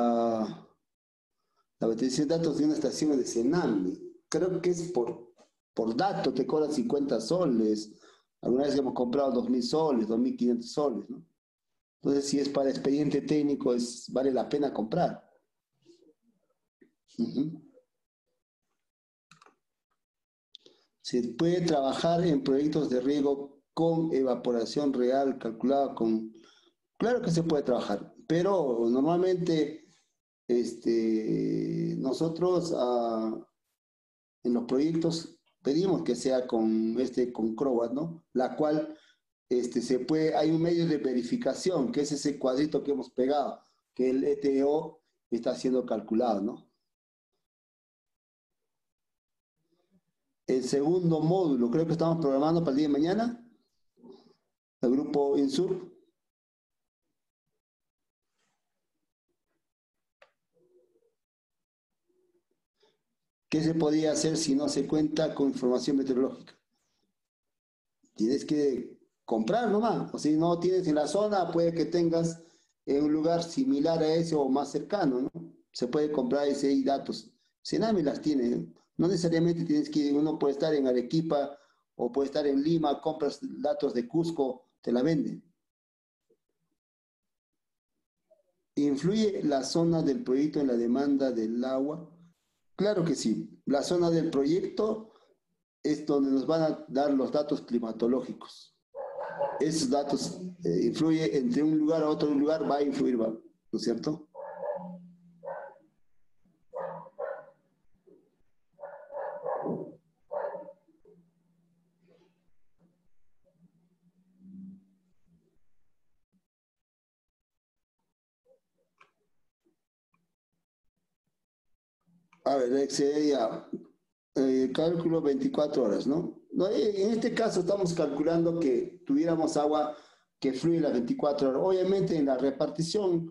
cuesta la obtención de datos de una estación de Cenami? Creo que es por por dato te cobran cincuenta soles. Alguna vez hemos comprado dos mil soles, dos mil quinientos soles, ¿no? Entonces, si es para expediente técnico, es, vale la pena comprar. Uh-huh. Se puede trabajar en proyectos de riego con evaporación real calculada con... Claro que se puede trabajar, pero normalmente este, nosotros uh, en los proyectos pedimos que sea con, este, con CROAT, ¿no? La cual este, se puede, hay un medio de verificación, que es ese cuadrito que hemos pegado, que el E T O está siendo calculado, ¿no? El segundo módulo, creo que estamos programando para el día de mañana, el grupo INSUR. ¿Qué se podía hacer si no se cuenta con información meteorológica? Tienes que comprar nomás, o si no tienes en la zona, puede que tengas en un lugar similar a ese o más cercano, ¿no? Se puede comprar ese y datos. Sename las tiene, no necesariamente tienes que, uno puede estar en Arequipa o puede estar en Lima, compras datos de Cusco, te la venden. ¿Influye la zona del proyecto en la demanda del agua? Claro que sí. La zona del proyecto es donde nos van a dar los datos climatológicos. Esos datos eh, influyen entre un lugar a otro lugar, va a influir, va, ¿no es cierto? A ver, excedía eh, cálculo veinticuatro horas, ¿no? ¿no? En este caso estamos calculando que tuviéramos agua que fluye las veinticuatro horas. Obviamente en la repartición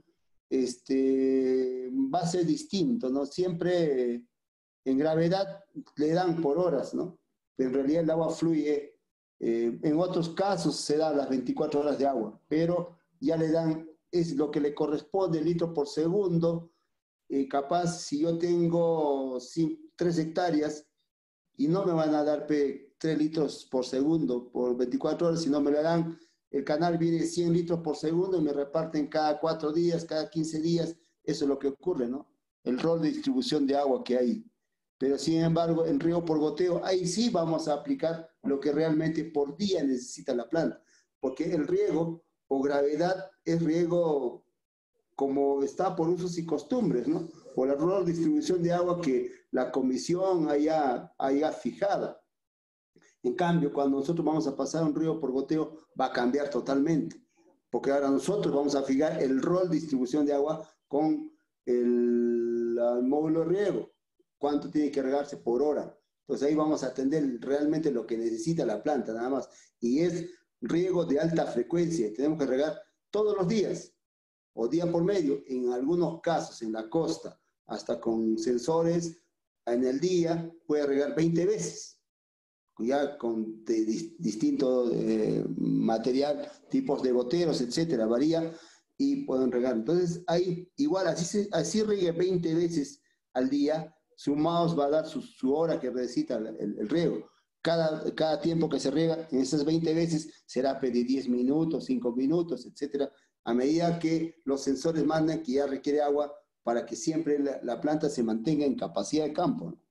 este, va a ser distinto, ¿no? Siempre eh, en gravedad le dan por horas, ¿no? Pero en realidad el agua fluye. Eh, en otros casos se da las veinticuatro horas de agua, pero ya le dan, es lo que le corresponde, litro por segundo. Eh, capaz si yo tengo tres hectáreas y no me van a dar tres litros por segundo por veinticuatro horas, sino me le dan, el canal viene cien litros por segundo y me reparten cada cuatro días, cada quince días, eso es lo que ocurre, ¿no? El rol de distribución de agua que hay. Pero sin embargo, en riego por goteo, ahí sí vamos a aplicar lo que realmente por día necesita la planta, porque el riego o gravedad es riego como está por usos y costumbres, ¿no? Por la rol de distribución de agua que la comisión haya, haya fijado. En cambio, cuando nosotros vamos a pasar un río por goteo, va a cambiar totalmente, porque ahora nosotros vamos a fijar el rol de distribución de agua con el, el módulo de riego, cuánto tiene que regarse por hora. Entonces ahí vamos a atender realmente lo que necesita la planta, nada más. Y es riego de alta frecuencia, tenemos que regar todos los días, o día por medio, en algunos casos en la costa, hasta con sensores, en el día puede regar veinte veces, ya con de, de, distinto eh, material, tipos de goteros, etcétera, varía, y pueden regar. Entonces, ahí, igual, así, se, así riegue veinte veces al día, sumados va a dar su, su hora que necesita el, el, el riego. Cada, cada tiempo que se riega, en esas veinte veces, será de diez minutos, cinco minutos, etcétera, a medida que los sensores mandan que ya requiere agua para que siempre la, la planta se mantenga en capacidad de campo, ¿no?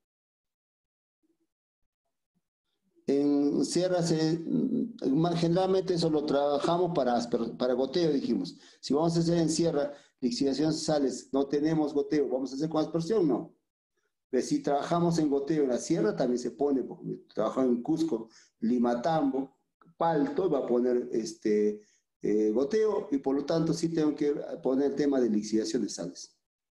En sierra, se, generalmente eso lo trabajamos para, para goteo, dijimos. Si vamos a hacer en sierra, lixiviación sales, no tenemos goteo, ¿vamos a hacer con aspersión? No. Pero si trabajamos en goteo en la sierra, también se pone, porque trabajamos en Cusco, Limatambo, Palto, va a poner este... Eh, goteo, y por lo tanto sí tengo que poner el tema de lixiviación de sales.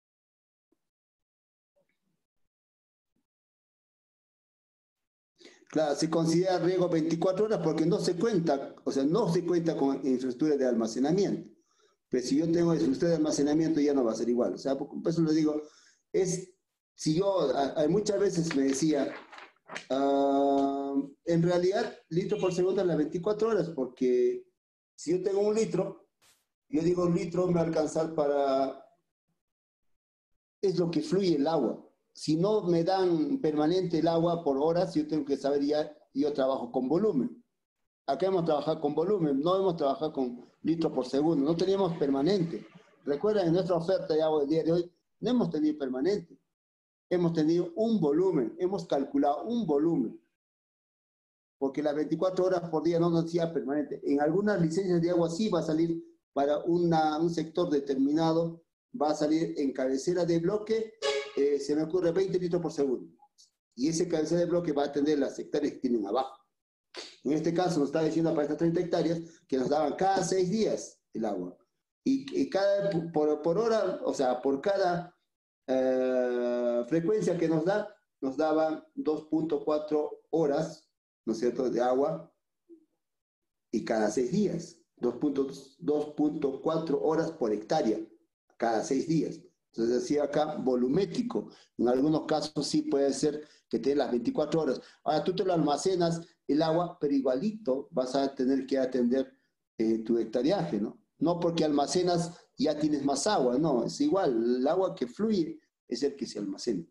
Claro, se considera riego veinticuatro horas porque no se cuenta, o sea, no se cuenta con infraestructura de almacenamiento. Pero si yo tengo infraestructura de almacenamiento ya no va a ser igual. O sea, por eso le digo, es, si yo, a, a muchas veces me decía, uh, en realidad, litro por segundo en las veinticuatro horas, porque si yo tengo un litro, yo digo un litro me va a alcanzar para... Es lo que fluye el agua. si no me dan permanente el agua por horas, yo tengo que saber ya, yo trabajo con volumen. Acá hemos trabajado con volumen, no hemos trabajado con litros por segundo, no teníamos permanente. Recuerden, en nuestra oferta de agua del día de hoy, no hemos tenido permanente. Hemos tenido un volumen, hemos calculado un volumen. Porque las veinticuatro horas por día no nos decía permanente. En algunas licencias de agua sí va a salir para una, un sector determinado, va a salir en cabecera de bloque, eh, se me ocurre veinte litros por segundo. Y ese cabecera de bloque va a atender las hectáreas que tienen abajo. En este caso nos está diciendo para estas treinta hectáreas que nos daban cada seis días el agua. Y, y cada, por, por hora, o sea, por cada eh, frecuencia que nos da, nos daban dos punto cuatro horas, ¿no es cierto?, de agua, y cada seis días. dos punto cuatro horas por hectárea, cada seis días. Entonces decía acá volumétrico. En algunos casos sí puede ser que te dé las veinticuatro horas. Ahora tú te lo almacenas el agua, pero igualito vas a tener que atender eh, tu hectareaje, ¿no? No porque almacenas ya tienes más agua, no, es igual. El agua que fluye es el que se almacena.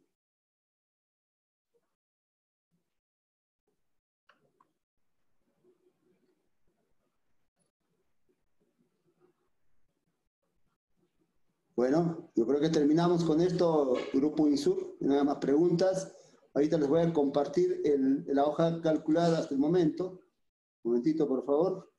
Bueno, yo creo que terminamos con esto, Grupo INSUR. No hay más preguntas. Ahorita les voy a compartir el, la hoja calculada hasta el momento. Un momentito, por favor.